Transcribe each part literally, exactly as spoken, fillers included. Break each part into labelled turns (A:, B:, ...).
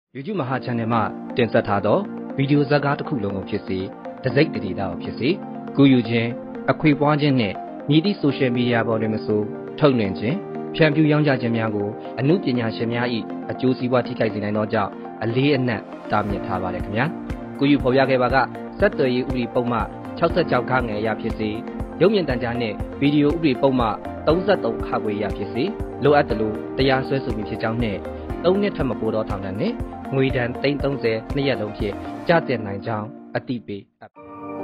A: YouTube မဟာ channel မှာတင်ဆက်ထားသောဗီဒီယိုဇာတ်ကားတစ်ခုလုံးကိုဖြစ်စေတစိမ့်တည်တာကိုဖြစ်စေကူးယူခြင်းအခွေပွားခြင်းနှင့်မြည်သည့် social media ပေါ်တွင်မဆိုထုတ်လွှင့်ခြင်းဖြန့်ဖြူးရောင်းချခြင်းများကိုအမှုပညာရှင်များ၏အကျိုးစီးပွားထိခိုက်စေနိုင်သောကြောင့်အလေးအနက်တားမြစ်ထားပါတယ်ခင်ဗျာကူးယူဖော်ပြခဲ့ပါကဆက်သွယ်ရေးဥပဒေပုံမှန်၆၆ခငယ်အရဖြစ်စေရုပ်မြင်သံကြားနှင့်ဗီဒီယိုဥပဒေပုံမှန်၃၃ခခွေအရဖြစ်စေလိုအပ်သလိုတရားစွဲဆိုမှုဖြစ်ကြောင်းနှင့်သုံးနှစ်ထက်မပိုသောထောင်ဒဏ်နှင့်ငွေဒဏ်သိန်း၃၀နှစ်ရက်လုံးဖြင့်ကျသင့်နိုင်ကြောင်းအသိပေးအပ်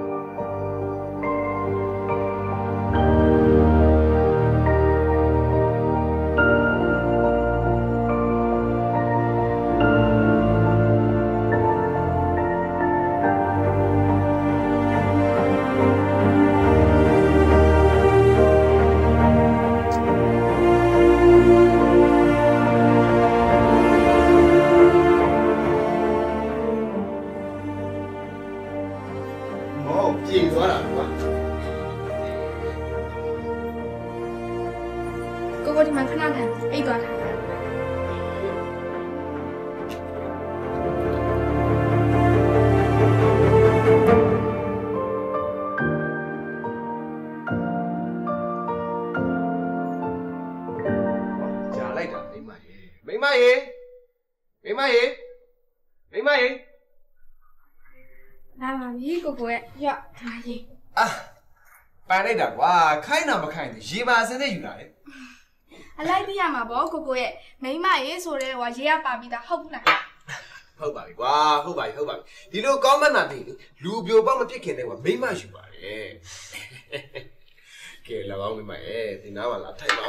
B: ကိုကိုဒီမှာခဏထိုင်အိတ်သွားထား
C: ကြာလိုက်တာမိမရေမိမရေမိမရေမိမရေ
B: လာပါပြီကိုကိုရဲ့ရော့ဒါရေ
C: အာပန်လိုက်တာကွာခိုင်းတာမခိုင်းသေးရေပါစင်းနဲ့ယူလာတယ်
B: အလိုက်သိရမှာပေါ့ကိုကိုရဲ့မိမရေဆိုတဲ့ဟိုရေရပါပြီးသားဟုတ်ဘူးလား
C: ဟုတ်ပါပြီကွာဟုတ်ပါပြီဟုတ်ပါပြီဒီလိုကောင်းမှန်းတာသိလေလူပြိုပေါက်မဖြစ်ခင်တည်းကမိမယူပါတယ်ကဲလာပါဦးမိမရေဒီနားမှာလာထိုင်ပါ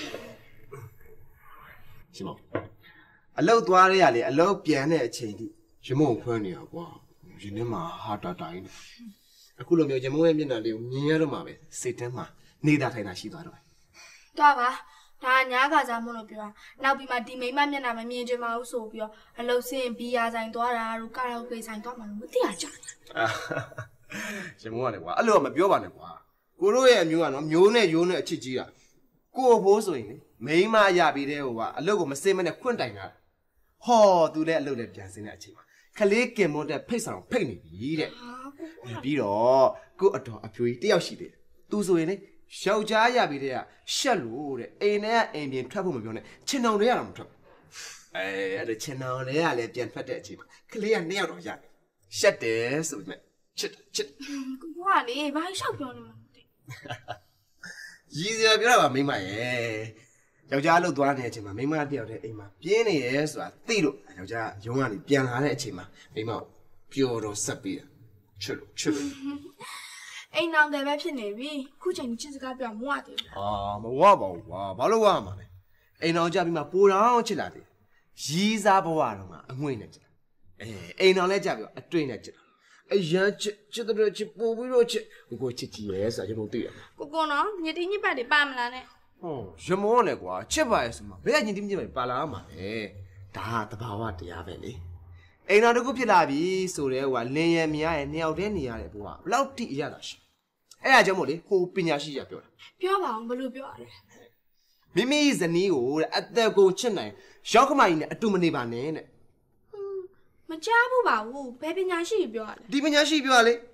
C: ရှင်မောအလုတ်သွားရရလေအလုတ်ပြန်တဲ့အချိန်ထိရမုံခွန်းနေရကွာရင်းထဲမှာဟာတာတိုင်းအခုလိုမျိုးရမုံရဲ့မျက်နှာလေးကိုမြင်ရတော့မှာပဲစိတ်ထဲမှာနေတာထိုင်တာရှိသွားတော့
B: တော့ပါဒါညာကစားမလို့ပြောနောက်ပြီးမှဒီမိမမျက်နှာမမြင်ချင်ပါဘူးဆိုပြီးတော့အလုတ်စင်ဘီယာဆိုင်သွားတာတို့ကာရာအိုကေဆိုင်သွားမှလို့မသိရကြဘူး
C: ရမုံကလည်းကွာအဲ့လိုမပြောပါနဲ့ကွာကိုတို့ရဲ့အမျိုးကနော်မျိုးနဲ့ရိုးနဲ့အချစ်ကြီးတာကို့ဘိုးဆိုရင်လေမိမရပြီးတဲ့ဟိုကအလုတ်ကိုမစင်မနဲ့ခွန့်တိုင်တာဟောသူလည်းအလုတ်လည်းပြန်စင်းတဲ့အချိန်မှာခလေးကင်မွန်တဲ့ဖိတ်ဆောင်ဖိတ်နေပြီတဲ့ပြီးတော့ကို့အတော်အပြွေတယောက်ရှိတယ်သူဆိုရင်လေယောက်ျားရပြီးတဲ့ကရှက်လို့တဲ့အိမ်ထဲကအိမ်ပြင်ထွက်ဖို့မပြောနဲ့ချင်တောင်တွေရတော့မထွက်အဲအဲ့ဒါချင်တောင်တွေကလည်းပြန်ထွက်တဲ့အချိန်မှာခလေးကနှစ်ယောက်တော့ရတယ်ရှက်တယ်ဆိုပေမဲ့ချစ်ချစ်
B: ကိုကလေဘာရှောက်ပြောနေမှာမသိ
C: ရည်စရာပြောတာပါမိမရဲ့ယောက်ျားလှုပ်သွားနေတဲ့အချိန်မှာမိမတယောက်တည်းအိမ်မှာပြင်းနေရဲဆိုတာသိလို့ယောက်ျားရုံးကနေပြန်လာတဲ့အချိန်မှာမိမပျော်တော့ဆက်ပြီးတာချစ်လို့ချစ်လို့
B: အိမ်နောင်တယ်ပဲဖြစ်နေပြီခုချိန်ချစ်စကားပြောမဝသေးဘူး
C: အာမဝပါဘူးကွာဘာလို့ဝရမှာလဲအိမ်နောင်ကြပြီးမှပိုတော်ချစ်လာတယ်ရီးစားဘဝတော့မှအငွေ့နဲ့ချစ်လာအဲအိမ်နောင်လဲကြပြီးအတွေ့နဲ့ချစ်လာအရန်ချစ်ချစ်တဲ့ချစ်ပို့ပြီးတော့ချစ်ကိုချစ်ကြည့်ရဲဆိုတာကျွန်တော်သိရ
B: ကိုကိုနော်ညတိညစ်ပတ်တွေပါမလားနဲ့
C: ဟောရမောနဲ့ကွာချစ်ပါရဲ့ဆိုမှဘယ်ကညတိညစ်ပတ်ပါလာမှာလဲဒါကတဘာဝတရားပဲလေအိမ်တော်တခုဖြစ်လာပြီဆိုတဲ့ဟိုကလင်းရမြားရဲ့နှစ်ယောက်တည်းနေရတဲ့ဘုရားဘလောက်တိအရတာရှိအဲ့ဒါကြောင့်မို့လေဟိုပညာရှိရပြောတာ
B: ပြောပါအောင်ဘယ်လိုပြောရလဲ
C: မိမိဇနီးကိုတဲ့အသက်ကိုချစ်နိုင်ရောက်ခမကြီးနဲ့အတူမနေပါနဲ့တဲ့
B: မကြားဘူးပါဘူးဘယ်ပညာရှိပြောရလဲ
C: ဒီပညာရှိပြောရလေ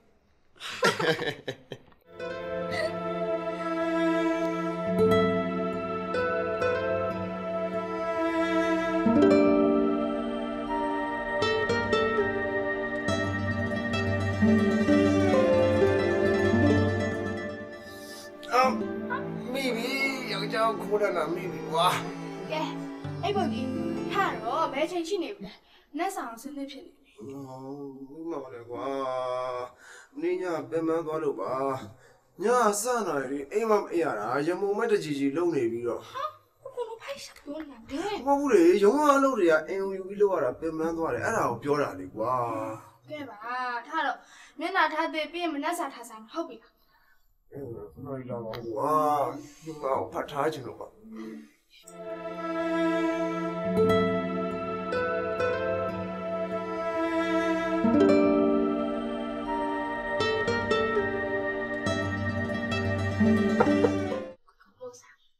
C: ခိုးတယ်လားမိပြီကွာ
B: ကဲအဲ့ဘုတ်ကြီးဟာတော့ဘယ်ချိန်ရှိနေပြီလဲနတ်ဆောင်ဆင်းနေဖြစ်နေပြီ
C: ဟောမိမလည်းကွာနင်းညပင်မသွားလို့ပါညစနာရီအိမ်မအေးရတာရမုံမတကြီးကြီးလုံနေပြီးတော့
B: ဟာကိုလိုဖိုက်ဆက်ပြောနေတာတဲ့
C: မဟုတ်ဘူးလေရုံးအလုပ်တွေကအိမ်ယူပြီးလောက်ရတာပင်မသွားတယ်အဲ့ဒါကိုပြောတာလေကွာ
B: ကဲပါထားတော့မျက်နှာထားသေးပြီးမနက်စာထားစားဟုတ်ပြီလား
C: အဲ့ဒါလိုက်လာပါကွာဒီမှာဖတ်ထားချင်လို့ပါ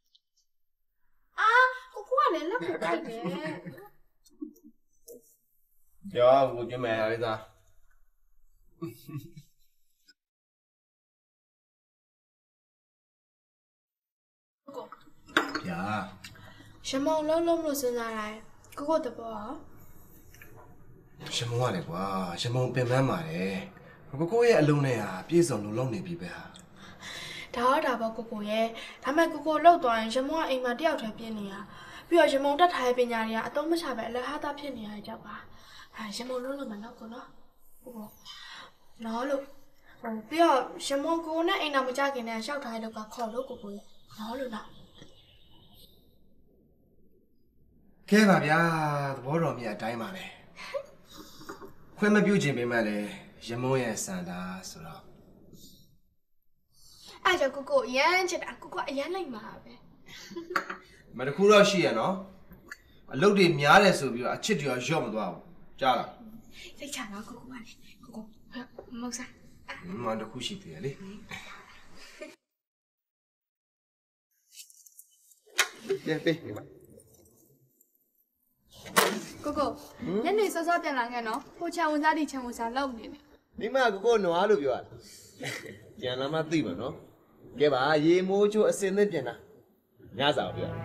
B: အာကိုကလည်းလက်ကိုခိုက်တယ်
C: ပြောကိုကျွမ်းမယ်လေးသားဗျာ
B: ရှမုံလုံးလုံးလို့စဉ်းစားလိုက်ကိုကိုတဘောဟော
C: ရှမုံကလည်းကွာရှမုံပင်ပန်းပါတယ်ကိုကိုရဲ့အလုံးနဲ့ဟာပြည့်စုံလို့လုံးနေပြီပဲဟာ
B: ဒါတော့ဒါပေါ့ကိုကိုရဲ့ဒါမဲ့ကိုကိုလှုပ်သွားရင်ရှမုံကအိမ်မှာတယောက်တည်းပြင်းနေတာပြီးတော့ရှမုံတက်ထားတဲ့ပညာတွေကအတုံးမချပဲအလဟာသားဖြစ်နေရကြပါဟာရှမုံလုံးလုံးမတော့ကိုနော်ကိုကိုနော်လို့ဟိုပြီးတော့ရှမုံကိုနဲ့အိမ်တော်မကြခင်နဲ့ရှောက်ထားတဲ့လောက်ကခေါ်လို့ကိုကိုရဲ့နော်လို့နော်
C: ကဲပါဗျာသဘောတော်မြတ်အတိုင်းပါပဲခွင့်မပြုခြင်းပေမဲ့လည်းရမုံရဲ့စံတာဆိုတော့
B: အဲ့ကြောင့်ကိုကိုရမ်းချစ်တာကိုကိုအရမ်းလိုက်မှာပဲ
C: မတခုတော့ရှိရနော်အလုပ်တွေများတယ်ဆိုပြီးတော့အချစ်တွေရော့မသွားဘူးကြားလား
B: စိတ်ချတော့ကိုကိုကလည်းကိုကိုမဟုတ်စား
C: မတခုရှိသေးတယ်လေကဲပေးပါ
B: ကိုကိုညနေစောစောပြန်လာခဲ့နော်ဟိုချံဝန်စားတိချံဝန်စားလောက်နေတယ်
C: ဒီမှာကိုကိုနွားလို့ပြောရတာပြန်လာမှသိမှာနော်ကဲပါရေမိုးချိုးအစင်သစ်ပြန်လာညစာကိုပြော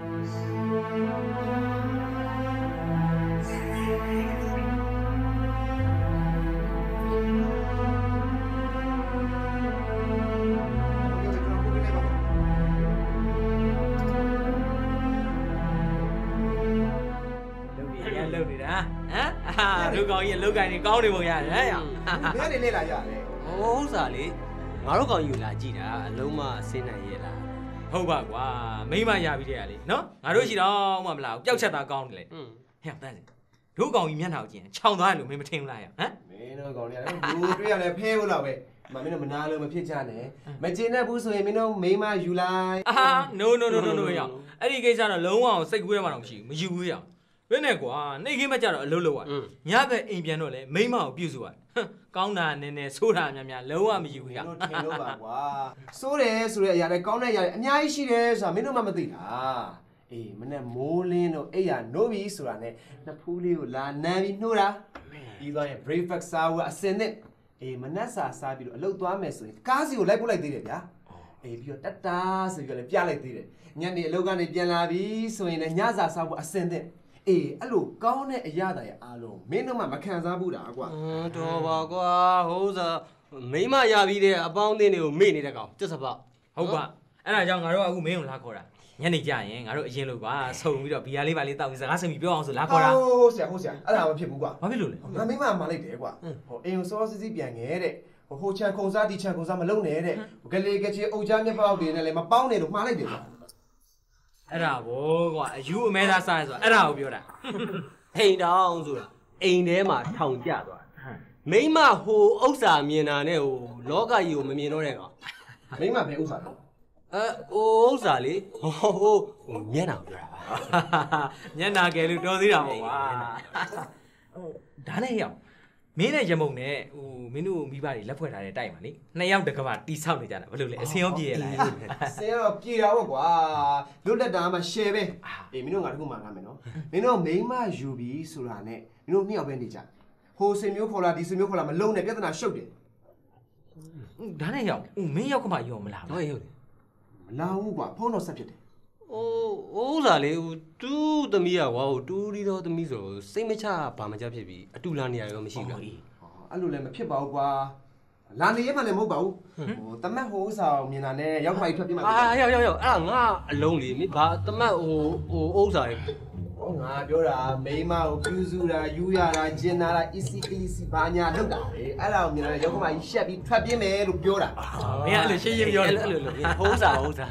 D: လူကောင်ကြီးလောက်ကိုင်းနေကောင်းနေပုံရတယ်ဟဲ့ရ
C: ဘယ်ကနေလဲလာရတယ်
D: ဟိုဥစားလေငါတို့ကောင်ယူလာကြည့်တာအလုံးမဆင်းနိုင်ရဲ့လားဟုတ်ပါကွာမိမရပြီးတဲ့ကလေနော်ငါတို့ရှိတော့မှမလားပျောက်ချက်သားကောင်းတယ်လေဟဲ့တန်းလေတို့ကောင်ကြီးမျက်နှာကိုကြည့်ရင်ခြောင်သွားတယ်လို့မင်းမထင်ဘူးလားရဟမ်
C: မင်းတို့ကောင်ကြီးကဘူးတွေ့ရတယ်ဖဲဖို့လောက်ပဲမမင်းတို့မနာလို့မဖြစ်ကြနဲ့မကျင်တတ်ဘူးဆိုရင်မင်းတို့မိမယူလိုက်
D: အာ no no no no no ရအဲ့ဒီကိစ္စတော့လုံးဝစိတ်ကူးရမှတော့မရှိဘူးမယူဘူးရဘယ်နဲ့ကွာနေခင်းမကြတော့အလုပ်လုပ်ရညဘက်အိမ်ပြန်တော့လေမိမကိုပြုစုရကောင်းတာနည်းနည်းဆိုးတာများများလုံးဝမယူရ
C: ထင်လို့ပါကွာဆိုးတယ်ဆိုတဲ့အရာတွေကောင်းတဲ့အရာတွေအများကြီးရှိတယ်ဆိုတာမင်းတို့မှမသိတာအေးမနဲ့မိုးလင်းတော့အိယာနိုးပြီဆိုတာနဲ့နှစ်ဖူးလေးကိုလာနမ်းပြီးနှိုးတာပြီးသွားရင် breakfast စားဖို့အစင်နဲ့အေးမနက်စာစားပြီးတော့အလုပ်သွားမယ်ဆိုရင်ကားစီကိုလိုက်ပို့လိုက်သေးတယ်ဗျာအေးပြီးတော့တတ်တာဆိုပြီးတော့လည်းပြလိုက်သေးတယ်ညနေအလုပ်ကနေပြန်လာပြီဆိုရင်လည်းညစာစားဖို့အစင်နဲ့အေးအဲ့လိုကောင်းတဲ့အရာတွေအားလုံးမင်းတို့မှမခံစားဘူးတာကွာ
D: တော်ပါကွာဟိုးစားမိမရပြီးတဲ့အပေါင်းအသင်းတွေကိုမေ့နေတဲ့ကောင်ကျစ်စပေါဟုတ်ပါအဲ့ဒါကြောင့်ငါတို့ကအခုမင်းကိုလာခေါ်တာညနေကျရင်ငါတို့အရင်လို့ကွာဆုံပြီးတော့ဘီယာလေးပါလေးတောက်ပြီးစကားဆင်ပြီးပြောအောင်ဆိုလာခေါ်တာ
C: ဟုတ်ဆရာဟုတ်ဆရာအဲ့ဒါမဖြစ်ဘူးကွာ
D: ဘာဖြစ်လို့လဲ
C: ငါမိမမှလိုက်တယ်ကွာဟိုအိမ်ကိုစောစစ်စစ်ပြန်ငယ်တဲ့ဟိုဟိုချန်ခုံစားဒီချန်ခုံစားမလုံနဲ့တဲ့ဂလေကချေအုတ်ချမ်းမြပေါက်တွေနဲ့လည်းမပေါင်းနဲ့လို့မှားလိုက်တယ်ကွာ
D: အဲ့ဒါဘောကွာအယူအမဲသားစားရဲဆိုတာအဲ့ဒါကိုပြောတာအိမ်တောင်ဆိုတာအိမ်ထဲမှာထောင်ကျသွားမိမဟိုဥစ္စာမြင်တာနဲ့ဟိုလောကကြီးကိုမမြင်တော့တဲ့ကောင်
C: မိမဘယ်ဥစ္စာလဲ
D: အဲဟိုဥစ္စာလေဟိုဟိုမျက်နှာကိုပြောတာမျက်နှာကယ်လို့တော်သေးတာပေါ့ကွာဟိုဒါနဲ့ရောက်မင်းနဲ့ရမုံနဲ့ဟိုမင်းတို့မိဘတွေလက်ဖွဲ့ထားတဲ့တိုက်မှာလေနှစ်ယောက်တကဘာတီဆောက်နေကြတာဘယ်လိုလဲအစင်ရောပြေရလား
C: အစင်ရောပြေတာပေါ့ကွာလွတ်လက်တာမှ share ပဲအေးမင်းတို့ငါတခုမှလာမယ်နော်မင်းတို့မိန်းမယူပြီးဆိုတာနဲ့မင်းတို့နှစ်ယောက်ပဲနေကြဟိုစင်မျိုးခေါ်လာဒီစင်မျိုးခေါ်လာမလုံးနဲ့ပြဿနာရှုပ်တယ်
D: ဒါနဲ့ရောက်မင်းရောက်ကမှရောမလားဟုတ်ဟုတ်
C: မလာဘူးကွာဖုန်းတော့ဆက်ဖြစ်တယ်
D: အိုးဥစားလေဟိုတူးသမီးอ่ะကွာဟိုတူးရီတော့သမီးဆိုစိတ်မချဘာမချဖြစ်ပြီးအတူလာနေရရောမရှိဘူး
C: အဲ့လိုလည်းမဖြစ်ပါဘူးကွာလာနေရမှလည်းမဟုတ်ပါဘူးဟိုတမက်ဟိုဥစားမြင်တာနဲ့ရောက်မှထွက်ပြမှာ
D: အာရောက်ရောက်ရောက်အဲ့ဒါငါအလုံးလေမိဘာတမက်ဟိုဟိုဥစားလေ
C: ဟောငါပြောတာမိမကိုပြူစုတာယူရတာကျင်နာတာ easy easy ဘာညာလုပ်တာလေအဲ့ဒါကိုမြင်တာနဲ့ရောက်မှရှက်ပြီးထွက်ပြမယ်လို့ပြောတာ
D: မင်းအဲ့လိုရှင်းရှင်းပြောတယ်အဲ့လိုလိုဟိုဥစားဟိုဥစား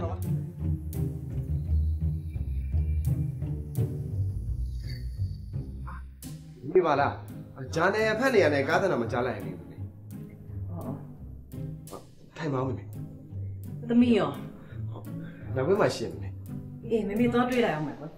C: ဒီပါလားဂျာနယ်ဖက်နေရတဲ့ကားသနာမကြားလိုက်ရင်လေဟုတ်ထိုင်ပါဦးမေ
E: သမီးရော
C: ဟုတ်နောက်ဘက်မှာရှင်းမယ်
E: အေးမေမေတော့တွေ့လိုက်အောင်မယ်ကွာ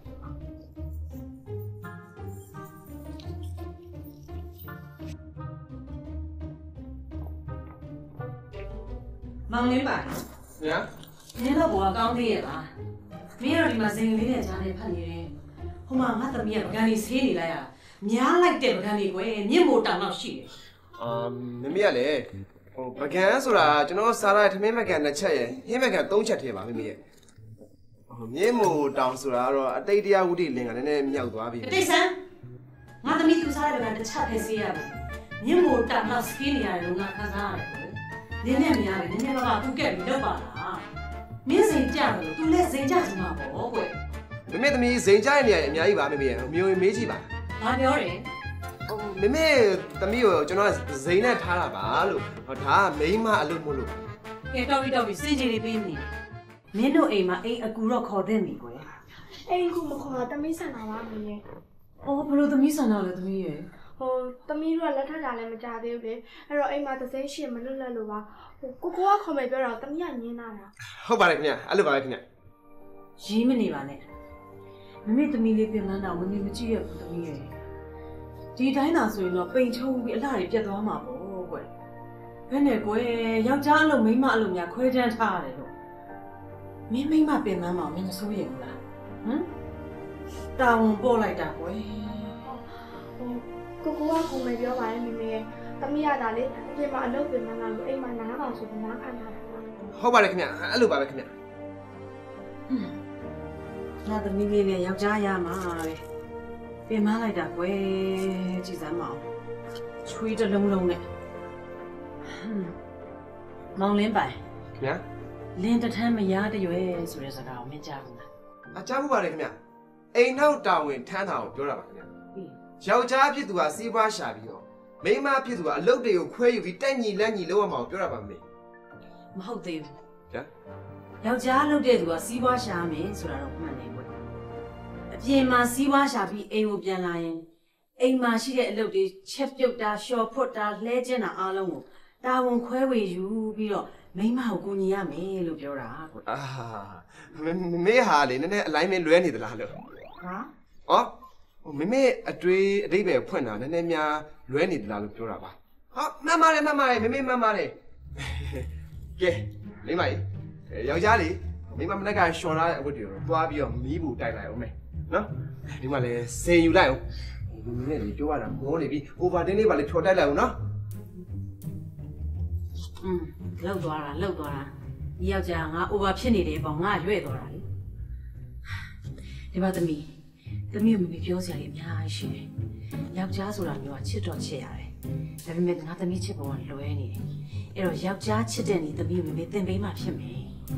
E: မောင်လေးပါ
C: ညာ
E: နင်တော့ဘောကောင်းသေးရဲ့လားမင်းတို့ဒီမှာဇင်လေးနဲ့ဂျာနယ်ဖက်နေတယ်ဟိုမှာငါသမီးကပကံကြီးဆေးနေလိုက်ရများလိုက်တဲ့ပကံလေးကွယ်မြင့်မို့တောင်တော့ရှိတယ်
C: အာမမေကလည်းဟိုပကံဆိုတာကျွန်တော်စားရတဲ့ထမင်းပကံနှစ်ချက်ရယ်ဟင်းပကံသုံးချက်ထဲပါမမေရဲ့ဟိုမြင်းမို့တောင်ဆိုတာကတော့အတိတ်တရားဝုဒ္ဓလင်ကလည်းနည်းနည်းမြောက်သွားပြီ
E: တိတ်ဆန်းငါသမီးသူစားတဲ့ပကံတစ်ချက်ပဲစေးရမယ်မြင့်မို့တောင်တော့စကင်းနေရတယ်လို့ငါခန်းစားရတယ်ကွယ်နည်းနည်းများတယ်နည်းနည်းပါးပါသူ့ကဲပြီးလောက်ပါလားမင်းစိန်ကြတယ်လို့သူလည်းစိန်ကြချင်မှာပေါ့ကွယ်
C: မမေသမီးဇိမ်ကြတဲ့နေရာအများကြီးပါမမေရဲ့မျိုးမေးကြည့်ပါ
E: ဘာပြောတယ်
C: မမေသမီးကိုကျွန်တော်ဇိမ်နဲ့ထားတာပါလို့ဟောဒါကမိန်းမအလုပ်မို့လို့
E: ကဲတော်ပြီတော်ပြီစင်ကြီးလေးပေးနေမင်းတို့အိမ်မှာအိမ်အကူတော့ခေါ်တဲ့နေကွယ်
B: အိမ်ကူမခေါ်တာသမီးဆန်တာပါမင်းရဲ့
E: အော်ဘလို့သမီးဆန်တော့လဲသမီးရဲ့
B: ဟိုသမီးတို့ကလက်ထပ်တာလည်းမကြသေးဘူးလေအဲ့တော့အိမ်မှာသစိမ်းရှင်မလွတ်လပ်လို့ပါဟိုကိုကိုကခေါ်မယ်ပြောတော့သမီးကညင်းလာတာ
C: ဟုတ်ပါတယ်ခင်ဗျအဲ့လိုပါပဲခင်ဗျ
E: ရေးမနေပါနဲ့မမေသမီးလေးပြင်လန်းတော့မမေမကြည့်ရဘူးသမီးရဲ့ဒီတိုင်းသာဆိုရင်တော့ပိန်ချုံပြီးအလှတွေပြတ်သွားမှာပေါ့ကွယ်ဘယ်နဲ့ကွယ်ယောက်ျားအလုပ်မိန်းမအလုပ်များခွဲခြမ်းထားရတယ်လို့မင်းမိန်းမပြင်လန်းမှာမင်းမစိုးရင်ဘူးလားဟမ်တာဝန်ပို့လိုက်တာကွယ်
B: ဟိုကိုကိုကခေါ်မယ်ပြောပါတယ်မမေရဲ့သမီးရတာလေအပြင်မှာအလုပ်ပြင်မှန်းလာလို့အိမ်မှာနားပါဆိုပြီးနားခံထားတာ
C: ဟုတ်ပါတယ်ခင်ဗျအဲ့လိုပါပဲခင်ဗျ
E: ငါသမီးလေးလည်းယောက်ျားရမှာပဲပြင်မလိုက်တာကွယ်ကြည်စမ်းမအောင်ချွေးတစ်လုံးလုံးနဲ့မောင်လင်းပိုင်
C: ခင်ဗျာ
E: လင်းတထမ်းမရတဲ့ရွယ်ဆိုတဲ့စကားကိုမင်းကြားဘူးလား
C: အကြားဘူးပါတယ်ခင်ဗျအိမ်နောက်တာဝန်ထမ်းတာကိုပြောတာပါခင်ဗျယောက်ျားဖြစ်သူကစီးပွားရှာပြီးတော့မိန်းမဖြစ်သူကအလုပ်တွေကိုခွဲယူပြီးတက်ညီလက်ညီလုပ်ရမှာကိုပြောတာပါမေ
E: မဟုတ်သေးဘူး
C: ဗျာ
E: ယောက်ျားလုပ်တဲ့သူကစီးပွားရှာမယ်ဆိုတာတော့မှန်တယ်ကွယ်အပြင်မှာစီးပွားရှာပြီးအိမ်ကိုပြန်လာရင်အိမ်မှာရှိတဲ့အလုပ်တွေချက်ပြုတ်တာလျှော်ဖွတ်တာလှဲကျင်းတာအားလုံးကိုတာဝန်ခွဲဝေယူပြီးတော့မိန်းမကိုကူညီရမယ်လို့ပြောတာကွယ်
C: အာမေဟာလေနည်းနည်းအလိုင်းမလွဲနေသလားလို့
E: ဟာ
C: ဩမေမေအတွေ့အတိတ်ပဲဖွင့်တာနည်းနည်းများလွဲနေသလားလို့ပြောတာပါဟာမှန်ပါတယ်မှန်ပါတယ်မေမေမှန်ပါတယ်ကဲမိမကြီးယောက်ျားလေးမိမမနက်ကရှော်လာတဲ့အဝတ်တွေကိုတွားပြီးတော့မီးဘူးတိုက်လိုက်အောင်မယ်နော်ဒီမှာလဲစင်ယူလိုက်အောင်လူမင်းနဲ့လေပြောရတာမောနေပြီ overtin လေးပါလေဖြော်တိုက်လိုက်အောင်နော်
E: อืมလောက်သွားတာလောက်သွားတာဒီယောက်ျားငါ over ဖြစ်နေတယ်ပေါ့ငါရွဲ့သွားတာလေဒီမှာသမီးသမီးကိုမပြောစရာကြီးအများကြီးရှိတယ်ယောက်ျားဆိုတာမျိုးကချစ်တော့ချစ်ရတယ်ဒါပေမဲ့ငါသမီးချစ်ပုံကလွဲနေတယ်အဲ့တော့ယောက်ျားချစ်တဲ့နေသမီးကိုမသင်ပေးမှဖြစ်မယ်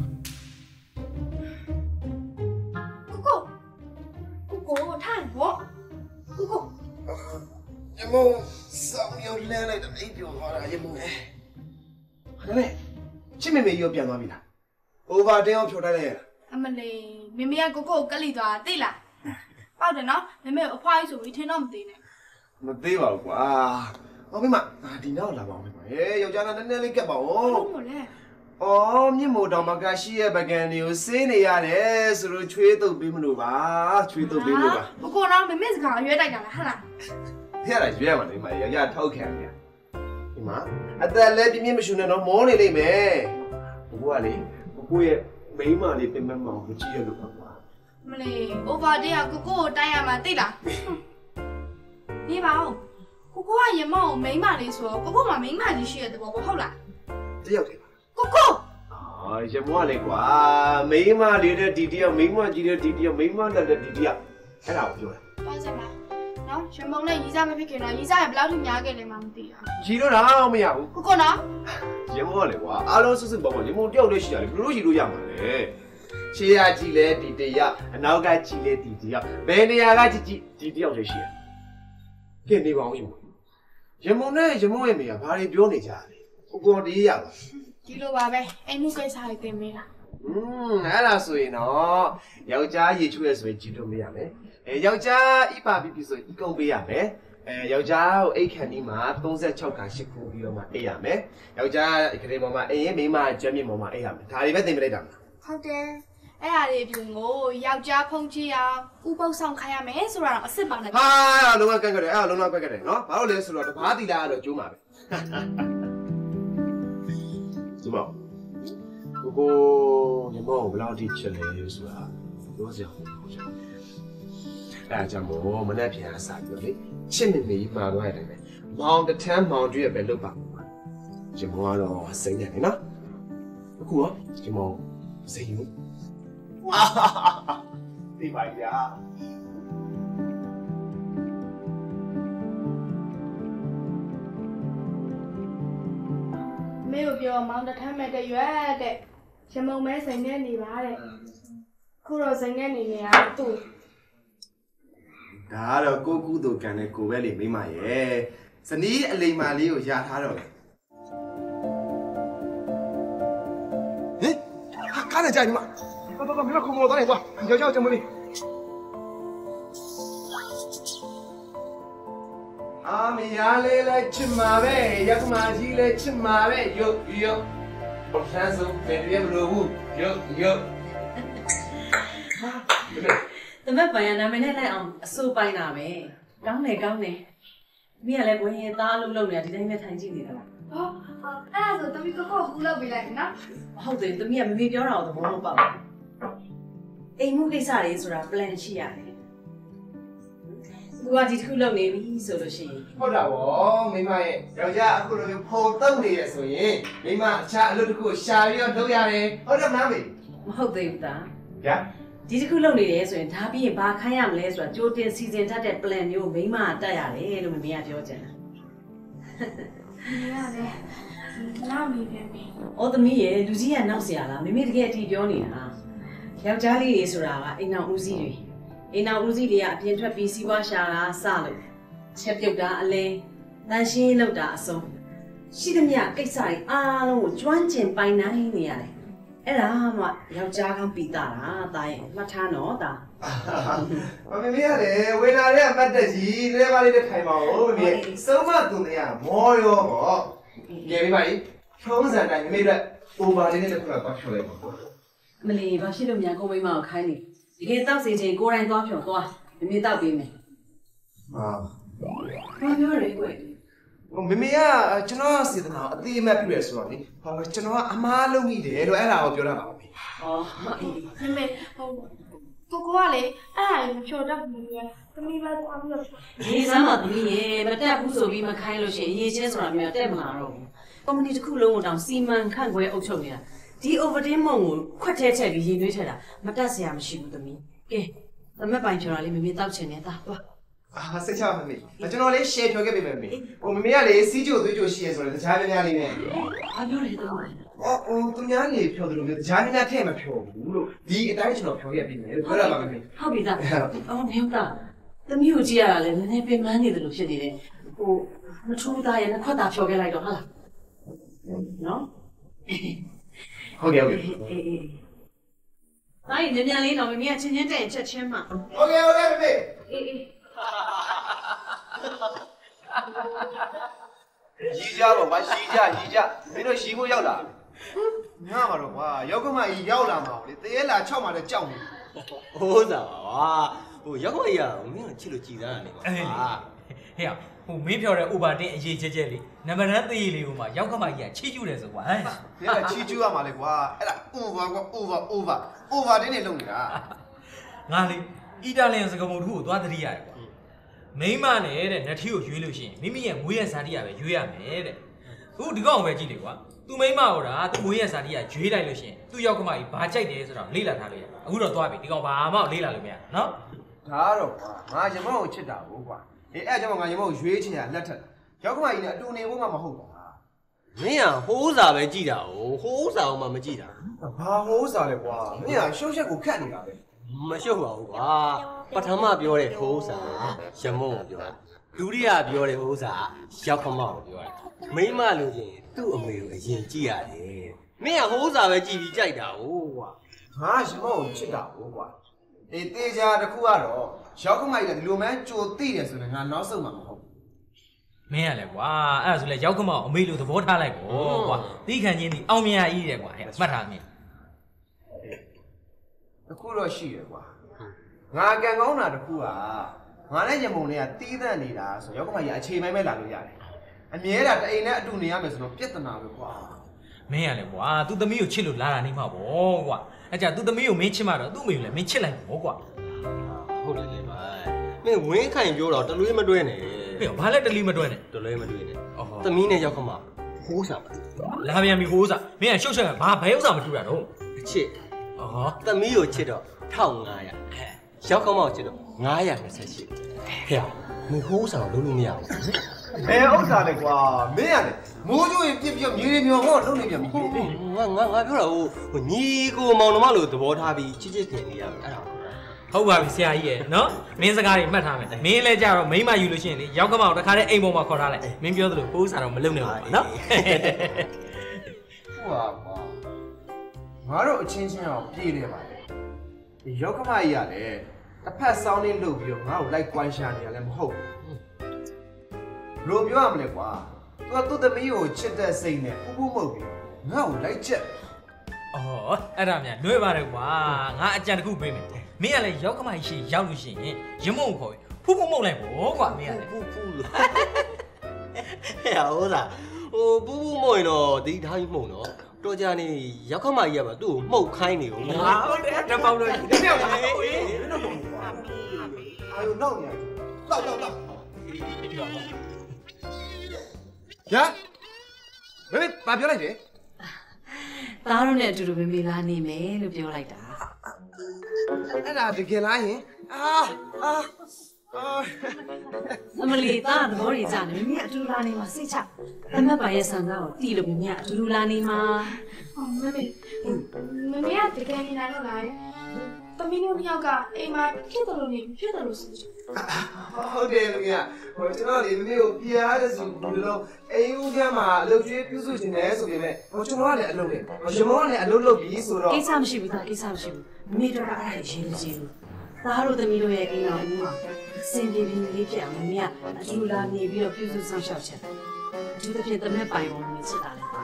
B: ကိုကိုကိုထိုင်ပေါ့ကိုကို
C: ရမောစောင်းရောလဲလိုက်တော့အိပ်ပြောသွားတာရမောလေဟာလေချစ်မေမေရောပြန်သွားပြီလား overtin ရောဖြော်တိုက်လိုက်ရလား
B: အမလေးမမေကကိုကိုကိုကလိသွားသိလားပေါက်တယ်နော်မမေအဖွားကြီးဆိုပြီးထင်တော့မသိနဲ့
C: မသေးပါဘူးကွာဟောမိမဒီနောက်လာပါဦးမိမဟဲယောက်ျားကနည်းနည်းလေးကပ်ပါဦး
B: ဟုတ်မို့လဲ
C: အော်မြင့်မို့တော်မကရှိရဲ့ပကံတွေကိုစေးနေရတယ်ဆိုတော့ချွေးတုပ်ပေးမလို့ပါချွေးတုပ်ပေးမလို့ပါ
B: ကိုကိုတော့မမေစကားအရွယ်တိုက်တာလားဟဟလား
C: ဖျက်ရရွေးရမှာလေမယောက်ျားထောက်ခံနေဒီမှာအသက်လည်းပြင်းပြင်းမရှူနဲ့တော့မောနေလိမ့်မယ်ဘိုးကလေဘိုးရဲ့မိန်းမလေးပြင်မမောင်ကိုကြည့်ရလို့ပါကွာ
B: မလေး over တဲ့ကကိုကိုကိုတိုက်ရမှာသိလားနေပါဦးကိုကိုကရမောင်မိန်းမလေးဆိုတော့ကိုကိုမှမိန်းမကြီးရှိရတဲ့ဘောဟုတ်လား
C: တယောက်တည်းပါ
B: ကိုကို
C: အာရမောကလေကွာမိန်းမလေးတဲ့ဒီတယောက်မိန်းမကြီးတဲ့ဒီတယောက်မိန်းမတဲ့ဒီတယောက်အဲ့ဒါကိုပြောတာ
B: ပါစပါနော်ရမောင်နဲ့ရီစားမဖြစ်ခင်တော့ရီစားရဘယ်လောက်ထိများခဲ့လဲမှမသိတာ
C: ရီတော့တော့မရဘူး
B: ကိုကိုနော်
C: ရမောကလေကွာအားလုံးစွတ်စွတ်ပေါင်းရမောတယောက်တည်းရှိရတယ်ဘယ်လိုရီလို့ရမှာလဲရှေ့ရကြည့်လဲဒီတယောက်အနောက်ကကြည့်လဲဒီတယောက်ဘယ်နေရာကကြည့်ကြည့်ဒီတယောက်တည်းရှိရကဲနေပါဦးရမောရမောနဲ့ရမောရဲ့မိကဘာတွေပြောနေကြလဲကိုကိုတေးရပါ
B: ဒီလိုပါပဲအိမ်မှုကိစ္စတွေတင်မေးတာ
C: อืมအဲ့ဒါဆိုရင်တော့ယောက်ျားရေချွေးဆိုရင်ကြည့်လို့မရမယ်အဲယောက်ျားဣပါပိပိဆိုရင်ဤကုန်းပေးရမယ်အဲယောက်ျားကိုအိတ်ခန့်ဒီမှာသုံး၆ခါ၈ခုပြီးတော့မှအိတ်ရမယ်ယောက်ျားခရီးပေါ်မှာအိမ်ရင်မိန်းမကျွမ်းမြင့်ပေါ်မှာအိတ်ရမယ်ဒါတွေပဲသင်ပြလိုက်တာမလား
B: ဟုတ်တယ်အဲ့ဒါတွေအပြင်ကိုယောက်ျားဖုန်ချီအောင်ဥပုပ်ဆောင်ခိုင်းရမယ်ဆိုတာတော့အစ်စ်ပါနဲ့
C: ဟာလုံးဝကန့်ကြတယ်အဲ့လုံးဝကန့်ကြတယ်နော်ဘာလို့လဲဆိုတော့တဘာတီလာကတော့ကျိုးမှာပဲဒီမောကိုကိုညမောဘယ်လောက်ထိချစ်လဲဆိုတာပြောစရာမလိုဘူးအဲကြောင့်မို့မနေ့ပြန်စားပြီးတော့လေချစ်မိမိမှာတော့ရတယ်ပဲမောင်တစ်ထမ်းမောင်တွေ့ရပဲလုပ်ပါဂျမောကတော့စိတ်နေတယ်နော်အခုရောဂျမောစိတ်ယူဝါဒီပါရ
B: မေကိုပြောမောင်တထမ်းမဲ့တဲ့ရွက်တဲ့ရမုံမဲစိန်နဲ့နေပါတဲ့ခုတော့စိန်နဲ့နေနေရသူ့
C: ဒါကတော့ကိုကူတို့ကန်တဲ့ကိုပဲလေမိမရဲ့ဇနီးအလိမ်မာလေးကိုယာထားတော့လေဟင်ဟာကားနဲ့ကြိုက်မိမတော်တော်မိမခုံမလို့တော့နေကွာကြောက်ကြောက်ကြမလေးအာမရလေးလည်းချစ်မှာပဲရက်မကြီးလည်းချစ်မှာပဲရုပ်ရုပ်ဘုရားဆုံးပြန်ရမလို့ဘူးရုပ်ရုပ်
E: တမက်ပိုင်ရနာမည်နဲ့လိုက်အောင်အစိုးပိုင်းတာပဲကောင်းတယ်ကောင်းတယ်မိကလည်းဘွင်ရင်သားလို့လုပ်နေတာဒီတိုင်းပဲထိုင်ကြည့်နေတာလား
B: ဟောအဲ့ဒါဆိုတမီးကကောကူလောက်ပေးလိုက်နော်
E: ဟုတ်တယ်တမီးကမမေပြောတာကိုသဘောမပေါက်ဘူးအိမ်မှုကိစ္စတွေဆိုတာ plan ရှိရတယ်သူကဒီတစ်ခုလုပ်နေပြီဆိုလို့ရှိရင်
C: ဟုတ်တာဗောမိမရဲ့ယောက်ျားအခုလိုမျိုးဖုံတုံးနေရဆိုရင်မိမအခြားအလုပ်တစ်ခုရှာပြီးတော့လုပ်ရတယ်ဟုတ်တယ်မလားမေ
E: မဟုတ်သေးဘူးသား
C: ဗျာ
E: ဒီတစ်ခုလုပ်နေတယ်ဆိုရင်ဒါပြီးရင်ဘာခိုင်းရမလဲဆိုတာကြိုတင်စီစဉ်တတ်တဲ့ plan မျိုးမိမတတ်ရတယ်လို့မမေကပြောချင်တာ
B: မရတယ်နောက်နေပြန်ပြီ
E: ။အော်သမီးရဲ့လူကြီးကနောက်เสียလားမမေတကယ်အတီးပြောနေတာ။ယောက်ျားလေးတွေဆိုတာကအိမ်အောင်ဦးစီးတွေအိမ်အောင်ဦးစီးတွေကအပြင်ထွက်ပြီးစီးပွားရှာတာစလို့ချက်ပြုတ်တာအလဲတန်ရှင်းလောက်တာအစုံရှိသမျှကိစ္စတွေအားလုံးကိုကျွမ်းကျင်ပိုင်နိုင်နေရတယ်။အဲ့ဒါမှယောက်ျားကောင်းပြီးတာတာတာရဲ့မှတ်ထားနော်တာ
C: ။မမေမေရတယ်ဝေလာရဲ့အပတ်တက်ကြီးလဲပါလေးနဲ့ထိုင်ပါဦးမမေစုံမသူနေရမောရောပေါ့။ကြည့်ပါဦးထုံးစံတိုင်းမမေတို့ over လေးနဲ့တစ်ခုတော့ဖြောလိုက်ပါ
E: မလီဘာရှိလို့များကိုမိမကိုခိုင်းနေဒီကေတောက်စီချင်းကိုယ်တိုင်သွားဖြောသွားမမေတောက်ပေးမယ်
C: ဟာ
E: ဘာပြောရဲကွယ်
C: မမေကကျွန်တော်စေတနာအသေးအမှတ်ပြုရဆိုတော့လေဟောကျွန်တော်ကအမားလုံးမိတယ်လို့အဲ့ဒါကိုပြောတာပါမေ
B: ဩမမေဟိုကိုကိုကလေအဲ့ဒါမဖြောတတ်ဘူးလေသမီးပဲသွားပြီးတော့
E: ဒီစမ်းပါသမီးရေမတက်ဘူးဆိုပြီးမခိုင်းလို့ရှိရင်ရေချင်းဆိုတာမျိုးတက်မလာတော့ဘူးကွန်မြူနတီတစ်ခုလုံးကိုတောင်စီမံခန့်ခွဲအုပ်ချုပ်နေတာဒီ overtime မုံကိုခွက်ထဲထည့်ပြီးရင်သွေးထည့်တာမတက်စရာမရှိဘူးသမီးကဲသမက်ပိုင်ဖြော်တာလေးမမေတောက်ချင်နေတာသွား
C: အာစိတ်ချပါမမေကျွန်တော်လေး share ဖြော်ခဲ့ပေးမယ်မေဟိုမမေကလေစီးကြိုသွေးကြိုရှိရဲဆိုတော့တခြားများများလေးနဲ့
E: ဘာပြောလဲတော့
C: အော်ဟိုသူများလေးဖြော်တယ်လို့မျိုးတခြားများများထည့်မဖြော်ဘူးလို့ဒီအတိုင်းကျွန်တော်ဖြော်ရပေးမယ်လို့ပြောရပါမယ်မေ
E: ဟုတ်ပြီသားအော်မျိုးသားသမီးကိုကြည့်ရတာလေနည်းနည်းပင်ပန်းနေတယ်လို့ဖြစ်နေတယ်ဟိုမထူးသားရဲ့နှစ်ခွက်သားဖြော်ခဲ့လိုက်တော့ဟုတ်လားနော်
C: ဟုတ်ကဲ့ဟုတ်ကဲ့အေး
E: အေးတိုင်းညညလေးတော့မမေကချင်းချင်းတဲ့ချက်ချင်းမှာ
C: ဟုတ်ကဲ့ဟုတ်ကဲ့မေ
E: အေးအေး
C: ရီးကြပါဘာရီးကြရီးကြမင်းတို့ရီးဖို့ရောက်လာညမှာတော့ကွာရောက်ကမကြီးရောက်လာမှာလေတရေလာ၆မှာလည်းကြောက်နေ
F: ဟိုးစားပါကွာဟိုရောက်ကမကြီးကမင်းကချစ်လို့ကြည်သားရတယ်ကွာဟဲ့
D: ဟိုမင်းပြောတဲ့ over တင်းအရေးချက်ချက်လေးနံပါတ်တစ်သေးလေးကိုမှရောက်ကမကြီးကချီးကျူးတယ်ဆိုကွာဟဲ့
C: ဒီကချီးကျူးရမှာလေကွာအဲ့ဒါ over ကွာ over over over တင်းနေလုံးနေတာ
D: ငါလေအီတာလီယန်စကားပုံတစ်ခုကိုသွားသတိရတယ်ကွာမိမနဲ့တဲ့နထီကိုရွေးလို့ရှိရင်မိမိရဲ့မွေးရဇာတိရပဲရွေးရမယ်တဲ့အခုဒီကောင်ပဲကြည့်လေကွာသူမိမဟိုတာသူမွေးရဇာတိရရွေးလိုက်လို့ရှိရင်သူ့ရောက်ကမကြီးဘာကြိုက်တယ်ဆိုတော့လေ့လာထားလို့ရအခုတော့သွားပြီဒီကောင်ဘာမှလေ့လာလို့မရနော်
C: ဒါတော့ကွာငါရမောကိုချစ်တာကိုကွာအေးအဲ့ကြောင့်ငါရမောကိုရွေးချင်ရလက်ထက်ရောက်ကမကြီးနဲ့အတူနေဖို့မှမဟုတ်ပါ
F: မင်းကဟိုးစာပဲကြည့်တာ哦ဟိုးစာအောင်မှမကြည့်တာ
C: ဘာဟိုးစာလဲကွာမင်းကရှုပ်ရက်ကိုခတ်နေတာပဲ
F: မရှုပ်ပါဘူးကွာပထမပြောတဲ့ဟိုးစာရမုံကိုပြောတာဒုတိယပြောတဲ့ဟိုးစာရောက်ခမောက်ကိုပြောတာမိမလို့ချင်းသူ့အမေကိုအရင်ကြည့်ရတယ်မင်းကဟိုးစာပဲကြည့်ပြီးကြိုက်တာ哦ကွာ
C: ငါရမောကိုချစ်တာ哦ကွာအေးတေချာတစ်ခုကတော့ရောက်ခမိုက်လည်းဒီလိုမှကြိုသိတယ်ဆိုရင်ငါနောက်ဆုံးမှာမဟုတ်
D: မင်းရလဲကွာအဲ့ဒါဆိုလဲရောက်ခမောက်အမေလို့သဘောထားလိုက်ကောကွာသိခံချင်းဒီအောင်မြင်ရကြီးတယ်ကွာဟဲ့မှတ်ထားမင်း
C: အခုတော့ရှိရကွာငါကံကောင်းတာတခုကငါနဲ့ရမုံလေးကတီးသန့်နေတာဆိုရောက်ကမှရအခြေမိုင်းပဲလာလို့ရတယ်အမြဲတမ်းတအိမ်နဲ့အတူနေရမယ်ဆိုတော့ပြဿနာပဲကွာ
D: မင်းရလဲကွာသူ့သမီးကိုချစ်လို့လာတာနေမှာပေါ့ကွာအဲ့ကြသူ့သမီးကိုမင်းချစ်မှတော့သူ့အမေကိုလည်းမင်းချစ်လိုက်ပေါ့ကွာ
F: ဟုတ်တယ်လေဗျာမင်းဝင်းခိုင်ပြောတော့တလွေးမတွဲနဲ့
D: ဟေ့ဘာလဲတလီမတွဲနဲ့
F: တလွေးမတွဲနဲ့သမီးနဲ့ရောက်ခမဟိုးစား
D: လာပြန်ပြီဟိုးစားမင်းကရှုပ်ရှက်ကဘာဘဲဥစားမတူတာတော့
F: အချစ်အော်သမီးကိုချစ်တော့တစ်ငါးရာရောက်ခမကိုချစ်တော့ငါးရာနှစ်ဆယ်ရှစ်ဟဲ့မင်းဟိုးစားလုံးလို့မရဘူး
C: အဲဥစ္စာလေကွာမင်းရတယ်မိုးကျိုးရင်ပြစ်ပြမြေမြေဟောလုံးနေပြန်ပြီ
F: ငါငါငါပြောတာဟိုညီကိုမောင်နှမလို့သဘောထားပြီးချစ်ချစ်ခင်နေရအဲ့ဒါ
D: ဟုတ်ပါပြီဆရာကြီးရဲ့နော်မင်းစကားတွေမှတ်ထားမယ်မင်းလည်းကြတော့မိမယူလို့ရှိရင်လေရောက်ကမောင်တခါတည်းအိမ်ပေါ်မှာခေါ်ထားလိုက်မင်းပြောသလိုပိုးစားတော့မလုံနဲ့ပါနော်
C: ဟွာကွာငါတို့အချင်းချင်းအောင်ပြေးနေပါလေဒီရောက်ကမကြီးရတယ်တစ်ဖက်စောင်းလေးလုပ်ပြီးတော့ငါ့ကိုလိုက်ကွိုင်းရှာနေရလဲမဟုတ်ဘူးလို့ပြောရမလဲကွာသူကသူ့သမီးကိုချစ်တဲ့စိတ်နဲ့ပူပူမှုတ်ပြီးငါ့ကိုလိုက်ချက်
D: အော်အဲ့ဒါများလွဲပါတယ်ကွာငါအကြံတစ်ခုပေးမယ်မင်းကလည်းရောက်ကမကြီးရှိရောက်လို့ရှိရင်ရမုံကိုခေါ်ပြီးဖူးဖူးမှုတ်လိုက်ပေါ့ကွာမင်းကလည်း
F: ဖူးဖူးလို့ဟဲ့ဟုတ်လားဟိုပူပူမှုတ်ရင်တော့ဒီထားကြီးမှုတ်နော်တော်ကြနေရောက်ကမကြီးကပါသူ့ကိုမှုတ်ခိုင်းနေဦး
D: ဟာဟုတ်တယ်တပေါင်းလို့ဒီမြောက်ပါဟေး
C: အာယုနောက်နေတောက်တောက်တောက်ရမင်းဘာပြောလိုက်တယ်
E: သားတို့နဲ့အတူတူပဲမေးလာနေမယ်လို့ပြောလိုက်တာ
C: အဲ့ဒါတကယ်လားယင်အာအာ
E: အမလီသားသဘောကြီးကြတယ်မမေအတူတူလာနေမှာစိတ်ချအမတ်ပါရဲ့ဆန္ဒကိုတီးလို့မမေအတူတူလာနေမှာ
B: ဟုတ်မမေမမေကတကယ်နေလာတော့လားသမီးတို့နှစ်ယောက်ကအိမ်မှာဖြစ်တယ်လို့နေဖြစ်တယ်လို့ဆိုချင်
C: ဟုတ်တယ်မမေဟိုကျွန်တော်လေမမေကိုပြားတဲ့ဆိုဘယ်လိုအိမ်ဦးကမှာအလုပ်ကျွေးပြုစုချင်တယ်ဆိုပေမဲ့ဟိုကျွန်တော်ကလည်းအလုပ်လေဟိုရမောကလည်းအလုပ်လုပ်ပြီးဆိုတော့
E: ကိစ္စမရှိဘူးသားကိစ္စမရှိဘူးမမေတို့ကအဲ့ဒါရေးမကြည့်ဘူးသားတို့သမီးတို့ရဲ့အိမ်တော်ဦးမှာစင်ပြေပြေလေးဖြစ်အောင်မမေကအတူလာနေပြီးတော့ပြုစုဆောင်ရှောက်ချက်အထူးသဖြင့်သမက်ပိုင်ပေါ်နေချစ်တာလေ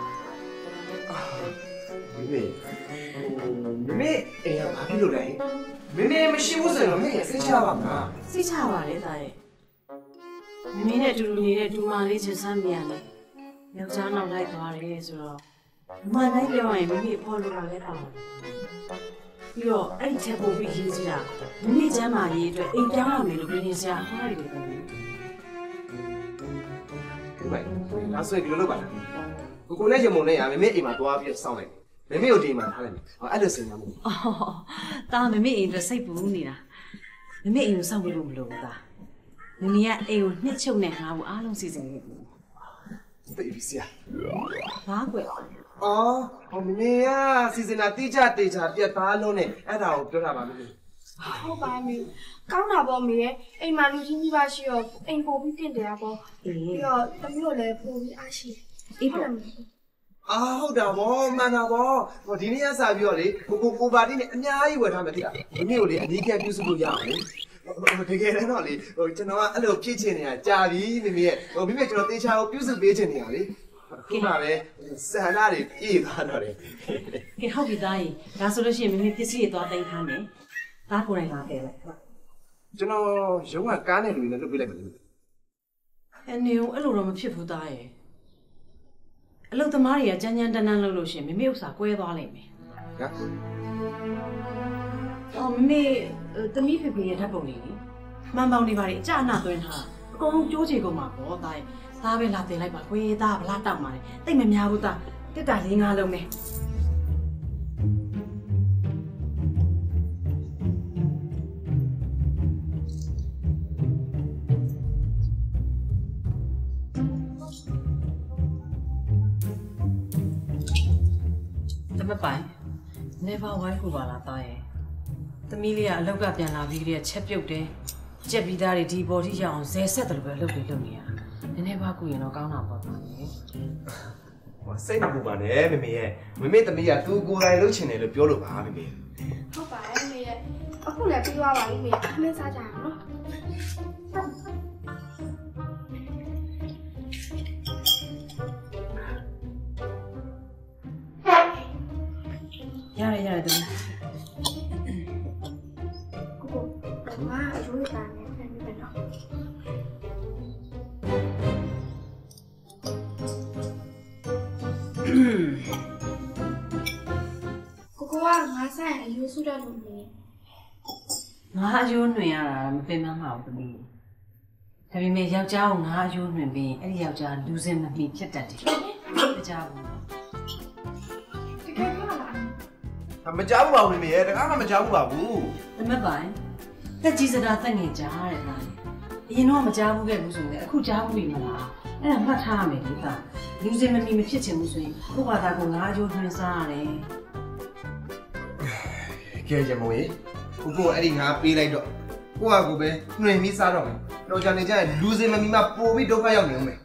C: မမေမမေအေးဘာဖြစ်လို့လဲမမေမရှိဘူးဆိုတော့မမေစိတ်ချပါမှာ
E: စိတ်ချပါလေသားရဲ့မမေနဲ့အတူတူနေတဲ့ဒူမလေးချစ်စမ်းမြန်လေယောက်ျားနောက်လိုက်သွားတယ်ဆိုတော့မနိုင်ပြောရင်မမေဖော်လို့လည်းပါပြီးတော့အဲ့ဒီချက်ပို့ပြီးရေးကြည့်တာမမေချမ်းမာရေးအတွက်အိမ်ပြောင်းရမယ်လို့ပြင်စရာဟောရတယ်ပဲ
C: ဒီမိုင်နောက်ဆွေးဒီလိုလုပ်ပါလားကိုကိုနဲ့ရမုံနဲ့ရမမေအိမ်မှာသွားပြီးစောင့်လိုက်မမေကိုဒီမှာထားလိုက်မယ်ဟောအဲ့လိုစဉ်းစားမှု
E: အော်တာမမေအိမ်အတွက်စိတ်ပူနေတာမမေအိမ်ကိုစောင့်လို့မလိုဘူးသားမမေကအိမ်ကိုနှစ်ချုပ်နဲ့ငါ့ကိုအားလုံးစီစဉ်နေပြီ
C: သိပြီဆရာ
E: ဘာကွယ်
C: အော်ဟိုမမေကစီစဉ်တာတိကျတေချာပြတ်သားလုံးနဲ့အဲ့ဒါကိုပြောတာပါမမေ
B: ဟုတ်ပါမေကောင်းတာပေါ့မေရဲ့အိမ်မှာလူကြီးကြီးပါရှိတော့အိမ်ပို့ပြီးတင့်တယ်ပေါ့ပြီးတော့သမီးတို့လည်းပို့ပြီးအားရှိအေးဟုတ်တယ်
C: အာဟုတ်တာဗောမှန်တာဗောဟိုဒီနေ့ကစပြီးတော့လေကိုကိုကိုပါတီနဲ့အများကြီးဝယ်ထားမယ်တိလားဒီနေ့ကိုလေအနီးကပ်ပြုစုလို့ရအောင်လေဟိုတကယ်တော့လေဟိုကျွန်တော်ကအဲ့လိုဖြစ်ချင်နေတာကြာပြီမိမိရဲ့ဟိုမိမိကျွန်တော်တေချာကိုပြုစုပေးချင်နေတာလေခုမှပဲဆန္ဒတွေပြည့်သွားတော့တယ်
E: ကဲဟုတ်ပြီသားကြီးဒါဆိုလို့ရှိရင်မိမိပစ္စည်းတွေသွားတင်ထားမယ်သားကိုယ်တိုင်လာခဲ့လိုက်
C: ကျွန်တော်ရုံးကကားနဲ့လူတွေနဲ့လုပ်ပေးလိုက်မယ်လို့
E: အနေဦးအဲ့လိုတော့မဖြစ်ဘူးသားရဲ့အလုပ်သမားတွေကကြမ်းကြမ်းတန်းတန်းလုပ်လို့ရှိရင်မိမိဥစ္စာကွဲသွားလိမ့်မယ်
C: ဟမ်
E: အော်မိမိသမီးဖေဖေရဲ့ဓာတ်ပုံလေးလေမှန်ပေါင်းတွေပါလေအကြအနာသွင်းထားအကုန်လုံးကြိုးချေကုန်မှာပေါ့သားရဲ့သားပဲလာတင်လိုက်ပါခွေးသားဗလားတောက်ပါလေတိတ်မများဘူးသားတစ်တာလေးငါးလုံးပဲမပိုင် never wife ကိုပါလားသားရဲ့သမီးလေးကအလောက်ကပြန်လာပြီးတည်းချက်ပြုတ်တယ်ကြက်ပြီးသားတွေဒီပေါ်ထိရအောင်ဇယ်ဆက်တယ်လို့ပဲလုပ်ပြီးလုပ်နေရနည်းနည်းပါကူရင်တော့ကောင်းတာပေါ့သားရဲ့
C: ဟောစိတ်မပူပါနဲ့မမေရဲ့မမေသမီးကသူကိုယ်တိုင်လုပ်ချင်တယ်လို့ပြောလို့ပါမမေ
B: ဟုတ်ပါရဲ့မေရဲ့အခုလည်းပြီးသွားပါပြီမေအမင်းစားကြအောင်နော်
E: ရတယ်ရတယ်တူ
B: ကိုကိုဘာအကျိုးတာနဲ့ပြန်ပြီးတော့ကိုကိုကငါဆိုင်အယူစုတဲ့လူနေ
E: ငါအယိုးနှွင်ရတာမပင်မမအောင်သမီးဒါပေမဲ့ယောက်ျားကိုငါအယိုးနှွင်ပြီးအဲ့ဒီယောက်ျားလူစင်မပြီးဖြစ်တတ်တယ်မကြောက်ဘူး
B: တကယ်ပြောလား
C: မကြောက်ဘူးပါဘူးမေရဲ့တကားမှမကြောက်ဘူးပါဘူး
E: သမက်ပိုင်တက်ကြီးစကားတက်ငယ်ကြားတဲ့သားအရင်တော့မကြားဘူးခဲ့ဘူးဆိုရင်အခုကြားဘူးပြီမလားအဲ့ဒါမှတ်ထားရမယ်ဒီကလူစင်မပြီးမဖြစ်ချင်ဘူးဆိုရင်ကိုယ့်ဘာသာကိုငါအယိုးနှွင်စားရတယ်
C: ကဲကြမွေကိုကိုအဲ့ဒီငါပေးလိုက်တော့ကိုကကိုပဲနှွင်ပြီးစားတော့မယ်တော့ကြနေကြလူစင်မမီမပို့ပြီးဒုက္ခရောက်နေဦးမယ်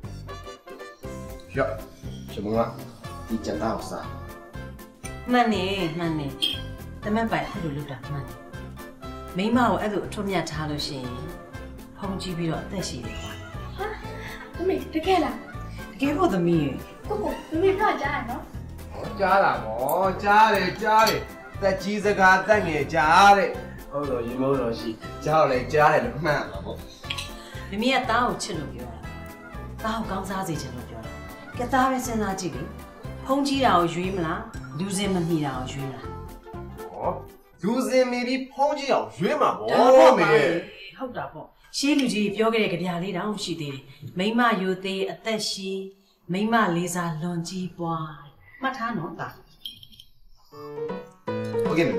C: ရော့ကြမွေကဒီကြံသားကိုစား
E: မှန်နေမှန်နေသမက်ပိုင်အဲ့လိုလုပ်တာမှန်တယ်မိမကိုအဲ့လိုအထွတ်မြတ်ထားလို့ရှိရင်ဖုံးကြည့်ပြီးတော့အသက်ရှိတယ်ကွာ
B: ဟာသမီးတကယ်လား
E: တကယ်ပေါ့သမီးရေ
B: ကိုကိုသမီးပြောကြရနော်
C: ဟောကြားလာဗောကြားတယ်ကြားတယ်တက်ကြီးစကားတက်ငယ်ကြားတဲ့ဟုတ်တော့ရေမိုးတော်ရှိကြားတော့လေကြားတယ်လို့မှန်ပါဗော
E: မမီးကသားကိုချစ်လို့ပြောတာသားကိုကောင်းစားစေချင်လို့ပြောတာကဲသားပဲစဉ်းစားကြည့်လေဖုံးကြီးတာကိုရွေးမလားလူစင်မမိတာကိုရွေးမလား
C: ဟောလူစင်မီပြီးဖုံးကြီးအောင်ရွေးမှာဗောမေ
E: ဟုတ်တာပေါ့ရှေးလူကြီးပြောခဲ့တဲ့ကြပြလေးတောင်ရှိသေးတယ်မိမယိုသေးအသက်ရှိမိမလေးစားလွန်ကြီးပွားမှတ်ထားနော်သား
C: โอเคမေ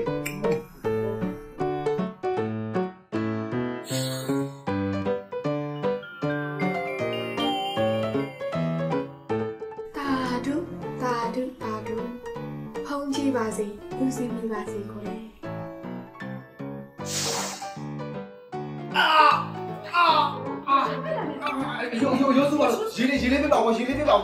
B: တာဒုတာဒုတာဒုဖုံးကြည့်ပါစေလူစင်မိပါစေကိုလေအာအာအာ
C: ရိုးရိုးရိုးဆိုပါရေလေးရေလေးပြပါဦးရေလေးပြပါဦး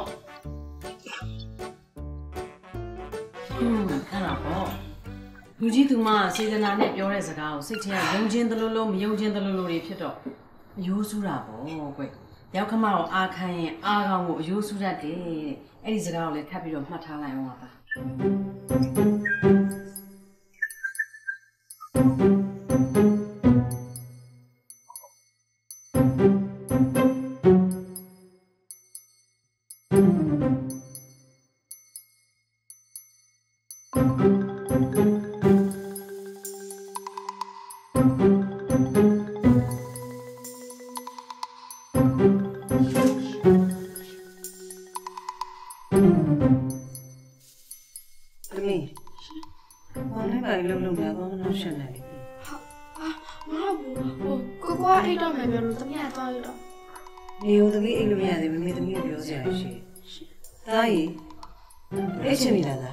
E: อืมအဲ့ဒါပေါ့လူကြီးသူမစေတနာနဲ့ပြောတဲ့စကားကိုစိတ်ထဲကယုံချင်းသလိုလိုမယုံချင်းသလိုလိုတွေဖြစ်တော့အယိုးဆူတာပေါ့ကွရောက်ခမကိုအားခိုင်းရင်အားကောင်းကိုအယိုးဆူတတ်တယ်တဲ့အဲ့ဒီစကားကိုလည်းထပ်ပြီးတော့မှတ်ထားလိုက်အောင်ပါသမီးဘာလဲပါလုံးလုံးလာတော့နောက်ဆက်နေပြီ
B: အာမဟုတ်ဘူးဟိုကိုကိုအိတ်တော့မယ်ပြောလို့သမီးကသွားရတော့
E: နေဦးသမီးအိတ်လို့မရသေးဘူးမမေသမီးကိုပြောစရာရှိတာကြီးအိတ်ချင်ပြီလားသား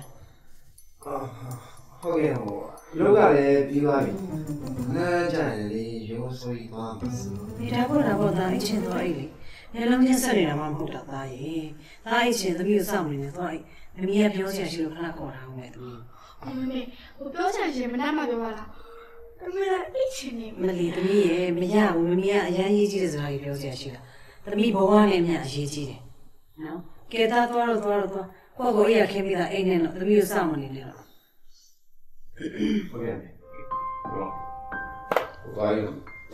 C: ဟုတ်ရဲ့ဟိုလောကလည်းပြီးသွားပြီနားကြတယ်လေရိုးဆိုးကြီးသွားမှာစ
E: ဒီဒါပေါ်တာပေါ်သားအိတ်ချင်တော့အိတ်လေနေလုံးချင်းဆက်နေတာမှမဟုတ်တာသားရေသားအိတ်ချင်သမီးကိုစောင့်နေတယ်သွားအိတ်မမေကပြောစရာရှိလို့ခဏခေါ်ထားအောင်မယ်သမီး
B: အမေမေဟိုပြောချင်ရှင်မနာမှပြောပါလားအမေကအိတ်ချင်နေ
E: မလီသမီးရေမရဘူးမမေကအရန်ရေးကြီးတဲ့စကားကြီးပြောစရာရှိတာသမီးဘဝနဲ့အမြအရေးကြီးတယ်နော်ကဲသားသွားတော့သွားတော့သွားကိုယ့်ကိုအိတ်ရခင်းပြီးသားအိတ်နဲ့တော့သမီးကိုစောင့်မနေနဲ့တော့
C: ဟုတ်ရဲ့ဟောဘာလို့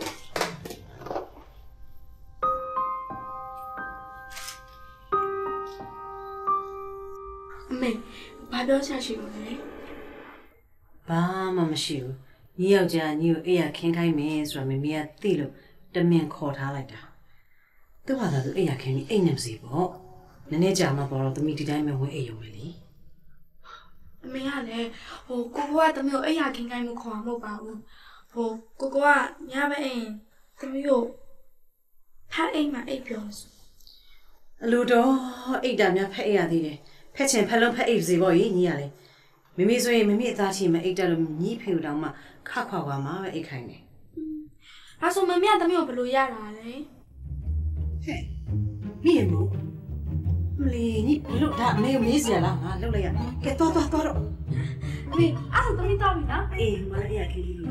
B: အမေဘာပြောချင်ရှိလို့လဲ
E: ဘာမှမရှိဘူးညီယောက်ျားညီကိုအိတ်ရခင်းခိုင်းမယ်ဆိုတာမမေကသိလို့တမင်ခေါ်ထားလိုက်တာသူ့ဘာသာသူအိတ်ရခင်းပြီးအိတ်နဲ့မစီပေါ့နည်းနည်းကြာမှတော့သမီးဒီတိုင်းပဲဝင်အိတ်ရုံပဲလေ
B: အမေကလည်းဟိုကိုကိုကသမီးကိုအိတ်ရခင်ခိုင်းမှုခေါ်မှာမဟုတ်ပါဘူးဟိုကိုကိုကညဘက်အိမ်သမီးကိုဖတ်အိမ်မှာအိတ်ပြောလို့
E: အလိုတော့အိတ်တာများဖက်အိတ်ရသေးတယ်ဖက်ချင်ဖက်လုံးဖက်အိတ်စီပေါ့ကြီးညီရလေမမေဆိုရင်မမေအသားချင်းမအိတ်တက်လို့ညီဖေတောင်မှခခွာခွာမှာပဲအိတ်ခိုင်းတယ်
B: အဲဆိုမမေကသမီးကိုဘယ်လိုရတာလဲ
E: ဟဲ့မိရမို့မလီညီဘလို့ဒါအမေမေးစရာလားငါလှုပ်လိုက်ရကဲတော့တော့တော့တော့
B: အမေအဲ့ဆိုသမီးတောက်ပြီနော်
E: အေးမလေးရခီးလေး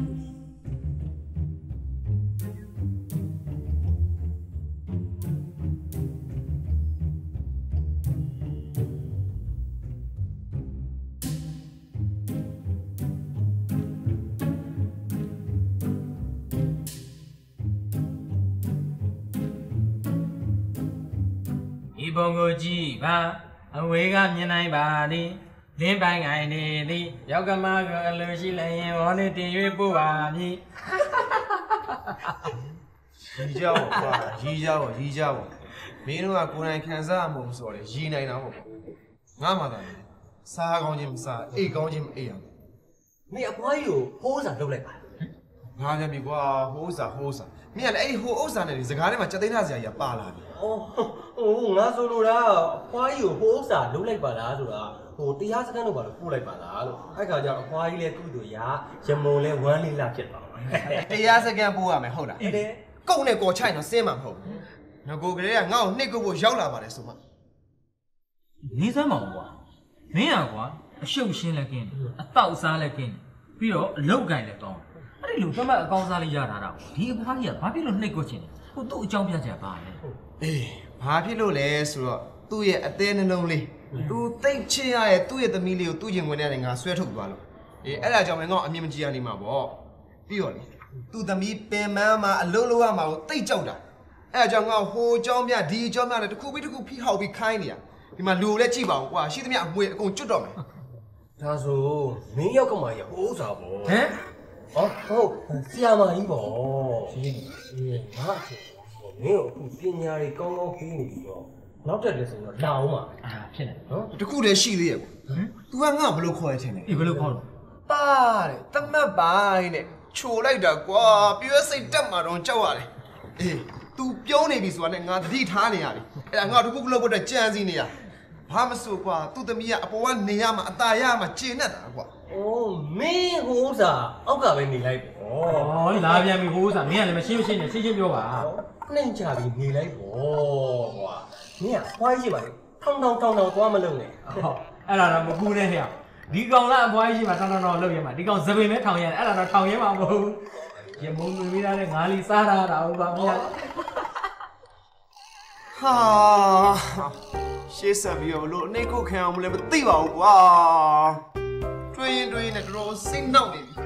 D: ဒီပုံကိုကြည့်ပါအဝေးကမြင်နိုင်ပါလေလင်းပိုင်းငိုင်းနေသည်ရောက်ကမကလူရှိလျင်ဘောနေတင်၍ပို့ပါမည်
C: ရီးကြပါကွာရီးကြပါရီးကြပါမင်းတို့ကကိုယ်တိုင်ခံစားမှုဆိုတော့ရီးနိုင်တာပေါ့ငါမှသာစားကောင်းခြင်းမစားအိတ်ကောင်းခြင်းမအိတ်ရဘူး
F: မင်းအဖွားကြီးကိုဟိုးစားလုပ်လိုက်ပါ
C: ငါပြန်ပြီကွာဟိုးစားဟိုးစားမင်းကလည်းအဲ့ဒီဟိုးဥစ္စာနဲ့ဒီစကားထဲမှာစက်သိန်းသားစရာကြီးပါလာပြီ
F: အော်ဟိုငါဆိုလိုတာအဖွားကြီးကိုဟိုးစားလုပ်လိုက်ပါလားဆိုတာဟိုတရားစခန်းတော့ပါလို့ပို့လိုက်ပါလားလို့အဲ့ခါကျတော့အဖွားကြီးလည်းသူ့တို့ရာရမုံလဲဝမ်းလေးလာဖြစ်သွားတယ်
C: တရားစကန်ပို့ရမယ်ဟုတ်လား
F: အဲ့ဒါ
C: ကုတ်နဲ့ကော်ချိုင်တော့စင်းမှာမဟုတ်ဘူးငါကိုကလေးကငါ့ကိုနှိပ်ကုတ်ဖို့ရောက်လာပါတယ်ဆိုမှ
D: နေစမ်းပါဦးကွာမင်းอ่ะကွာအရှုပ်ရှင်းလည်းကင်းတယ်အတောက်စားလည်းကင်းတယ်ပြီးတော့အလောက်ကန်လည်းကောင်းတယ်အဲ့ဒီလိုတမတ်အကောင်းစားလေးရတာတော့ဒီအဖွားကြီးကဘာဖြစ်လို့နှိပ်ကွက်ချင်လဲဟိုသူ့အကြောင်းပြချက်ပါလေ
C: အေးဘာဖြစ်လို့လဲဆိုတော့သူ့ရဲ့အသေးနှလုံးလေးသူသိပ်ချစ်ရရဲ့သူ့ရဲ့သမီးလေးကိုသူ့ရင်ဝင်တဲ့ငါဆွဲထုတ်သွားလို့အေးအဲ့ဒါကြောင့်မင်းငါ့အမြင်မကြည့်ရနေမှာပေါ့ပြီးတော့လေသူ့သမီးပင်မန်းမှာအလုံးလုံးရမှာကိုသိပ်ကြောက်တာအဲ့ဒါကြောင့်ငါဟိုကြောင်းပြဒီကြောင်းပြလည်းတစ်ခုပြီးတစ်ခုဖိဟောက်ပြီးခိုင်းနေရဒီမှာလူလည်းကြည့်ပါဦးကွာရှိသမျှအမွေအကုန်ကျွတ်တော့မယ်
F: ဒါဆိုမင်းရောက်ကမှရဟိုးစားပေါ့
D: ဟမ်
F: ဟောဟုတ်ဆရာမကြီးပေါ့ရှင်ဟာမင်းအခုပညာတွေကောင်းကောင်းပြီးနေပြီတော့နောက်တက်တယ်ဆိုတော့လောင်းပါ
D: အာဖြစ်နေ
F: နော်
C: တခုတည်းရှိသေးရဲ့ကွာ तू ကငါ့ဘယ်လိုခေါ်ရချင်လဲ
D: အေးဘယ်လိုခေါ်လို့
C: ပါတဲ့တမတ်ပိုင်းနဲ့ချိုလိုက်တာကွာပြွေးစိတ်တက်မှာတော့ကြောက်ရတယ်အေး तू ပြုံးနေပြီဆိုတာနဲ့ငါသတိထားနေရတယ်အဲ့ဒါငါတခုခုလုပ်ဖို့အတွက်ကြံစည်နေရဘာမဆိုကွာသူ့သမီးကအပေါ်ကနေရမှာအตาရမှာကျေနပ်တာကွာ
F: အိုးမင်းဟိုးစားအောက်ကပဲနေလိုက်ပေါ့
D: ဩလာပြန်ပြီဟိုးစားမင်းကလည်းမရှင်းမရှင်းနဲ့ရှင်းရှင်းပြောပါ
F: နှိမ့်ချပြီးနေလိုက်ပေါ့ကွာမင်းကဖွားရှိပါလေထောင်းထောင်းထောင်းထောင်းသွားမလုပ်နဲ့
D: ဟောအဲ့ဒါတော့မကူနဲ့ဟဲ့ဒီကောင်လားအဖွားကြီးမှာတောင်းတောင်းတောင်းလုပ်ရမှာဒီကောင်စပင်မဲထောင်ရတယ်အဲ့ဒါတော့ထောင်ရဲမှာမဟုတ်ဘူးရမုံတွေမိသားနဲ့ငါးလီစားတာတာဟုတ်ပါမင်း
C: ဟာရှေ့ဆက်ပြီးတော့ဘလို့အနေခုခံအောင်မလဲမသိပါဘူးကွာတွေးရင်တွေးရင်လည်းတော်တော်စိတ်နှောက်နေပြီ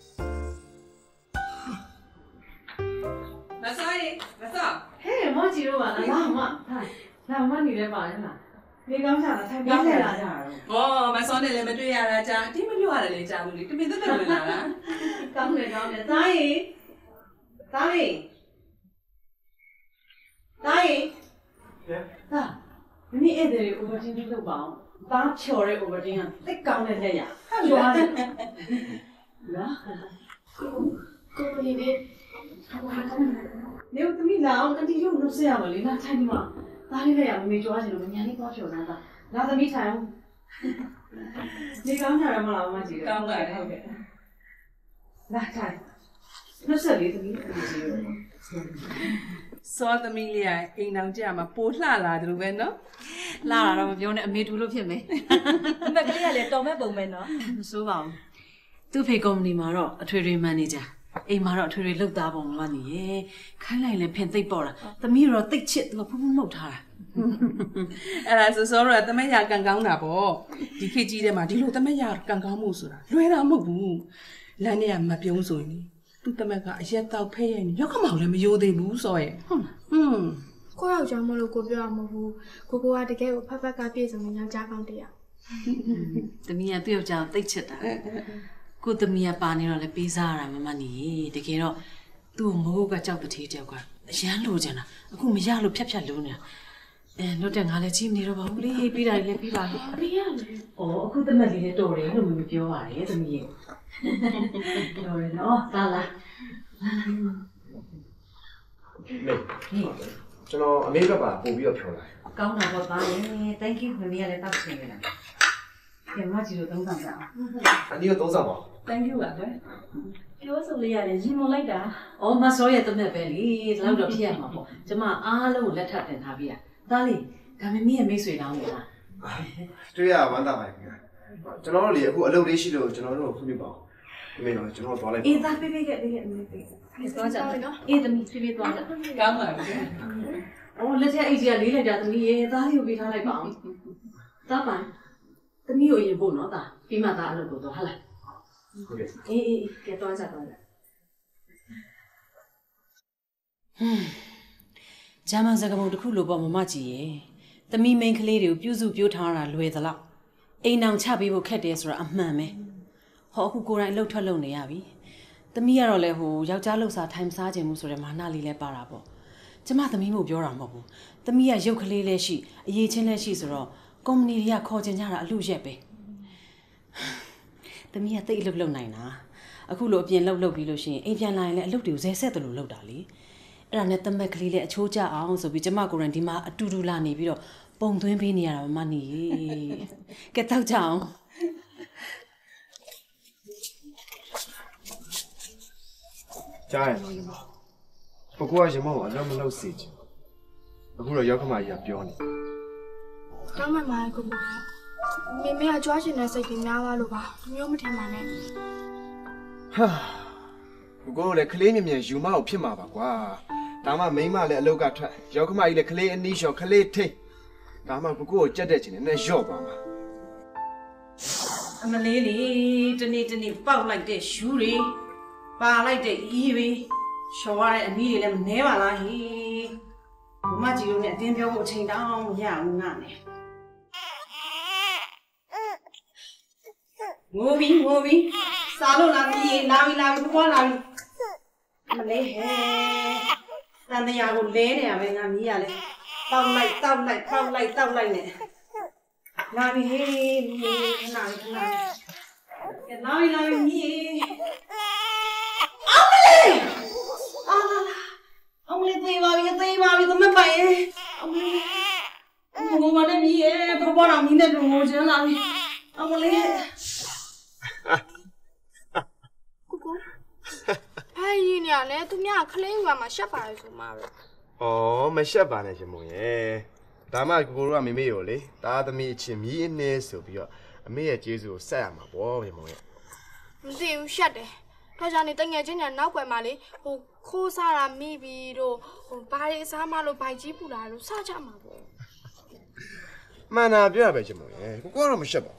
E: မစားရေမစားဟဲ့မကြည့်တော့ပါလားလာမလာမနေလဲပါလားနေကောင်းကြလားထိုင်ပြလဲလာကြတာတော့
G: 哦，买烧的嘞，没对呀，来家，你们留下来嘞，家屋里，这边都得回来了。
E: ကောင်းတယ်ကောင်းတယ်သားရေသားရေသားရေသားမင်းအဲ့ဒါကို overtime လုပ်ပါအောင်သားချော်တဲ့ overtime ကသိကောင်းတဲ့လက်ရကျွားတယ်လားကိုကိုလေးလေးနေဦးသမီးလာအောင်အတီးရုပ်လို့ဆက်ရပါလေလားထိုင်ဒီမှာသားလေးလက်ရမမေကျွားချင်လို့မြန်လေးသွားချော်သားသားလာသမီးထိုင်အောင်နေကောင်းကြရမလားမမကြီး
G: 刚来，好的。
E: လာထိုင်နှုတ်ဆက်လေးသမီးအတီးရုပ်
G: 烧的米里啊，银行家嘛，不拉拉的路呗喏。
H: လာတာတော့မပြောနဲ့အမေတူလို့ဖြစ်မယ်။အမေကလေးကလည်းတော်မဲ့ပုံပဲနော်
E: မစိုးပါဘူးသူ့ဖေကုမ္ပဏီမှာတော့အထွေထွေမန်နေဂျာအိမ်မှာတော့အထွေထွေလုပ်သားပုံမှန်နေရဲ့ခိုင်းလိုက်လည်းဖင်သိပ်ပေါ်တာသမီးတော့သိပ်ချစ်သူကဖုန်းဖုန်းနှုတ်ထားတာ
G: အဲ့ဒါဆိုဆိုတော့တမက်ရကန်ကောင်းတာပေါ့ဒီခေတ်ကြီးထဲမှာဒီလိုတမက်ရကန်ကောင်းမှုဆိုတာလွယ်တာမဟုတ်ဘူးလမ်းထဲကမပြုံးဆိုရင်သူ့တမက်ကအရက်တောက်ဖဲ့ရဲ့ရောက်ကမောင်လည်းမယိုသေးဘူးဆိုရဲ့ဟုတ်လားဟွန်း
B: ကိုယောက်ျားမလို့ကိုပြောရမှာမဟုတ်ဘူးကိုကိုကတကယ်ကိုဖက်ဖက်ကပြည့်စုံတဲ့ယောက်ျားကောင်းတယောက်
E: သမီးကသူ့ယောက်ျားကိုသိပ်ချစ်တာကိုသမီးကပါနေတော့လည်းပေးစားရတာမမနေတကယ်တော့သူ့မိုးကကြောက်တဲ့တယောက်ကအရန်လိုချင်တာအခုမရလို့ဖြတ်ဖြတ်လုံးနေတာအဲတော့တဲ့ငါလည်းကြည့်မနေတော့ပါဘူးလေပြီးတာလည်းပြီးပါပြီ
B: ပေးရလေ
E: ။အော်အခုတမက်လေးလည်းတော်တယ်လို့မပြောပါနဲ့သမီးရဲ့။တော်တယ်နော်လာလာ
C: မေကျွန်တော်အမေကပါပို့ပြီးတော့ဖြော်လာ
E: ။ကောင်းတာပေါ့သားရဲ့ thank you မမီးကလည်းတောက်ချင်နေတာ။ကဲမကြီးတို့သုံးဆောင်ကြအောင်
C: အနည်းတော့သုံးဆောင်ပါ
G: thank you ပါကွယ်
H: ပြောဆိုလေးရတယ်ရင်မလိုက်တာ
E: ။အော်မဆောရဲ့တမက်ပဲလေဒီလောက်တော့ဖြစ်ရမှာပေါ့။ကျမအားလုံးကိုလက်ထပ်တင်ထားပြီးတာ။သားလေးဒါမမီးရဲ့မိတ်ဆွေတောင်းနေတာ
C: တွေ့ရဝမ်းသာပါခင်ဗျာကျွန်တော်တို့လေအခုအလုပ်လေးရှိလို့ကျွန်တော်တို့ခွင့်ပြုပါအောင်ဒီမေတော့ကျွန်တော်သွားလိုက်
E: ။အေးသားပေးပေးခဲ့ပေးခဲ့ပေးပေး။
H: ဒီသွားကြတယ်နော်
E: အေးသမီးပေးပေးသွားကြ
G: ကောင်းပါပြီ
E: ။အော်လက်ချက်အိတ်ကြီးကလေးလိုက်တာသမီးရဲ့သားလေးကိုပေးထားလိုက်ပါအောင်။သားပိုင်သမီးကိုရင်ပို့နော်သားပြီးမှသားအလုပ်ကိုသွားဟလား
C: ဟုတ်ကဲ့
E: ။အေးအေးကဲသွားကြသွားကြ။ဟွန်းဂျာမန်စကားပုံတစ်ခုလိုပေါ့မမကြီးရဲ့။သမီးမိန်းကလေးတွေကိုပြုစုပြောထားတာလွယ်သလား။အိမ်အောင်ချပေးဖို့ခက်တယ်ဆိုတာအမှန်ပဲဟောအခုကိုယ်တိုင်လှုပ်ထွက်လုံနေရပြီသမီးကတော့လေဟိုယောက်ျားလှုပ်စားထိုင်စားခြင်းမှုဆိုတဲ့မာနလေးလဲပါတာပေါ့ကျမသမီးမို့ပြောတာမဟုတ်ဘူးသမီးကရုပ်ကလေးလည်းရှိအရေးချင်းလည်းရှိဆိုတော့ကုမ္ပဏီတွေကခေါ်ချင်ကြတာအလူရက်ပဲသမီးကတိတ်အလုပ်လုပ်နိုင်တာအခုလိုအပြင်လှုပ်လှုပ်ပြီးလို့ရှိရင်အိမ်ပြန်လာရင်လည်းအလုပ်တွေကိုဇဲဆက်တယ်လို့လုပ်တာလေအဲ့ဒါနဲ့တမက်ကလေးလည်းအချိုးကျအောင်ဆိုပြီးကျမကိုယ်တိုင်ဒီမှာအတူတူလာနေပြီးတော့ပုံသွင်းပေးနေရတာမမနီကဲတောက်ကြအောင်
C: ကြားရပကူကရမောအလုံးမလုံးစေချင်အခုတော့ရောက်ခမကြီးကပြောနေ
B: တောင်းမှမှာကိုကိုမေမေကကြွားချင်တဲ့စိတ်ကြီးများပါလို့ပါမျိုးမထင်ပါနဲ့
C: ဟာကိုကိုလည်းကလေးမြင်မြင်ယူမအောင်ဖြစ်မှာပါကွာဒါမှမိန်းမလည်းအလုတ်ကထွက်ရောက်ခမကြီးလည်းကလေးအနီးလျှော်ကလေးထိတ်ဒါမှကိုကိုကိုကြက်တဲ့ချင်းနဲ့ရော့ပါမှာ
E: အမလေးလေတနေ့တနေ့ပေါက်လိုက်တဲ့ရှူးတွေပါလိုက်တဲ့အီးတွေရှော်ရတဲ့အမီးတွေလည်းမနှဲပါလားဟိဘမကြီးတို့နဲ့အတင်းပြောဖို့အချိန်တောင်းမရဘူးငါနဲ့ငိုပြီးငိုပြီးစားလို့လာပြီးလာပြီးလာပြီးပွားလာပြီးမလေးဟဲတန်တရားကိုလဲနေရပဲငါမီးရလဲတောက်လိုက်တောက်လိုက်တောက်လိုက်တောက်လိုက်နဲ့လာပြီးဟေးမီးခဏလေးခဏလေးကဲလာပြီးလာပြီးမီးအောင်မလေးအာလာလာအောင်မလေးသေးပါပြီသေးပါပြီသမက်ပိုင်ရဲ့အောင်မလေးငိုမနဲ့မီးရဲ့ဘဘတော်မီးနဲ့ငိုချင်လာပြီအောင်မလေး
B: ကိုကိုဘာရင်းရလဲသူများခလင်းရွာမှာရှက်ပါလေဆိုမှာပဲ
C: ဩမရှက်ပါနဲ့ရှင်မုံရဲ့ဒါမှကိုကိုတို့ကမိမေရောလေတားသမီးအချင်းမြည်အနှဲဆိုပြီးတော့အမေရဲ့ကျေးဇူးကိုဆက်ရမှာပေါ့ရှင်မုံရဲ့
B: မသိဘူးရှက်တယ်ဒါကြောင့်နေတငယ်ချင်းညာနောက်ွယ်မှာလေဟိုခိုးစားတာမိပြီးတော့ဟိုဘာတွေစားမလို့ဘိုက်ကြီးပူလာလို့စားကြမှာပေါ့
C: မှန်တာပြောရပဲရှင်မုံရဲ့ကိုကိုကတော့မရှက်ပါ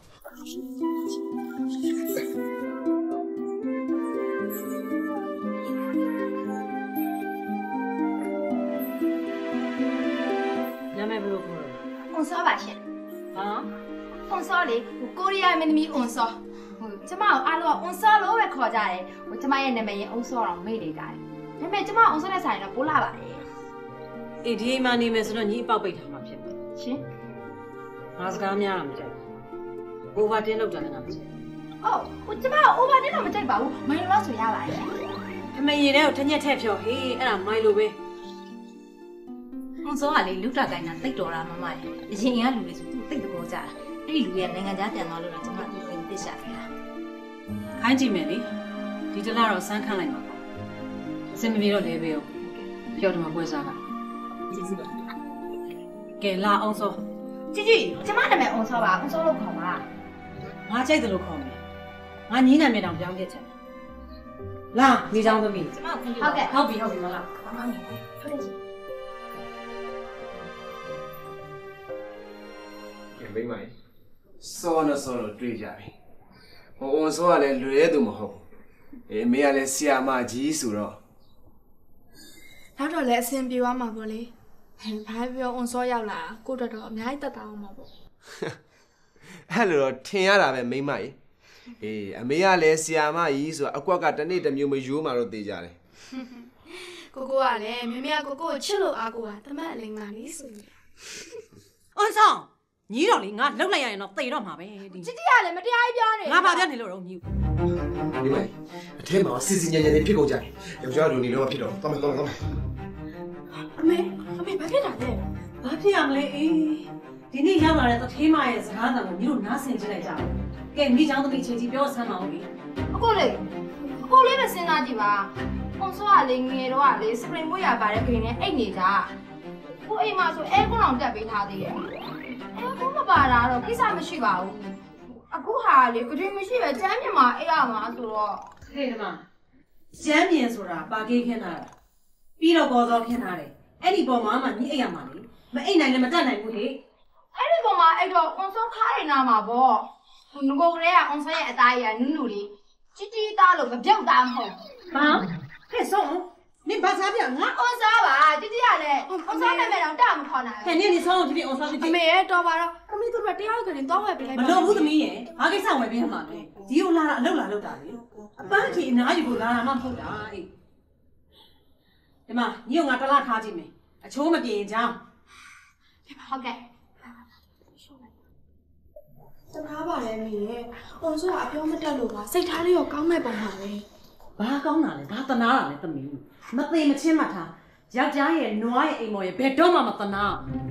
H: အွန်စောပါရှင်ဟာအွန်စောလေကိုရီးယားမင်းသမီးအွန်စောဟိုကျမအားလုံးကအွန်စောလို့ပဲခေါ်ကြတယ်ဟိုကျမရဲ့နာမည်ရင်အွန်စောတော့မေ့နေကြတယ်ဒါပေမဲ့ကျမအွန်စောနဲ့ဆိုင်တော့ပိုးလာပါတယ်
E: အေးဒီအိမ်မှာနေမယ်ဆိုတော့ညီအပေါက်ပိတ်ထားမှာဖြစ်မယ်
H: ရှင်
E: ငါစကားများတာမကြိုက်ဘူး over တင်းလောက်ကြတယ်ငါမကြိုက်
H: ဟုတ်ဟိုကျမ over တင်းတော့မကြိုက်ပါဘူးမိုင်လိုတော့ဆိုရပါတယ်
E: အမေရင်ထဲကိုထညက်ထက်ဖြော်ဟေးအဲ့ဒါမိုင်လိုပဲ
H: အွန်စောကလေလူတက်ကိုင်းတာတိတ်တော်တာမမရဲ့အရင်ကလူတွေဆိုသူ့တိတ်တော်ကြတာအဲ့ဒီလူရဲ့နိုင်ငံခြားပြန်သွားလို့တော့ကျမသူ့ကိုသိရှာခဲ့တာ
E: ခိုင်းကြည့်မယ်လေဒီတလားတော့စမ်းခန့်လိုက်မှာပေါ့အစင်မပြေတော့လဲပဲဟုတ်ပြောတယ်မှာပွဲစားကကျေးဇူးပါကဲလာအောင်စော
H: ကြည့်ကြည့်ကျမနာမည်အွန်စောပါအွန်စောလို့ခေါ်ပါ
E: ငါကြိုက်တယ်လို့ခေါ်မယ်ငါညီးနာမည်တောင်ပြောင်းပြချင်လာမိချောင်းသမီး
H: ကျမဟုတ်ကဲ့
E: ဟုတ်ပြီဟုတ်ပြီမလား
H: မမနေဟုတ်တယ်
C: မိမစောနစောတော့တွေ့ကြပြီဟိုဝန်စောကလည်းလွယ်သူမဟုတ်အေးမေကလည်းဆီယာမကြီးဆိုတော့
B: နောက်တော့လည်းအဆင်ပြေသွားမှာပေါ့လေဘာပြောဝန်စောရောက်လာကိုတော်တော်အများကြီးတတ်တာအောင်မှာပေါ့
C: အဲ့လိုတော့ထင်ရတာပဲမိမကြီးအေးအမေကလည်းဆီယာမကြီးဆိုတော့အကွက်ကတနေ့တစ်မျိုးမယူမှတော့သိကြတယ်
B: ကိုကိုကလည်းမမေကကိုကိုကိုချစ်လို့အားကိုကတမတ်အလိမ်မာလေးဆိုရင်
E: အွန်ဆောင်ညီတော်လေးငါလှုပ်လိုက်ရရင်တော့သေတော့မှာပဲ
B: ဒီချစ်တီကလည်းမတရားကြီးပြောနေ
E: ငါဘာပြောနေလို့တော့ညီ
C: ဒီမအထဲမှာစီစီညံ့ညံ့နေဖြစ်ကုန်ကြတယ်ယောက်ျားလူနေလို့မဖြစ်တော့တော့မယ်တော့မယ်
B: အမေအမေဘာဖြစ်တာလဲ
E: ဘာဖြစ်ရမလဲအေးဒီနေ့ရောက်လာတဲ့တထေးမရဲ့စကားတန်ကိုညီတို့နားဆင်ကြည့်လိုက်ကြအောင်ကဲမိချောင်းသမီးချင်းချင်းပြောဆမ်းပါဦးလေ
H: အကိုလေးအကိုလေးပဲစဉ်းစားကြည့်ပါအွန်စောကလေငယ်တော့ကလေစပရင်မွေးရပါတဲ့ခင်နဲ့အိတ်နေကြကိုအိမ်မှာဆိုအဲကွန်းအောင်တက်ပေးထားသေးတယ်အဲကွန်းမပါတာတော့ကိစ္စမရှိပါဘူးအခုဟာလေကတိမရှိပဲကျမ်းမြင်မှာအိတ်ရမှာဆိုတော့
E: ဟေးဒီမှာကျမ်းမြင်ဆိုတာပါကေးခင်းတာပြီးတော့ပေါ်သောခင်းတာတယ်အဲ့ဒီပေါ်မှာမှညီအိတ်ရမှာလေမအိတ်နိုင်လည်းမတတ်နိုင်ဘူးဟေ့
H: အဲ့ဒီပေါ်မှာအဲ့တော့အွန်စောခါးနေနာမှာပေါ့ငကိုကလေးကအွန်စောရဲ့အသားရနုနုလေးជីជីသားလို့မပြုတ်သားမဟုတ်
E: ဘာဟဲ့ဆုံး你把啥片啊？
H: 我啥吧，姐姐嘞，我啥妹妹让打不跑呢？
E: 肯定你上这边我上这边。
B: 没耶，找吧了，我们都是第二个人到外边来。
E: မလို့ဘူးသမီးရဲ့ဘာကိစ္စဝယ်ပေးမှာလဲဒီကိုလာတာအလုပ်လာလုပ်တာလေအပန်းကြီးအနားယူကိုလာတာမှမဟုတ်တာအေးဒီမှာညီကငါတလားထားကြည့်မယ်အချိုးမပြေချောင်း
H: ဟုတ်ကဲ့
B: တနာပါလေမေရဲ့။အောင်စိုးကအပြောမတက်လို့ပါစိတ်ထားလေးရောကောင်းမဲ့ပုံပါပဲ
E: ဘာကောင်းတာလဲဘာတနာတာလဲသမီးမသေးမချင်းမှထားယောက်ျားရဲ့နွားရဲ့အိမ်မော်ရဲ့ဘယ်တော့မှမတနာ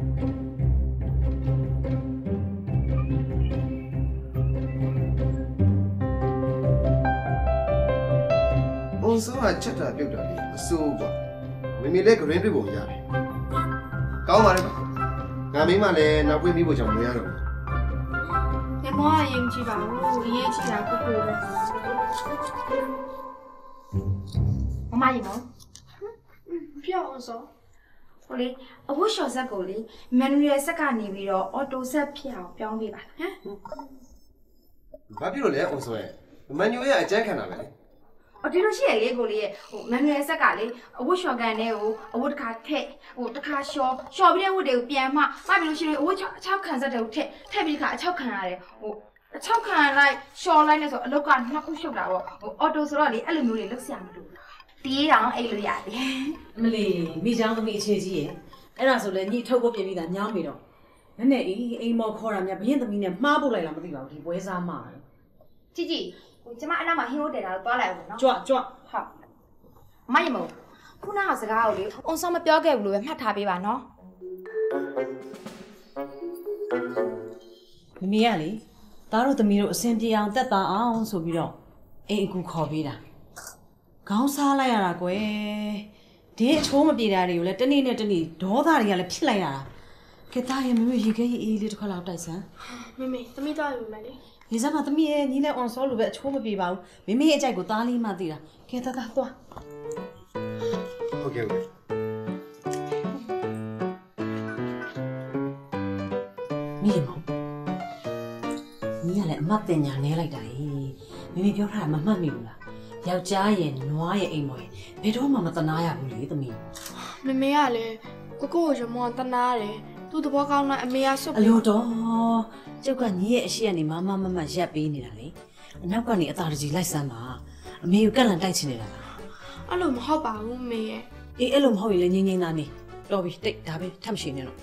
C: အောင်စိုးကချက်တာပြုတ်တာလေမစိုးကွာမမေလည်းဂရင်းတွေ့ပုံရတယ်ကောင်းပါလေငါမိမလည်းနောက်ပွေးမိဖို့ကြောင့်မရတော့ဘူး
B: ။ညမောကရင်ကြည့်ပါဦး။အရေးကြီးတာကိုကိုပဲ
H: မမရေမော
B: ။ပြောအောင်စိုး
H: ဟိုလေအဝတ်လျှော်ဆက်ကိုလေမန်နူရယ်ဆက်ကနေပြီးတော့အော်တိုဆက်ဖြစ်အောင်ပြောင်းပေးပါဟမ်
C: ဘာဖြစ်လို့လဲအောင်စိုးရဲ့မန်ညိုရဲ့အကြမ်းခံတာပဲလေ
H: အော်ဒီလိုရှိရလေကိုလေးရဲ့ဟိုမန်နူရယ်ဆက်ကလေအဝတ်လျှော်ကန်တဲ့ကိုအဝတ်တစ်ခါထည့်ဟိုတစ်ခါလျှော်လျှော်ပြီးတဲ့ဝတ်တွေကိုပြန်မှမှပြီးလို့ရှိရင်အဝတ်အချောက်ခံဆက်တဲ့ကိုထည့်ထည့်ပြီးခါအချောက်ခံရတယ်ဟိုအချောက်ခံလိုက်လျှော်လိုက်နေဆိုအလုတ်ကနှစ်ခုရှုပ်တာပေါ့ဟိုအော်တိုဆိုတော့လေအဲ့လိုမျိုးတွေလုပ်ဆရာမလို့တီးတောင်အဲ့လိုရတယ်
E: မလီမိချောင်းသမီးအခြေကြီးရဲ့အဲ့ဒါဆိုလဲညီထုတ်ဖို့ပြင်ပြီးသားညောင်းပြီတော့နည်းနည်းအေးအိမ်မော်ခေါ်တာများဘရင်သမီးနဲ့မှားဖို့လိုက်လားမသိပါဘူးဒီပွဲစားမှာ
H: ជីជីဟိုကျမအနောက်မှာဟင်းဟိုတယ်တာကိုတွားလိုက်အောင်နော်
E: ကြွကြွ
H: ဟုတ်မယမို့ခုနကစကားကိုလေအုံဆောင်မပြောခဲ့ဘူးလို့ပဲမှတ်ထားပေးပါနော်
E: မမေကလေသားတို့သမီးတို့အစင်ပြေအောင်တက်တာအောင်ဆိုပြီးတော့အိမ်အကူခေါ်ပေးတာခေါင်းစားလိုက်ရတာကွယ်ဒီအချိုးမပြေတာတွေကိုလည်းတနေ့နဲ့တနေ့ဒေါသတွေကလည်းဖြစ်လိုက်ရတာကဲသားရဲ့မမေရေခဲရေးအေးလေးတစ်ခါလောက်တိုက်စမ်း
B: ။မေမေသမီးတော့ယူမယ်လေ
E: ဒီစမှာသမီးရဲ့ညီနဲ့အွန်ဆောလိုပဲအချိုးမပြေပါဘူးမမေရဲ့အကြိုက်ကိုသားလေးမှသိတာကဲသားသားသွား
C: ဟုတ်ကဲ့ဟုတ်ကဲ့
E: မိမောင်ညီကလည်းအမတ်တင်ညာနဲလိုက်တာဟေးမမေပြောထားတာမမှတ်မိဘူးလားယောက်ျားရဲ့နွားရဲ့အိမ်မော်ရဲ့ဘယ်တော့မှမတနာရဘူးလေသမီး
B: ။မေမေကလည်းကိုကိုကိုရမောတနာတယ်။သူ့သဘောကောင်းလိုက်အမေကဆွတ်
E: အလိုတော့ကျုပ်ကညီရဲ့အရှိကနေမမမမရက်ပေးနေတာလေအနောက်ကနေအသာတကြီးလိုက်စမ်းပါအမေကိုကန့်လန့်တိုက်ချင်နေတာလား
B: ။အဲ့လိုမဟုတ်ပါဘူးမေရဲ့
E: အေးအဲ့လိုမဟုတ်ရင်လည်းငင်းငင်းသားနေတော်ပြီတိတ်ဒါပဲထပ်မရှိနေတော့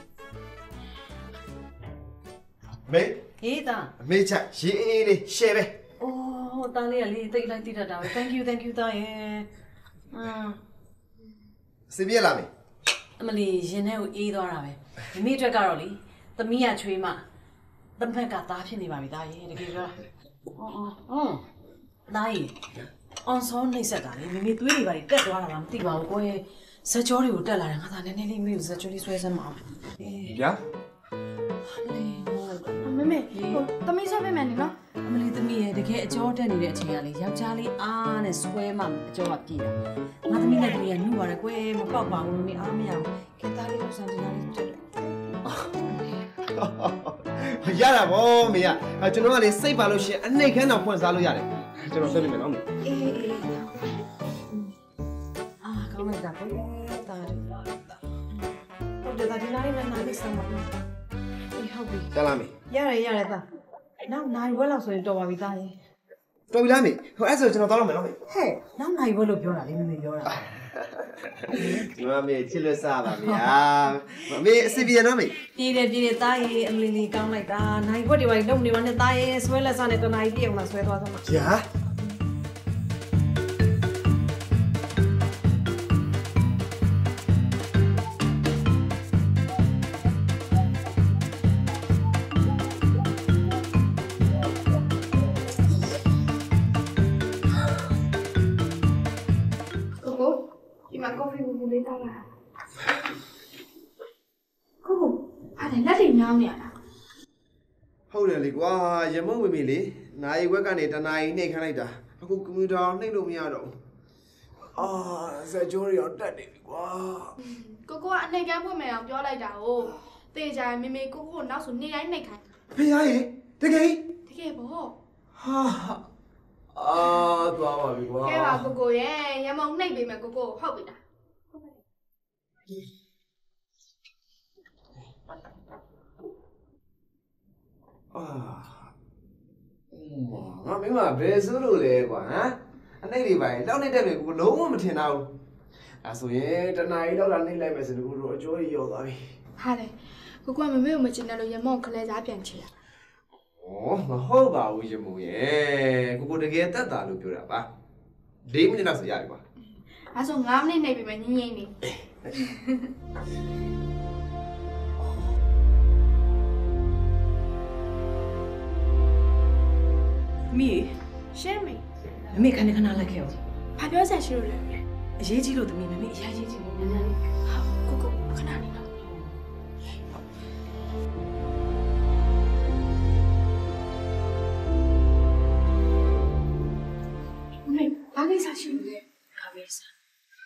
C: မေ
E: ဟေးသား
C: အမေချက်ရေးအေးအေးလေးရှယ်ပဲ
E: အိုးသားလေးကလေးတိတ်လိုက်တိတတ်တာပဲ thank you thank you သားရဲ့အင်း
C: စင်ပြေလာမေ
E: အမလီရင်ထဲကိုအေးသွားတာပဲမိမိအတွက်ကတော့လေသမီးကချွေးမသမက်ကသားဖြစ်နေပါပြီသားရဲ့တကယ်ပြောတာအော်အော်အော်သားရဲ့အောင်စောနှိမ့်ဆက်တာလေမိမိသွေးတွေပါတက်သွားတာလားမသိပါဘူးကိုယ်ဇက်ကြောတွေကိုတက်လာတယ်ငါသာနည်းနည်းလေးမိကိုဇက်ကြောလေးဆွဲစမ်းမအောင်အေး
C: ဗျာ
E: လေဟို
B: ။မေမေဟိုသမီးဆွတ်ပေးမယ်နေနော်
E: အမလီသမီးရဲ့တကယ်အကျော်တက်နေတဲ့အချိန်ကလေယောက်ျားလေးအားနဲ့ဆွဲမှအကျော်ကပြေးတာငါသမီးနဲ့ကလေးကနှုတ်ရတယ်ကွယ်မပေါက်ပါဘူးမိအားမရဘူးခေသားလေးကိုစမ်းတင်လာလေးတက်တယ်
C: ရတာဗောမေကကျွန်တော်ကလေစိတ်ပါလို့ရှင်အနှိတ်ခမ်းတော့ဖွင့်စားလို့ရတယ်ကျွန်တော်ဆွဲပေးမယ်နော်မေ
E: အေးအေးအာကောင်းလိုက်တာပေါ့တာရီဟုတ်တယ်ဒါဒီလိုက်နဲ့နားလေးစမ်းပါဦးအေးဟုတ်ပြီ
C: တက်လာမေ
E: ရတယ်ရတယ်သားနောက်နိုင်ဝက်လောက်ဆိုရင်တော်ပါပြီသားရေ
C: တော်ပြီလားမေဟိုအဲ့ဆိုကျွန်တော်သွားလို့မယ်နော်မေ
E: ဟဲ့နောက်နိုင်ဝက်လို့ပြောတာလေမမေပြောတာ
C: ဒီမမေချစ်လို့စားပါဗျာမမေအစီပြေနော်မေ
E: ပြေးတယ်ပြေးတယ်သားရေအမလီလေးကောင်းလိုက်တာနိုင်ဝက်တွေပါလုံနေပါနဲ့သားရေဆွဲလက်စားနဲ့တနားကြီးပြေအောင်လားဆွဲသွားသမှာ
C: ဗျာ
B: ။ကိုကိုဒီမှာကော်ဖီဘူဘူလေးတောက်လာ။ကိုကိုဟာတယ်လက်တွေညောင်းနေရတာ
C: ဟုတ်တယ်လေကွာရမုံမေမေလေနိုင်ဝက်ကနေတနာရီနှိတ်ခမ်းလိုက်တာအခုကွန်ပျူတာနှိတ်လို့မရတော့အာဇက်ကြောရီအောင်တက်နေပြီကွာ
B: ။ကိုကိုကအနှိတ်ကမ်းဖွင့်မယ်အောင်ပြောလိုက်တာကိုတေချာမေမေကိုကိုနောက်ဆိုနေတိုင်းနှိတ်ခိုင်း
C: ဖေးရရေတကယ်
B: တကယ်ပေါ့
C: ဟာအာသွားပါပြီကွာ
B: ။ကဲပါကိုကိုရဲ့ရမုံနှိတ်ပေးမယ်ကိုကိုဟုတ်ပြီလား
C: ငါမင်းမဘယ်ဆိုလို့လဲကွာဟမ်အနေတွေပါလောက်နေတဲ့တွေကိုလုံးဝမထင်တော့ဘူးအဲဆိုရင်တနားရီလောက်လာနေလိုက်မယ်ဆိုတော့တို့အကျိုးကြီးရောက်သွားပြီ
B: ဟာလေကိုကမမေကိုမချင်တယ်လို့ရမောင်ခလဲစားပြန်ချင်တာ
C: ဩမဟုတ်ပါဘူးရမို့ရဲ့ကိုကိုတကယ်တက်တာလို့ပြောတာပါ၄မိနစ်လောက်ဆိုရပြီကွာ
B: အဲဆို၅မိနစ်နေပြီပဲငင်းငင်းနေ
E: မီး
B: ရှင်းပြီ
E: မမေခဏခဏလိုက်ခဲ့အောင်
B: ဘာပြောဆက်ရှိလို့လဲ
E: အရေးကြီးလို့သမီးမမေအရေးကြီးလို့မြန်မြန်လေး
B: ဟာကိုကိုခဏနေတော့မေဘာကိစ္စရှိလို့လဲ
E: ခါပေးစား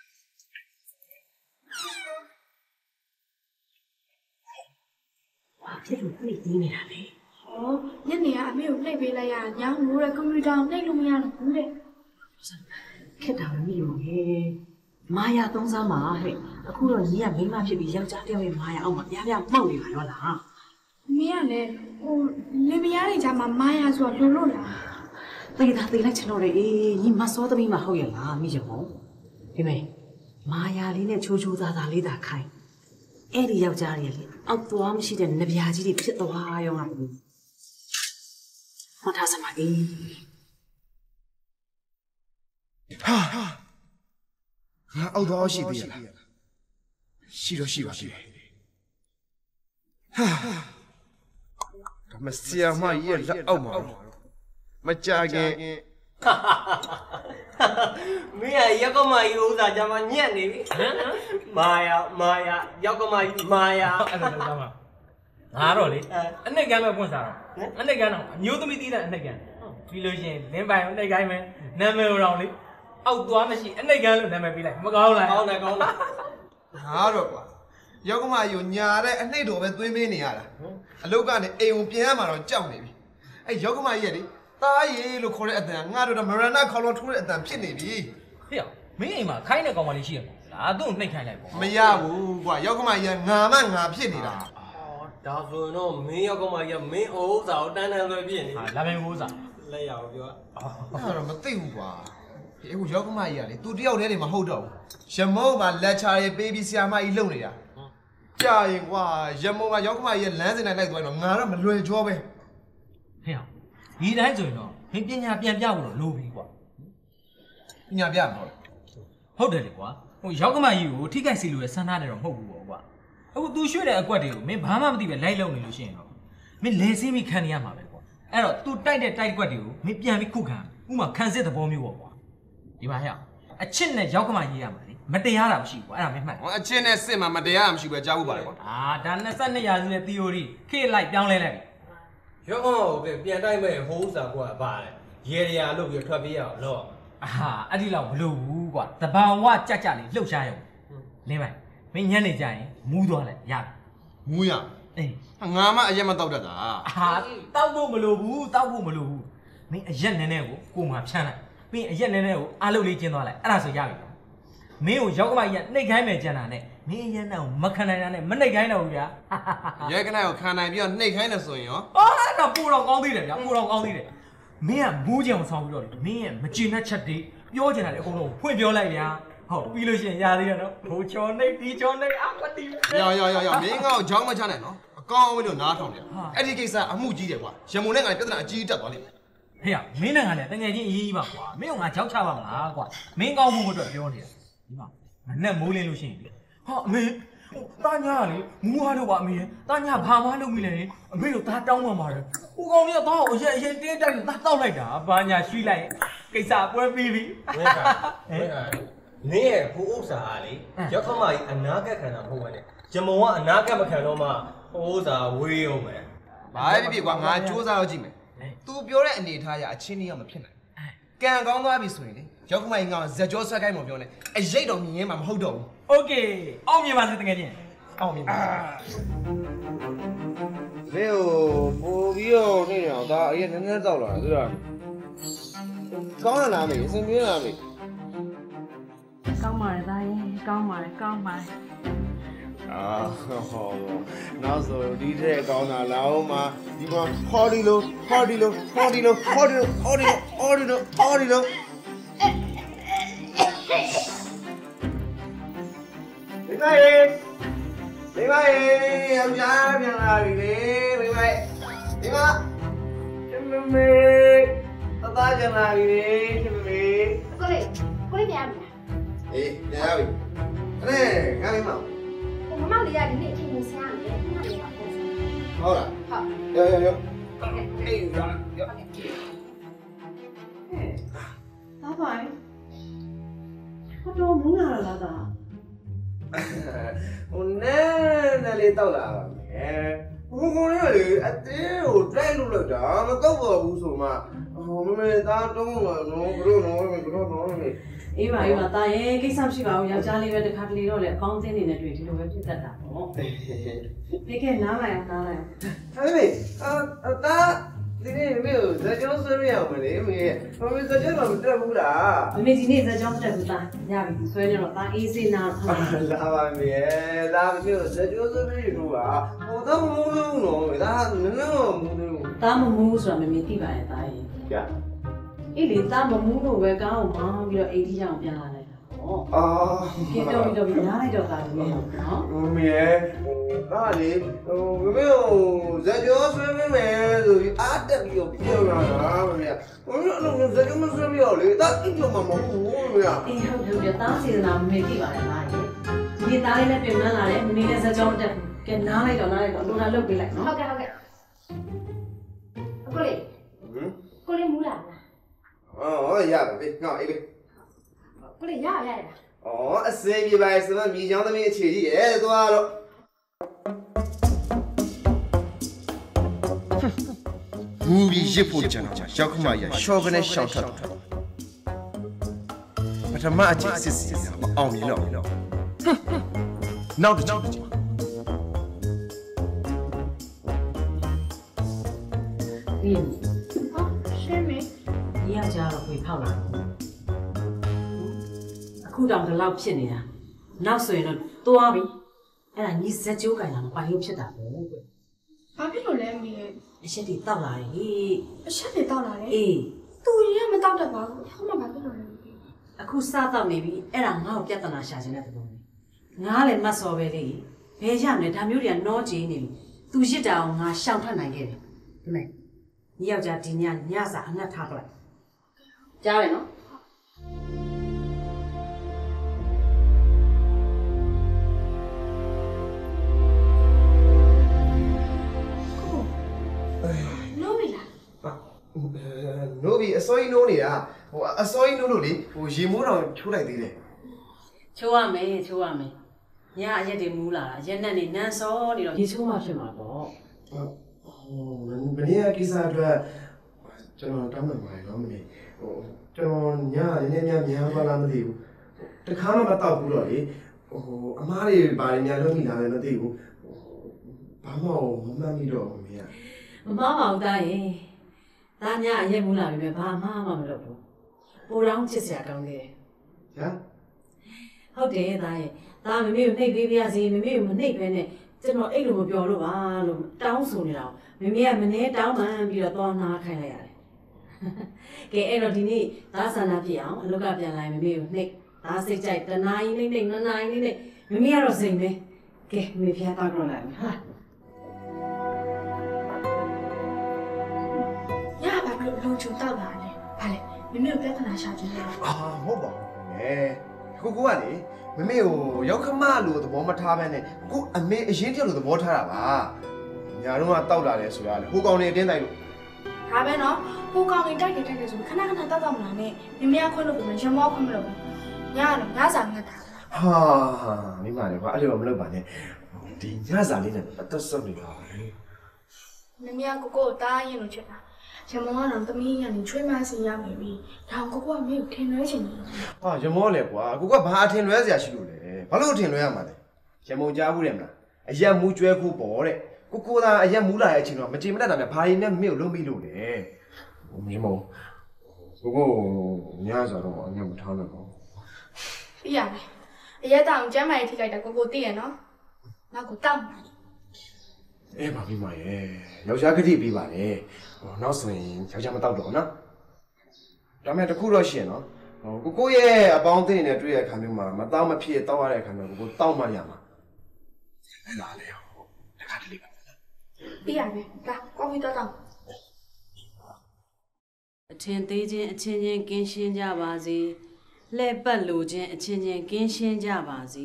E: ဘာဖြစ်လို့နှိပ်သေးနေတာလဲ
B: ဩညနေကအမေကိုနှိပ်ပေးလိုက်ရညောင်းလို့တဲ့ကွန်ပျူတာနှိပ်လို့မရတော့ဘူးတဲ့
E: ခက်တာမမိဘူးဟဲ့မာယာသုံးစားမှာဟဲ့အခုတော့ညီကမိန်းမဖြစ်ပြီးယောက်ျားတယောက်ရဲ့မာယာအောက်မှာပြားပြားမှောက်နေပါတော့လား
B: မင်းကလည်းဟိုလေမယားတွေကြားမှာမာယာဆိုတာလုံလို့လား
E: တေးတာတေးလိုက်ချင်တော့လေအေးညီမစောသမီးမဟုတ်ရလားမိချင်မို့ဒီမေမာယာလေးနဲ့ချိုးချိုးသားသားလေးသာခိုင်းအဲ့ဒီယောက်ျားတွေလေအောက်သွားမရှိတဲ့နဗျာကြီးတွေဖြစ်သွားရောငါဘူးဟောထားစမ်းအေး
C: ဟာငါအောက်သွားရှိသေးရလားရှိတော့ရှိပါသေးတယ်ဟာဒါမဆီယာမရဲ့လက်အောက်မှာမကြခင်
F: မင်းရရောက်ကမကြီးဥစားကြမှာညက်နေပြီမာယာမာယာရောက်ကမကြီးမာယာ
D: အဲ့ဒါလောက်သားမှာငါတော့လေအနှိတ်ကမ်းပဲဖွင့်စားတော့အနှိတ်ကမ်းတော့အမျိုးသမီးတီးတဲ့အနှိတ်ကမ်းပြီးလို့ရှိရင်လင်းပိုင်အနှိတ်ကိုင်းမယ်နာမည်တော်လေအောက်သွားမရှိအနှိတ်ကမ်းလို့နာမည်ပေးလိုက်မကောင်းလား
F: ကောင်းတယ်ကောင်းတယ်
C: ငါတော့ကွာရောက်ကမကြီးညာတဲ့အနှိတ်တော်ပဲသွင်းပေးနေရတာအလုတ်ကနေအိမ်ကိုပြန်ရမှာတော့ကြောက်နေပြီအဲ့ရောက်ကမကြီးရဲ့လေသားရီလို့ခေါ်တဲ့အတန်ငါတို့တော့မရဏခေါလောထိုးတဲ့အတန်ဖြစ်နေပြီ
D: ဟေ့မင်းအိမ်မှာခိုင်းတဲ့ကောင်မလေးရှိရမှာလားသူ့ကိုနှိပ်ခိုင်းလိုက်ပေါ့
C: မရဘူးကွာရောက်ကမကြီးငါမငါဖြစ်နေတာ
F: ဒါဆိုရင်တော့မင်းရောက်ကမကြီးမင်းအိုးစားကိုတန်းတန်းလွယ်ပြည့်နေ
D: ဟာလာမင်းအိုးစား
F: လက်ရအောင်ပြော
C: အဲ့တော့မသိဘူးကွာဒီအခုရောက်ကမကြီးကလေသူတယောက်တည်းနေမဟုတ်တော့ဘူးရမုံမှာလက်ချာရေးပေးပြီးဆရာမကြီးလုံနေတာကြာရင်ကွာရမုံမှာရောက်ကမကြီးရဲ့လမ်းစဉ်တိုင်းလိုက်သွားရင်တော့ငါတော့မလွယ်ကြောပဲ
D: ဟေ့ဒီတိုင်းဆိုရင်တော့မင်းပညာပြန်ပြဖို့တော့လိုပြီကွာ
C: ပညာပြမှာဟုတ်
D: ဟုတ်တယ်လေကွာဟိုရောက်ကမကြီးကိုထိခိုက်စီလို့ရဆန်းထားတယ်တော့မဟုတ်ဘူးပေါ့ကွာအခု तू ရွှေ့တဲ့အကွက်တွေကိုမင်းဘာမှမသိပဲလိုက်လုံနေလို့ရှိရင်တော့မင်းလဲစင်းပြီးခံရမှာပဲကွာအဲ့တော့ तू တိုက်တဲ့တိုက်ကွက်တွေကိုမင်းပြန်ပြီးခုခံဥမာခံစစ်သဘောမျိုးပေါ့ကွာဒီမှာဟဲ့အချစ်နဲ့ရောက်ကမကြီးရမှာလေမတရားတာမရှိဘူးကွာအဲ့ဒါမင်းမှတ်
C: ဟောအချစ်နဲ့စစ်မှာမတရားတာမရှိဘူးကြားဖို့ပါတယ်ကွာ
D: အာဒါနှစ်ဆနှစ်ရာစုရဲ့ theory ခေတ်လိုက်ပြောင်းလဲလိုက်ပြီ
F: ရောက်ကမကိုပြန်တိုက်မဲ့ဟိုးစားကွာပါတယ်ရေရလို့ပြီးထွက်ပြေးရအောင်လော
D: အာအဲ့ဒီလောက်မလို့ဘူးကွာတဘာဝကြကြလေးလှုပ်ရှားရုံလင်းပိုင်မင်းညနေကြရင်မူးသွားလိုက်ရပြီ
C: မူးရ
D: အေး
C: ငါမှအရက်မတောက်တတ်တာ
D: အာတောက်ဖို့မလို့ဘူးတောက်ဖို့မလို့ဘူးမင်းအရက်နည်းနည်းကိုကိုမှဖြန်းလိုက်ပြီးအရက်နည်းနည်းကိုအားလုံးလေးကျင်းသွားလိုက်အဲ့ဒါဆိုရပြီမင်းကိုရောက်ကမကြီးနှိတ်ခိုင်းမယ်ကြံတာနဲ့မင်းအရက်နဲ့မခံနိုင်တာနဲ့မနှိတ်ခိုင်းတော့ဘူးဗျာ
C: ရဲကနိုင်ကိုခံနိုင်ပြီးတော့နှိတ်ခိုင်းတယ်ဆိုရင်ရော
D: အော်အဲ့ဒါပူတော့ကောင်းသေးတယ်ဗျာပူတော့ကောင်းသေးတယ်မင်းကမူးကြအောင်ဆောင်းပြီးတော့မင်းရဲ့မကျေနပ်ချက်တွေပြောချင်တာတွေအကုန်လုံးဖွင့်ပြောလိုက်ဗျာဟုတ်ပြီးလို့ရှိရင်ရသေးတယ်နော်ဘိုးချော်နေတီချော်နေအမတီ
C: ရောရောရောရောမင်းကကြောင်းမချနဲ့နော်အကောင်းဝင်းလို့နားထောင်တယ်အဲ့ဒီကိစ္စအမှုကြီးတယ်ကွာရမုံနဲ့ငါပြဿနာအကြီးတက်သွားလိမ့်မယ်
D: ဟေ့မင်းနဲ့ငါလည်းတကယ်ချင်းအရေးကြီးပါကွာမင်းကငါကြောက်ချပါမလားကွာမင်းကောင်းမှုအတွက်ပြောနေတာဒီမှာငါနဲ့မိုးလင်းလို့ရှိရင်ဟာအမေတာညာလေမူးဟာတော့ပါအမေတာညာဘာမှလုပ်မိလဲအမေတို့သားတောင်းမှမှာတယ်ဟိုကောင်ကြီးကတော့အရင်အရင်တင်းတိုက်သားတောက်လိုက်တာဘာညာရွှီးလိုက်ကိစ္စပွဲပြီးပြီ
F: ဝဲတာဝဲတာနင်းရဲ့ဘူဥစ္စာအားလေရောက်ခမကြီးအနာကက်ခံတာမဟုတ်ဘူးနဲ့ဂျမုံကအနာကက်မခံတော့မှဥစ္စာဝေးအောင်မယ်
C: ဘာပဲဖြစ်ဖြစ်ကွာငါစူးစမ်းတော့ကြည့်မယ်သူပြောတဲ့အနေထားရအချင်းကြီးကမဖြစ်နိုင်ကံကောင်းသွားပြီဆိုရင်လေရောက်ခမကြီးကဇက်ကြောဆွဲကိုင်းမပြောနဲ့အရိတ်တော်မြင်ရင်မှမဟုတ်တော့ဘူး
D: โอเคအောင်မြင်ပါစေတကယ်ချင်းအောင်မြင်ပါ
C: မင်းကိုပို့ပြီးတော့နေတော့ဒါအရင်နည်းနည်းတောက်လာတာသူကကောင်းလားမေအစင်ပြေးလားမေ
E: ကောင်းပါတယ်ဒါရင်ကောင်းပါတယ်ကောင်းပါတယ်
C: 啊，好，那时候你这搞那老嘛，你讲好的喽，好的喽，好的喽，好的喽，好的喽，好的喽，好的喽。明白？明白？要加变啦，明白？明白？明白？明白？大大讲啦，明白？明白？
H: 过来，过来边边。
C: 哎，哪位？哎，干什么？
H: 我妈妈离家离那挺远的，那边好。
C: 好了。
H: 好。
C: 有有有。
H: 哎，
C: 有了有。
E: 哎，老板，我做冇牙啦，大。
C: 我奶奶里到了没？我讲那里，哎，对，我带路了的，那到我无所嘛。我们打中了，我不知道我们不知道我们。
E: အေးပါအေးပါတာရဲ့ကိစ္စမရှိပါဘူးယောက်ျားလေးပဲတစ်ခါတလေတော့လေအကောင်းအသင်းနေနဲ့တွေ့ဒီလိုပဲဖြစ်တတ်တာပေါ့ဒီကနားလိုက်အောင်နားလိုက်အောင်
C: ဟဲ့မေအာတာဒီနေ့မေဇာကျော်ဆွေးရအောင်လေမေဘာမေဇာကျော်တော့မတက်ဘူးလား
E: မမေဒီနေ့ဇာကြောင်းတက်ဘူးသားရပြီဆွဲနေတော့တာအေးစေးနာ
C: လာပါမေလာမေဇာကျော်ဆွေးရလို့ပါဟိုတော့မမလို့နော်ဒါနည်းနည်းမမလို့
E: တာမမူးဆိုတာမမေသိပါရဲ့တာရဲ့
C: ကြာ
E: အေးလေတာမမူးလို့ပဲကောင်းအောင်မောင်းပြီးတော့အိတ်ကြီးအောင်ပြန်လာလိုက်တာပေါ့
C: အာ
E: ကဲတော့ပြီးတော့ပြီးနားလိုက်တော့တာလေနော်
C: မေဒါလေဟိုမေဇာကျော်ဆွေးမယ်ဆိုပြီးအားတက်ပြီးတော့ပြောလာတာမေဟိုတော့ဇာကျော်မဆွေးရလေဒါအိပ်လို့မမဟုတ်ဘူးမေ
E: အေးဟုတ်တယ်ပြတာစေနာမမေသိပါရဲ့တာရဲ့ဒီနေ့တာလေးလည်းပြင်မလာတယ်မမေလည်းဇာကြောင်းတက်ကဲနားလိုက်တော့နားလိုက်တော့လိုတာလုတ်ပေးလိုက်နော်
H: ဟုတ်ကဲ့ဟုတ်ကဲ့ကိုလေး
C: ဟမ်
H: ကိုလေးမူးလာလား
C: အော်ရပါပြီငါအေးပြီ
H: ကိုလေးရရရ
C: အော်အစင်းပြပါစမမြေချောင်းသမီးအခြေကြီးရဲ့သွားတော့မူပြီးရစ်ဖို့ကြံတော့ရောက်ခမရရှော့ကနေရှောင်းထွက်ပထမအချိန်စစ်စီမအောင်မြင်တော့ဘူးနော်နောက်တစ်ချိန်
E: ပြီးရင်
B: ဟာရှင်းမေ
E: ဒီယောက်ျားတော့ခွေဖောက်လာတော့အခုတောင်ဒီလောက်ဖြစ်နေတာနောက်ဆိုရင်တော့သွားပြီအဲ့ဒါညီစက်ကြိုးကင်လာမပိုင်လို့ဖြစ်တာပဲကွ
B: ဘာဖြစ်လို့လဲမေ
E: အရှက်တွေတောက်လာရင်ဟေး
B: အချက်တွေတောက်လာတယ်
E: အေး
B: သူရင်ကမတောက်တတ်ပါဘူးဟောမှဘာဖြစ်လို့လဲ
E: အခုစားတော့နေပြီအဲ့ဒါငါ့ကိုပြဿနာရှာခြင်းတဲ့ပုံပဲငါလည်းမတ်စော်ပဲလေဘယ်ရမလဲဒါမျိုးတွေကနောကြည်နေပြီသူရစ်တာအောင်ငါရှောင်ထွက်နိုင်ခဲ့တယ်ဒီမဲ့ညီယောက်ျားဒီညညစာအငတ်ထားလိုက်ကြားတယ်နော်
B: နိုးပြီလား
C: နိုးပြီအစိုးရနိုးနေတာဟိုအစိုးရနိုးလို့လေဟိုရေမိုးတော်ထိုးလိုက်သေးတယ်
E: ချိုးရမယ်ချိုးရမယ်ညအရက်တွေမူးလာတာရက်နဲ့နေနန်းစောနေတော့ရေချိုးမှဖြစ်မှာပေါ့
C: ဟိုဘယ်နည်းကိစ္စအတွက်ကျွန်တော်တောင်းပန်ပါတယ်နော်မင်းဟိုကျွန်တော်ညနည်းနည်းများများပါလားမသိဘူးတခါမှမတောက်ဘူးတော့လေဟိုအမားတွေဘာတွေများလုပ်မိလာလဲမသိဘူးဘာမှမမှတ်မိတော့ဘူးမင်း
E: မမပါဘူးတာရင်ဒါညအရက်မူးလာပြီပဲဘာမှမမလုပ်ဘူးပိုတောင်းချစ်စရာကောင်းတယ်
C: ညာ
E: ဟုတ်တယ်တာရင်ဒါမမေကိုနှိပ်ပေးပြရစီမမေကိုမနှိပ်ပဲနဲ့ကျွန်တော်အဲ့လိုမပြောလို့ပါလို့တောင်းဆိုနေတာမမေကမနေတောင်းမှန်ပြီးတော့သွားနာခိုင်းလိုက်ရတယ်ကဲအဲ့တော့ဒီနေ့ဒါဆန္ဒပြအောင်အလုပ်ကပြန်လာရင်မမေကိုနှိပ်ဒါစိတ်ကြိုက်တနာရီနှိပ်နှိပ်နှစ်နာရီနှိပ်မမေကတော့စိတ်ပဲကဲမေဖျားတောက်တော့လိုက်ဟာ
B: ညဘာဖြစ်လို့လုံချုံတောက်လာလဲဘာလဲမမေကိုပြဿနာရှာခြင်းလဲ
C: အာမဟုတ်ပါဘူးလေကိုကိုကလေမမေကိုရောက်ခမလို့သဘောမထားဘဲနဲ့ကိုအမေအရင်တည်းလို့သဘောထားတာပါညာတော့ကတောက်လာတယ်ဆိုတာလေဟိုကောင်နေအတင်းတိုက်လို့
B: ဒါပဲနော်ဟိုကောင်ကြီးတိုက်နေတိုက်နေဆိုခဏခဏတောက်တောက်မလာနဲ့မမေကခွင့်လို့ပြန်ရမောခွင့်မလို့ညကတော့ညစာငတ်တာ
C: ဟာမိမလေးကွာအဲ့လိုမလုပ်ပါနဲ့ဒီညစာလေးနဲ့အသက်ဆုံးနေတာလေ
B: မမေကကိုကိုကိုတားရင်လို့ချစ်တာရမောကတော့သမီးရနေချွေးမစင်ရမယ်ပြီဒါကိုကိုကမေကိုထင်လွဲချင်တယ်
C: ဟာရမောလေကွာကိုကဘာအထင်လွဲစရာရှိလို့လဲဘာလို့အထင်လွဲရမှာလဲရမုံကြားဘူးတယ်မလားအရက်မူးကျွဲခုပေါ်တဲ့ကိုကိုသာအရက်မူးလာတဲ့အချိန်တော့မကြင်မတတ်တာများဘာရင်းနဲ့မေကိုလုံးပြီးလို့လေရမောကိုကိုညစာတော့အညမထားနဲ့ပေါ့
B: ပြရမယ်အရက်တောင်ကျမ်းမာရေးထိခိုက်တာကိုကိုသိရနော်နောက်ကိုတောက်မှာ
C: အေးပါပြီမရဲ့ယောက်ျားကတိပေးပါလေဟိုနောက်ဆိုရင်ယောက်ျားမတောက်တော့နော်ဒါမဲ့တခုတော့ရှိရနော်ဟိုကိုကိုရဲ့အပေါင်းအသင်းနဲ့တွေ့ရတဲ့အခါမျိုးမှာမတောက်မဖြစ်တောက်ရတဲ့အခါမျိုးကိုကိုတောက်မှရမှာလာလေဟိုတခါတလေပါ
B: ပြီးရမယ်ဒါကောင်းပြီတော့တောက်
E: အထင်သေးခြင်းအချင်းချင်းကင်းရှင်းကြပါစေလှဲ့ပတ်လိုခြင်းအချင်းချင်းကင်းရှင်းကြပါစေ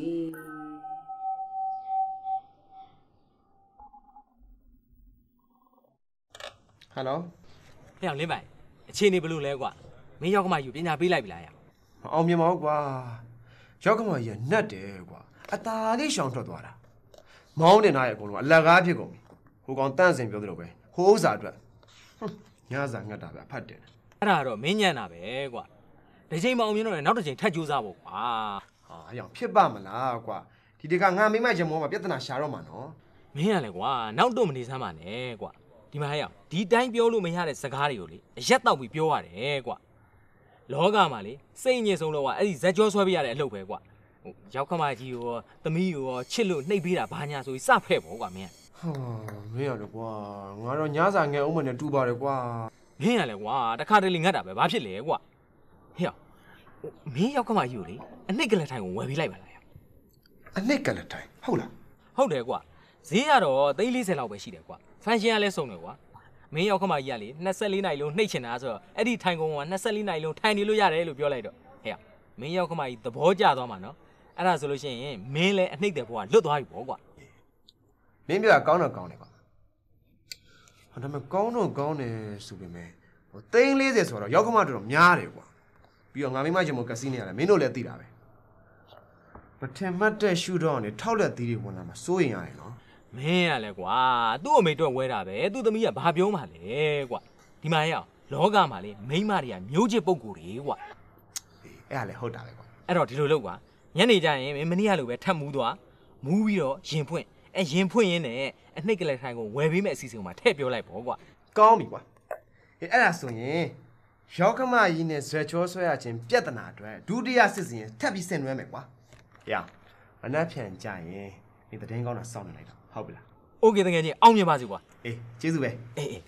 C: ဟယ်လို
D: ဟဲ့အောင်လင်းပိုင်အခြေအနေဘယ်လိုလဲကွာမင်းရောက်ကမှယူပညာပေးလိုက်ပြီလားရ
C: အောင်မြင်ပါဘူးကွာရောက်ကမှရနတ်တယ်ကွာအตาလေးရှောင်ထွက်သွားတာမောင်းတင်ထားရဲ့အကုန်လုံးအလက်ကားဖြစ်ကုန်ပြီဟိုကောင်တန့်စင်ပြောသလိုပဲဟိုဥစ္စာအတွက်ညစာငတ်တာပဲအဖတ်တယ်
D: အဲ့ဒါတော့မင်းညံ့တာပဲကွာဒီချိန်မအောင်မြင်တော့လည်းနောက်တစ်ချိန်ထပ်ကြိုးစားဖို့ကွာ
C: ဟာအយ៉ាងဖြစ်ပါမလားကွာဒီတကငါမိမရမောမှာပြဿနာရှာတော့မှာနော်
D: မင်းရလေကွာနောက်တော့မနေစမ်းပါနဲ့ကွာဒီမှာဟဲ့အောင်ဒီတိုင်းပြောလို့မရတဲ့စကားတွေကိုလေအရက်တော့ပြီးပြောရတယ်ကွာလောကမှာလေစိတ်ညစ်ဆုံးတော့ကအဲ့ဒီဇက်ကြောဆွဲပေးရတဲ့အလုပ်ပဲကွာဟိုရောက်ခမကြီးရောသမီးရောချစ်လို့နှိပ်ပေးတာဘာညာဆိုပြီးစဖဲ့ပေါ့ကွာမင်း
C: ဟာမင်းရလေကွာငါတော့ညစာငယ်အောင်မနဲ့တူပါတယ်ကွာ
D: မင်းရလေကွာတခါတလေငတ်တာပဲဘာဖြစ်လဲကွာဟဲ့မင်းရောက်ခမကြီးကိုလေအနှိပ်ကလထိုင်ကိုဝယ်ပေးလိုက်ပါလား
C: အနှိပ်ကလထိုင်ဟုတ်လား
D: ဟုတ်တယ်ကွာဈေးကတော့သိန်း၄၀လောက်ပဲရှိတယ်ကွာဖန်ရှင်ကလည်းစုံတယ်ကွာမင်းရောက်ခမကြီးကလေ၂၄နိုင်လုံးနှိပ်ချင်တာဆိုတော့အဲ့ဒီထိုင်ကုန်က၂၄နိုင်လုံးထိုင်နေလို့ရတယ်လို့ပြောလိုက်တော့ဟဲ့မင်းရောက်ခမကြီးသဘောကျသွားမှာနော်အဲ့ဒါဆိုလို့ရှိရင်မင်းလည်းအနှိပ်တဲ့ဘဝလွတ်သွားပြီပေါ့ကွာ
C: မင်းပြောတာကောင်းတော့ကောင်းတယ်ကွာဒါပေမဲ့ကောင်းတော့ကောင်းတယ်ဆိုပေမဲ့ဟိုသိန်း၄၀ဆိုတော့ရောက်ခမတော်တော်များတယ်ကွာပြီးတော့ငါမိမချင်မကစီးနေရတယ်မင်းတို့လည်းသိတာပဲပထမတ်တဲ့ရှူတော့နေထောက်လက်သီးတွေဝင်လာမှာစိုးရင်ရတယ်နော်
D: မင်းရလဲကွာသူ့အမေတော့ဝဲတာပဲသူ့သမီးကဘာပြောမှလဲကွာဒီမှာရအောင်လောကမှာလေမိန်းမတွေကမျိုးချစ်ပုံကိုယ်တွေကွာ
C: အဲ့ဒါလည်းဟုတ်တာပဲကွာ
D: အဲ့တော့ဒီလိုလုပ်ကွာညနေကျရင်မင်းမနေ့ကလိုပဲထပ်မူးသွားမူးပြီးတော့ရင်ဖွင့်အဲရင်ဖွင့်ရင်းနဲ့အနှိပ်ကလေးထိုင်ကိုဝယ်ပေးမဲ့အစီအစဉ်မှာထည့်ပြောလိုက်ပေါ့ကွာ
C: ကောင်းပြီကွာအဲ့အဲ့ဒါဆိုရင်ရောက်ခမကြီးနဲ့ဇွဲချောဆွဲရခြင်းပြဿနာအတွက်ဒုတိယစစ်စင်ထပ်ပြီးဆင်နွှဲမယ်ကွာဟေ့အနက်ဖြန်ကြရင်ဒီသတင်းကောင်းတာစောင့်နေလိုက်တော့ဟုတ်ပြီလား
D: โอเคတကယ်ချင်းအောင်မြင်ပါစေကွာ
C: အေးကျေးဇူးပဲ
D: အေးအေး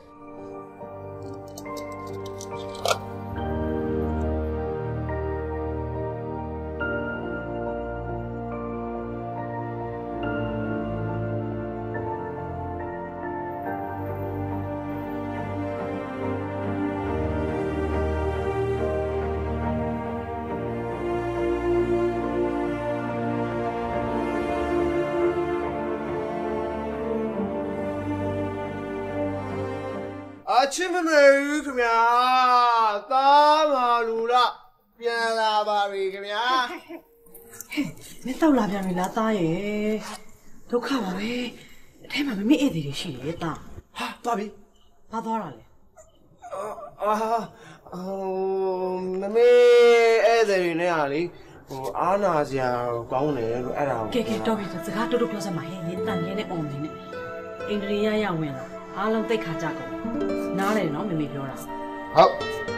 C: အချင်းမမေဘူးခင်ဗျာသားမာလူလားပြန်လာပါပြီခင်ဗျာ
E: မင်းတော့လာပြန်ပြီလားသားရဲ့ဒုက္ခပါပဲအထဲမှာမမေ့ဧည့်သည်တွေရှိတယ်သား
C: ဟာသွားပြီ
E: ဘာသွားတာလဲ
C: အာဟိုမမေဧည့်သည်တွေနဲ့ဟာလေဟိုအားနာစရာကောင်းတယ်လို့အဲ့ဒါ
E: ကဲကဲတော်ပြီစကားတိုးတိုးပြောစမ်းပါဟဲ့နင်းတန်ရဲနဲ့အုံနေနဲ့အိန္ဒြေယရဝင်လာအားလုံးသိခါကြကုန်နားလေနော်မမေပြောတာ
C: ဟုတ်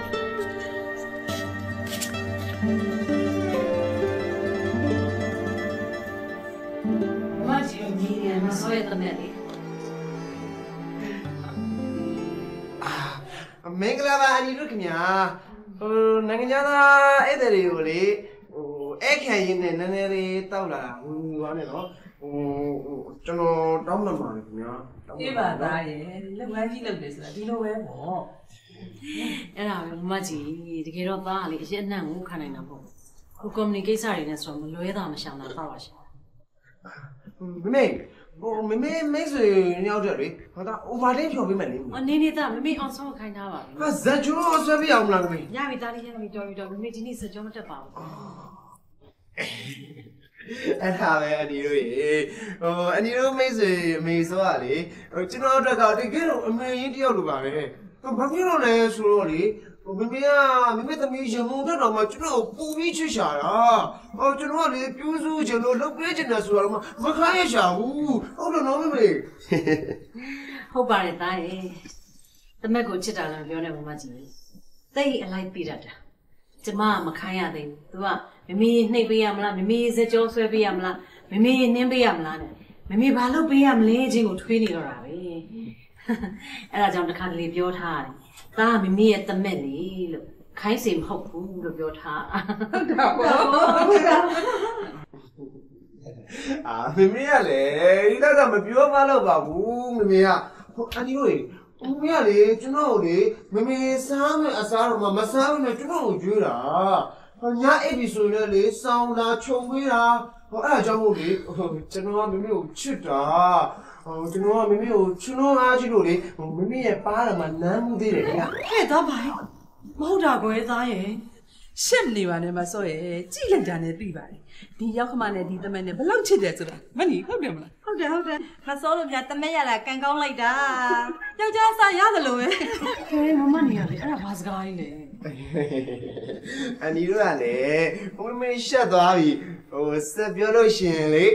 E: မကြီးညီရမဆွဲတဲ့နဲ့လေ
C: အာမင်္ဂလာပါအနီတို့ခင်ဗျာဟိုနိုင်ငံသားဧည့်သည်တွေကိုလေဟိုအဲ့ခံရင်းနဲ့နည်းနည်းလေးတောက်လာတာဟိုသွားနေနော်ဟိုကျွန်တော်တောင်းမှမှာခင်ဗျာ
E: အေးပါသားရဲ့လက်ဝဲကြီးလုပ်တယ်ဆိုတာဒီလိုပဲပေါ့အဲ့ဒါပဲမမကြီးတကယ်တော့သားကလေအရင်အနှံ့ကိုခံနိုင်တာပေါ့ဟို communicate စာတွေနဲ့ဆိုတော့မလွဲတာမရှောင်တာတော့ပါရှင်
C: မမေဟိုမမေမိတ်ဆွေညောက်တယ်လေဟာဒါ overlay ဖြော်ပေးမယ်လေ
E: အနေနဲ့သားမမေအောင်ဆုံးခိုင်းထားပါဘူး
C: ဟာဇက်ချိုးဆွဲပြအောင်မလားမမေ
E: ရပြီသားလေးရပြီတော်ပြီတော်မမေဒီနေ့စကြောမတက်ပါဘူး
C: အဲ့ဒါပဲအနီတို့ရေဟိုအနီတို့မိတ်ဆွေအမေဆိုရလေဟိုကျွန်တော်တို့ကတကယ်တော့အမေကြီးတယောက်လိုပါပဲဘာဖြစ်လို့လဲဆိုတော့လေဟိုမမေကမမေသမီးရမုံတက်တော့မှကျွန်တော်ပူပြီးချစ်ရှာတာဟိုကျွန်တော်ကလေပြူးစုကျွန်တော်လုပ်ပေးချင်တယ်ဆိုတော့မခိုင်းရရှာဘူးဟုတ်တယ်နော်မမေ
E: ဟုတ်ပါတယ်သားရေတမက်ကိုချစ်တာလည်းပြောနေမှာမကြီးတိတ်အလိုက်ပြတတ်တာကျမမခိုင်းရသေးဘူး तू ကမမေနှိပ်ပေးရမလားမမေစကြောဆွဲပေးရမလားမမေနှင်းပေးရမလားနဲ့မေဘာလို့ပေးရမလဲချင်းကိုထွေးနေတော့တာပဲအဲ့ဒါကြောင့်တစ်ခါတလေပြောထားတယ်ဒါကမမေရဲ့တမက်လေလို့ခိုင်းစေမဟုတ်ဘူးလို့ပြောထား
G: ဟုတ်တာပေါ့ဟုတ်တာ
C: အာမမေကလည်းဒီတော့မပြောမလို့ပါဘူးမမေကဟိုအန်ဒီတို့မမေကလေကျွန်တော်လေမမေစားမယ်အစားတော့မစားဘူးနဲ့ကျွန်တော်ကိုကြွေးတာဟိုညအိပ်ပြီဆိုရင်လေစောင်းလာခြုံပေးတာဟိုအဲ့ဒါကြောင့်မို့လေကျွန်တော်ကမမေကိုချစ်တာဟိုကျွန်တော်ကမမေကိုကျွန်တော်အားကြီးလို့လေဟိုမမေရဲ့ပါးတယ်မှာနမ်းမှုသေးတယ်ဗျာ
E: ဟဲ့သားပါမဟုတ်တာကွယ်သားရဲ့
G: ရှစ်နေပါနဲ့မစောရဲ့ကြည့်လိုက်တာနဲ့သိပါတယ်ဒီရောက်ခမနဲ့ဒီသမက်နဲ့ဘလောက်ချစ်တယ်ဆိုတာမနီဟုတ်တယ်မလား
E: ဟုတ်တယ်ဟုတ်တယ်မစောလို့ပြသမက်ရတာကန်ကောင်းလိုက်တာယောက်ျားစားရတယ်လို့ပဲခဲမမနေရလေအဲ့ဒါဘာစကားကြီးလဲ
C: အန်ဒီတို့ကလည်းဟိုမေရှက်သွားပြီဟိုစက်ပြောလို့ရှင်လေ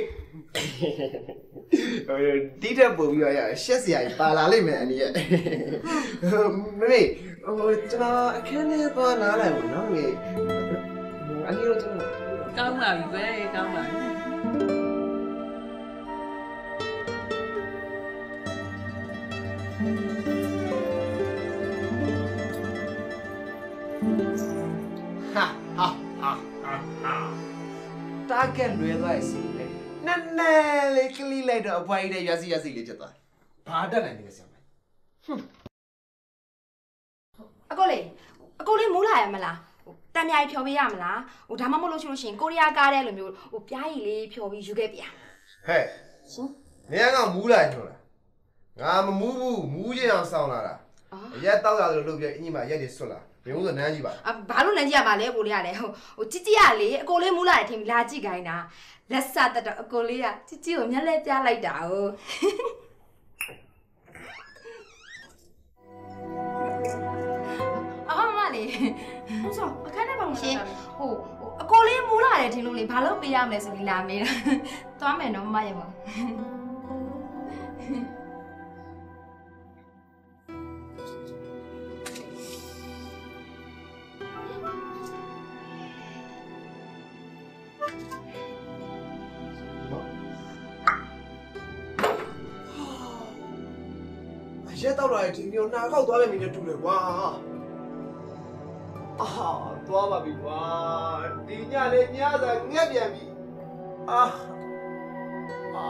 C: ဟိုတိတက်ပို့ပြီးတော့ရရှက်စရာကြီးပါလာလိမ့်မယ်အန်ဒီရဲ့မမေဟိုကျွန်တော်အခန်းထဲသွားနားလိုက်ဘူးနော်မေအန်ဒီတို့ကျွန်တော်
G: ကောင်းပါပြီပဲကောင်းပါပြီ
C: ဟာဟာဟာဟာတာကဲလွယ်သွားစီလေနည်းနည်းလေးကလေးလိုက်တော့အပွားကြီးတဲ့ရွာစီရွာစီလေးဖြစ်သွားဘာတက်နိုင်နေလဲဆရာမဟွန်း
H: အကိုလေးအကိုလေးမူးလာရမလားတမ်းမြိုင်ဖြော်ပေးရမလားဟိုဒါမှမဟုတ်လို့ရှိလို့ရှိရင်ကိုရီးယားကားတဲ့လိုမျိုးဟိုပြားရည်လေးဖြော်ပြီးယူခဲ့ပြ
C: ဟဲ့ရှင်မင်းကမူးလာညို့လားငါမမူးဘူးမူးခြင်းအောင်စောင်းလာတာရက်တောက်ရတယ်လို့ပြောအင်းကြီးမရက်တွေဆွတ်လာဘယ်လိုဆိုနန်းကြီးပါ
H: အဘာလို့နန်းကြီးရပါလဲအကိုလေးကလည်းဟိုဟိုជីជីရလေအကိုလေးမူးလာတယ်ထင်လာကြည့်ခိုင်းတာလက်စတတော့အကိုလေးကជីជីကိုမျက်လဲပြလိုက်တာ哦အော်မလေးဟုတ်ဆိုအခန်းထဲပါမရှင်ဟိုအကိုလေးမူးလာတယ်ထင်လို့လေဘာလို့ပေးရမလဲဆိုပြီးလာမေးတာသွားမယ်နော်မမရမ
C: ရက်တော့လာဒီမျိုးနာခောက်သွားပဲမင်းနဲ့တူတယ်ကွာအာသွားပါပြီကွာဒီညလေးညသာငက်ပြန်ပြီအာအာ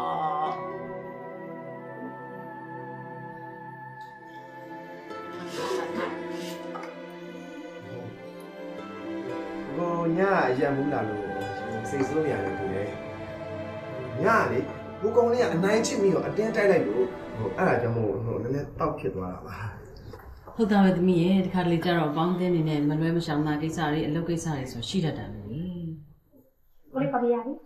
C: ကိုညရံမှုလာလို့စိတ်ဆိုးနေရတယ်တူတယ်ညလေဘုကောင်လေးကအနိုင်ချစ်ပြီးတော့အတင်းတိုက်လိုက်လို့ဟိုအဲ့ဒါကြောင့်မို့ဟိုနည်းနည်းတောက်ဖြစ်သွားတာပါ
E: ဟုတ်တာပဲသမီးရဲ့တခါတလေကျတော့ပေါင်းသင်းနေနဲ့မလွဲမရှောင်တာကိစ္စတွေအလုပ်ကိစ္စတွေဆိုရှိတတ်တယ်လေ
H: ကိုလေးပါပြရပြီ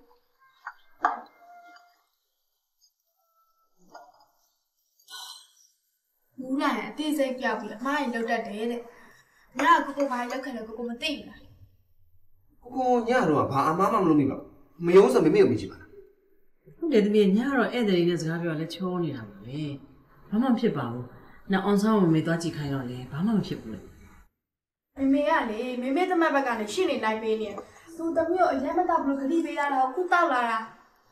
H: မူးလာရင်အသေးစိတ်ပြပြီးအမားရင်လောက်တတ်တယ်တဲ့ညကကိုကိုဘာလောက်ခဲ့လဲကိုကိုမသိဘူးလား
C: ကိုကိုညတော့ဘာအမားမှမလုပ်မိပါဘူးမယုံဆိုမမေ့ကိုမြင်ချင်ပါလား
E: ဟုတ်တယ်သမီးညတော့ဧည့်သည်နဲ့စကားပြောလဲချောနေတာပါပဲဘာမှမဖြစ်ပါဘူးနောက်အောင်ဆောင်မမေသွားကြည့်ခိုင်းတော့လေဘာမှမဖြစ်ဘူးလေ
B: မမေကလေမမေသမက်ဘက်ကနေရှင်းနေလိုက်ပေးနေသူတမျိုးအရင်မတော့ဘလို့ခရီးပေးလာတော့ခုတောက်လာတာ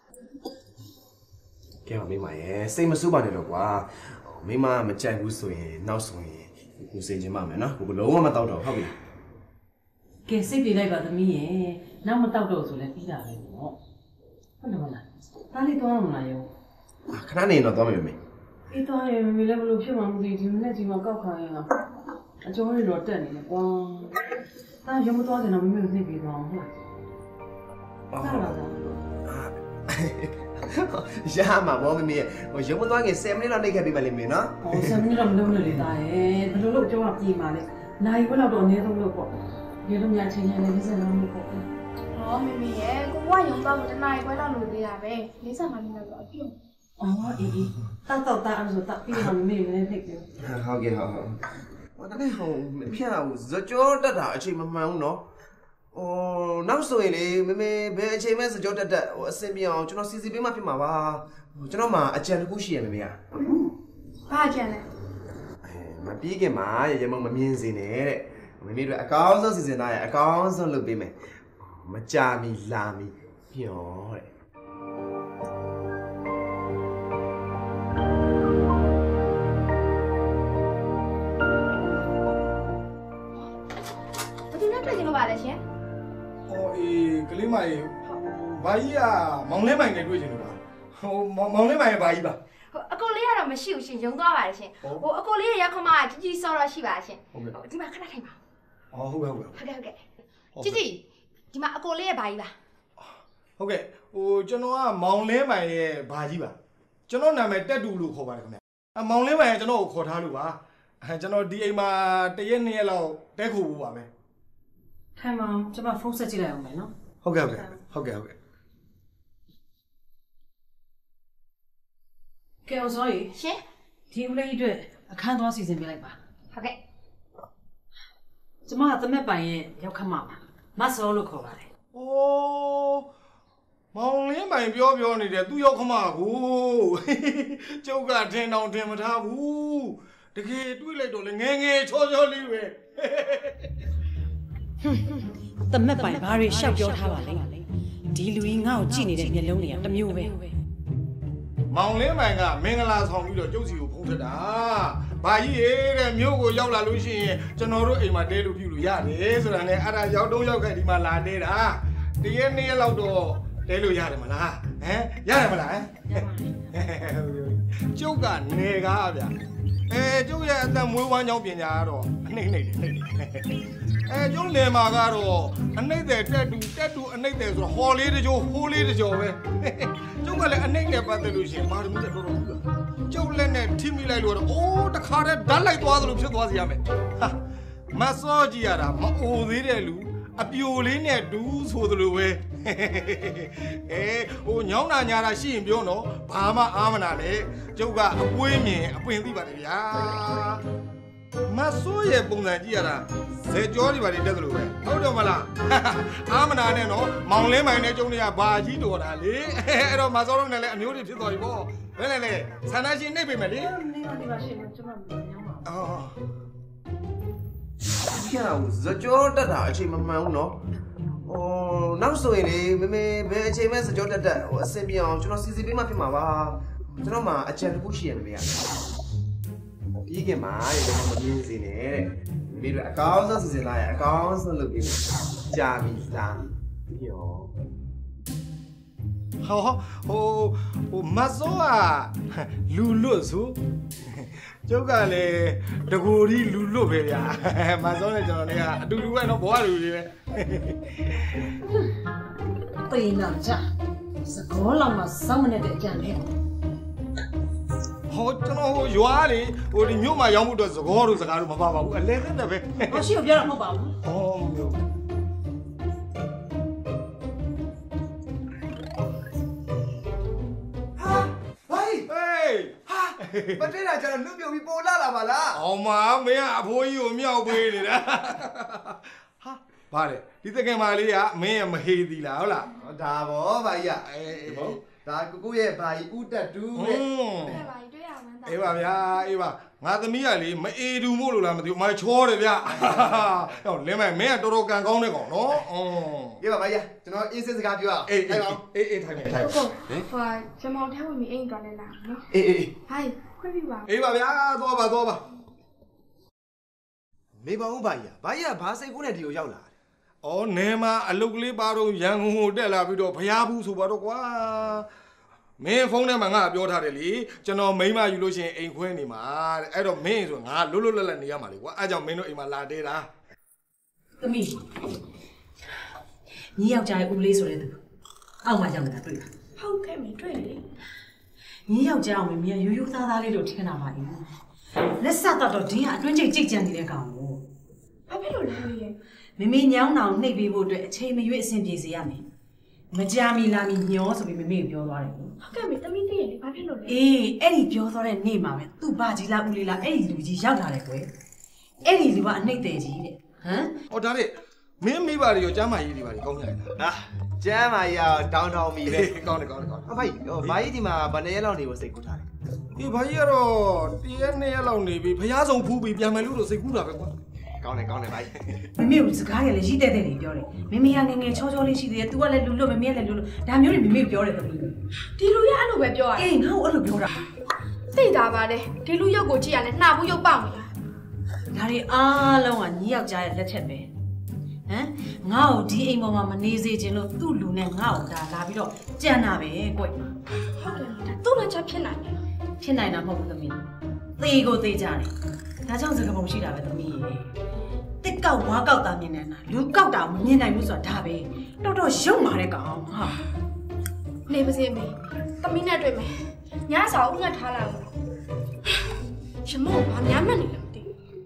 C: ကဲမမေမရဲ့စိတ်မဆိုးပါနဲ့တော့ကွာမိမမကြိုက်ဘူးဆိုရင်နောက်ဆိုရင်ကိုစိတ်ချင်းပါမယ်နော်ကိုလုံးဝမတောက်တော့ဟုတ်ပြီ
E: ကဲစိတ်ပြေလိုက်ပါသမီးရဲ့နောက်မတောက်တော့ဆိုလဲပြီးတာပဲပေါ့ဟုတ်တယ်မလားဒါလေးသွားရမလားယော
C: ခဏနေတော့သွားမယ်မေ
E: အေးသွားရမေလည်းဘလို့ဖြစ်မှမသိဒီမနေ့ဒီမှာကောက်ခံရတာအကျော်တွေတော့တက်နေတယ်ကွာဒါရုံမသွားတယ်တော့မမေကိုနှိပ်ပြီးသွားအောင်ဟုတ်လားဟုတ်လား
C: ရမှာမောမမေဟိုရုံမသွားခင်ဆယ်မိနစ်လောက်နှိပ်ခဲ့ပြီးမှလေမေနော်
E: ဟောဆယ်မိနစ်တော့မလုပ်နဲ့လေသားရဲ့ဘယ်လိုလုပ်အကျော်ကပြေးပါလဲနိုင်ဘက်တော့အနည်းဆုံးလုပ်ပေါ့ဒီလိုများချိန်ချင်းလေးစက်လုံးလုပ်ပေါ့
B: ဟောမမေရဲ့ကိုကရုံတော့တနားခွဲလောက်လို့သေးတာပဲလေးစားမှမလို့တော့အပြုံး
E: အော်အေးအေးတောက်တောက်တာအဲ့ဆိုတောက်ပြီးတော့မမေမလည်းနှိပ်ပြော
C: ဟုတ်ကဲ့ဟုတ်ဟုတ်ဟိုတကယ်ဟိုဖျက်အောင်ဇကြောတက်တာအချိန်မမှန်ဘူးနော်ဟိုနောက်ဆိုရင်လေမမေဘယ်အချိန်မှဇကြောတက်တက်ဟိုအဆင်ပြေအောင်ကျွန်တော်စီစီပေးမှဖြစ်မှာပါဟိုကျွန်တော်မှအကြံတစ်ခုရှိရမမေက
B: ဘာကြံလဲ
C: အဲမပြေးခင်မှာရရမမမြင်စေနဲ့တဲ့မမေတို့အကောင်းဆုံးစီစဉ်သားရအကောင်းဆုံးလုပ်ပေးမယ်မကြမီလာမီပြောတဲ့
I: ကလေးမကြီးဘာကြီးကမောင်လေးမိုင်နဲ့တွေ့ချင်လို့ပါဟိုမောင်လေးမိုင်ရဲ့ဘာကြီးပါ
H: ဟိုအကိုလေးကတော့မရှိဘူးရှင်ယုံသွားပါတယ်ရှင်ဟိုအကိုလေးရဲ့ရောက်ခမကကြီးကြီးစောတော့ရှိပါရှင်ဟုတ်ဒီမှာခဏထိုင်ပါ
I: အော်ဟုတ်ကဲ့ဟုတ်ကဲ့
H: ဟုတ်ကဲ့ဟုတ်ကဲ့ကြီးကြီးဒီမှာအကိုလေးရဲ့ဘာကြီးပါ
I: ဟုတ်ကဲ့ဟိုကျွန်တော်ကမောင်လင်းမိုင်ရဲ့ဘာကြီးပါကျွန်တော်နာမည်တက်တူလို့ခေါ်ပါတယ်ခင်ဗျအမောင်လင်းမိုင်ကကျွန်တော်ကိုခေါ်ထားလို့ပါအဲကျွန်တော်ဒီအိမ်မှာတရက်နှစ်ရက်လောက်တဲခိုဖို့ပါပဲ
E: ထိုင်ပါကျွန်မဖုန်းဆက်ကြည့်လိုက်အောင်မယ်နော်
I: ဟုတ်ကဲ့ဟုတ်ကဲ့ဟုတ်ကဲ့ဟုတ်ကဲ့
E: ကဲအောင်စောကြီး
H: ရှင်
E: ဒီဦးလေးအတွက်အခန်းသွားစီစဉ်ပေးလိုက်ပါ
H: ဟုတ်ကဲ့
E: ကျမကသမက်ပိုင်ရဲ့ရောက်ခမပါမဆောလို့ခေါ်ပါတယ်
I: ။အိုးမောင်လင်းပိုင်ပြောပြောနေတယ်သူရောက်ခမကိုကျုပ်ကထင်တောင်ထင်မထားဘူးတကယ်တွေးလိုက်တော့လေငယ်ငယ်ချောချောလေးပဲ
E: သမက်ပိုင်ဘာတွေရှောက်ပြောထားပါလဲဒီလူကြီးငါ့ကိုကြည့်နေတဲ့မျက်လုံးတွေကတစ်မျိုးပဲ
I: မောင်လင်းပိုင်ကမင်္ဂလာဆောင်ပြီးတော့ကျုပ်စီကိုဖုံးထက်တာဘာကြီးရေးတဲ့မြို့ကိုရောက်လာလို့ရှိရင်ကျွန်တော်တို့အိမ်မှာတဲလို့ပြုလို့ရတယ်ဆိုတာနဲ့အဲ့ဒါရောက်တော့ရောက်ခဲ့ဒီမှာလာနေတာတရက်နေ့လောက်တော့တဲလို့ရတယ်မလားဟမ်ရတယ်မလားကျုပ်ကနေကားဗျအဲကျုပ်ရဲ့အသက်မွေးဝမ်းကြောင်းပညာကတော့အနှိမ့်နှိမ့်တယ်နှိမ့်တယ်အဲကျုပ်နေမှာကတော့အနှိမ့်တယ်တက်တူတက်တူအနှိမ့်တယ်ဆိုတော့ဟော်လေးတကြောဟိုးလေးတကြောပဲကျုပ်ကလည်းအနှိမ့်နဲ့ပတ်သက်လို့ရှိရင်မာရမီတက်တော်တော်ဘူးကျုပ်လက်နဲ့ထိမိလိုက်လို့တော့အိုးတခါတည်းဓာတ်လိုက်သွားသလိုဖြစ်သွားစီရမယ်ဟာမဆော့ကြည့်ရတာမအိုသေးတဲ့လူအပြိုလေးနဲ့ဒူးဆိုသလိုပဲအဲဟိုညောင်းနာညာတာရှိရင်ပြောတော့ဘာမှအားမနာနဲ့ကျုပ်ကအပွေးမြင်အပွင့်သိပါတယ်ဗျာမဆိုးရဲ့ပုံစံကြည့်ရတာဇေကြောတွေပါတက်သလိုပဲဟုတ်တယ်မလားအားမနာနဲ့နော်မောင်လင်းမိုင်နဲ့ကျုံတွေကဘာကြီးတော်တာလေအဲ့တော့မဆေားတို့နဲ့လည်းအမျိုးတွေဖြစ်သွားပြီပေါ့ဘယ်နဲ့လဲဆန္ဒရှင်နှိပ်ပေမယ်လေ
E: နေပါနေပါရှင်ကျွန်မမညောင်းပါ
C: အော်ဒီကတော့ဇေကြောတက်တာအချိန်မမှန်ဘူးနော်ဟိုနောက်ဆိုရင်လေမမေဘယ်အချိန်မဲ့ဇေကြောတက်တက်ဟိုအစင်ပြောင်းကျွန်တော်စီစီပေးမှဖြစ်မှာပါကျွန်တော်မှအကြံတစ်ခုရှိရတယ်မေကပြီးခင်မှာရေတော့မမြင်စေနဲ့မိတို့အကောင်းဆုံးစီစဉ်လိုက်အကောင်းဆုံးလုပ်ပြီးကြာပြီလားပြီးရော
I: ဟောဟိုဟိုမဆောကလူလွတ်ဆိုကျုပ်ကလည်းတကူဒီလူလွတ်ပဲဗျာမဆောနဲ့ကျွန်တော်တွေကအတူတူပဲနော်ဘဝလူတွေပဲ
E: တေးနာကြစကောလောက်မှစောင်းမနဲ့တဲ့အကြံလေး
I: ဟောကျွန်တော်ဟိုရွာလေဟိုဒီမြို့မှာရောက်မှုတော့သကောတို့စကားတို့မပါပါဘူးအလဲသက်ပဲ
E: ဟောရှိကိုပြောတာမဟုတ်ပါဘူး
I: ဟောမျိုး
C: ဟာဟိုင်းဟေးဟာမတွေ့တာကျတော့လွတ်ပြုတ်ပြီးပေါ်လာလာပါလား
I: အောင်မမင်းကအဖိုးကြီးကိုမြောက်ပေးနေတာဟာဗါတယ်ဒီတကယ်မလေးကမင်းရမဟေးသီလားဟုတ်လား
C: ဒါဗောဗာကြီးကအေးဗောဒါကိုကိုရဲ့ဘာကြီးဥတက်တူးတဲ့
H: အဲ့ဘာကြီးတွေ့ရမှန်း
I: အေးပါဗျာအေးပါငါသမီးကလေမအေတူမို့လို့လားမသိဘူးမချောတယ်ဗျာဟောလင်းမမင်းကတော်တော်ကန်ကောင်းတဲ့ကောင်နော်အ
C: င်းအေးပါဗျာကျွန်တော်အေးစစ်စကားပြောအောင်
I: အေးအေးအေးအေးထိုင်နေထိုင်
B: ဟုတ်ဟိုကျမောင်ထဲဝင်ပြီးအိမ်တော်နေလားနော်
C: အေးအေး
B: ဟိုင်းခွင့်ပြုပါ
I: အေးပါဗျာသွားပါသွားပါ
C: မေပါဦးဘာကြီးဘာကြီးကဘာစိတ်ကူးနဲ့ဒီကိုရောက်လာ
I: အော်နေမှာအလုတ်ကလေးပါတော့ရန်ကုန်ကိုတက်လာပြီးတော့ဖျားဘူးဆိုပါတော့ကွာမင်းဖုန်းထဲမှာငါပြောထားတယ်လေကျွန်တော်မိန်းမယူလို့ရှိရင်အိမ်ခွဲနေမှာတဲ့အဲ့တော့မင်းဆိုငါလွတ်လွတ်လပ်လပ်နေရမှာလေကွာအဲ့ကြောင့်မင်းတို့အိမ်မှာလာတဲတာ
E: သမီးညီယောက်ျားရဲ့ဦးလေးဆိုတဲ့သူအောက်မှာရောက်နေတာတွေ့လား
B: ဟုတ်ကဲ့မတွေ့လေ
E: ညီယောက်ျားအောင်မင်းရိုးရိုးသားသားလေးလို့ထင်တာပါလေလက်ဆက်တော့တော့ဒင်းကအတွင်းကျိတ်ကြိတ်ကြံနေတဲ့ကောင်ကို
B: ဘာဖြစ်လို့လဲရဲ့
E: မမေညောင်းတောင်နှိပ်ပေးဖို့အတွက်အချိန်မရွေးအဆင်ပြေစေရမယ်မကြမီလာမီညောဆိုပြီးမမေပြောသွားတယ်
B: ဟုတ်ကဲ့မေတမီးသိရလေဘာဖြစ်လို့လဲ
E: အေးအဲ့ဒီပြောသွားတဲ့နေ့မှာပဲသူ့ဘာကြီးလားဦးလေးလားအဲ့ဒီလူကြီးရောက်လာတယ်ကွယ်အဲ့ဒီလူကအနှိပ်တယ်ကြီးတဲ့ဟမ်
I: ဟောဒါလေမင်းမိပါတွေရောကျမ်းမာရေးတွေပါကောင်းကြတယ်
C: ဟာကျမ်းမာရေးကတောင်းတောင်းပြီပဲ
I: ကောင်းတယ်ကောင်းတယ်ကောင်းတယ်
C: အဖိုက်ဘာကြီးဒီမှာဗနေရက်လောက်နေကိုစိတ်ကူးထားတယ်
I: အေးဘာကြီးကတော့တရက်နှစ်ရက်လောက်နေပြီဖျားဆုံးဖူးပြီးပြန်မယ်လို့တော့စိတ်ကူးတာပဲကွာ
C: ကောင်းတယ်ကောင်းတယ်ဗျာ
E: မမေကိုစကားရလည်းရည်တဲ့တဲ့နေပြောတယ်မမေကငငယ်ချောချောလေးရှိသေးတယ် तू ကလည်းလူလို့မမေကလည်းလူလို့ဒါမျိုးတွေမမေပြောတယ်သမီး
B: ဒီလူရအဲ့လိုပဲပြောရတယ်
E: အေးငါ့ကိုအဲ့လိုပြောတာ
B: သိတာပါလေဒီလူရုပ်ကိုကြည့်ရလဲနှာဘူးရုပ်ပေါက်နေတာ
E: ဒါတွေအားလုံးကညီယောက်ျားရဲ့လက်ထက်ပဲငါ့ကိုဒီအိမ်ပေါ်မှာမနေစေချင်လို့သူ့လူနဲ့ငါ့ကိုဒါလာပြီးတော့ကြံတာပဲကွဟုတ်တယ်သူ့လည်းချက်ဖြစ်နိုင်တယ်ဖြစ်နိုင်တာမဟုတ်ဘူးသမီးသေကိုသေကြတယ်ဒါကြောင့်စကားပုံရှိတာပဲသမီးရေတစ်ကောက်ဝါကောက်တာမြင်နေတာလူကောက်တာမမြင်နိုင်ဘူးဆိုတာဒါပဲတော်တော်ရုပ်မာတဲ့ကောင်ဟာ
B: နေပါစေမေသမီးနဲ့တွေ့မယ်ညစာဦးငတ်ထားလာလို့ရှမောဘာများမှတ်နေလဲမသိ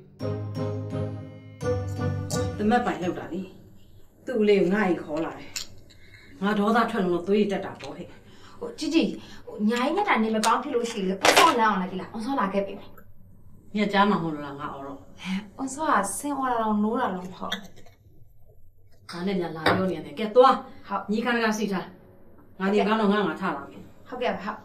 E: ဘူးသမက်ပိုင်လောက်တာလေသူ့လေးကိုငါ့ရင်ခေါ်လာတယ်ငါဒေါသထွက်လို့သွေးတက်တာပေါ့ဟဲ့
H: ဟိုជីជីဟိုညာရင်နဲ့တာနေမပေါင်းဖြစ်လို့ရှိလေအဆောလမ်းအောင်လိုက်ကြလားအဆောလာခဲ့ပြီ
E: ညက်ကြားမှာမဟုတ်လို့လားငါအော်တော့
H: အဆောကဆင်းအော်လာတော့နိုးတာတော့မဟုတ်
E: ငါနဲ့ညာလာပြောနေရတယ်ကဲသွားဟုတ်ညီခဏကစီထားငါဒီကောင်းတော့ငါငါထားလာပြီ
H: ဟုတ်ကဲ့ဟုတ်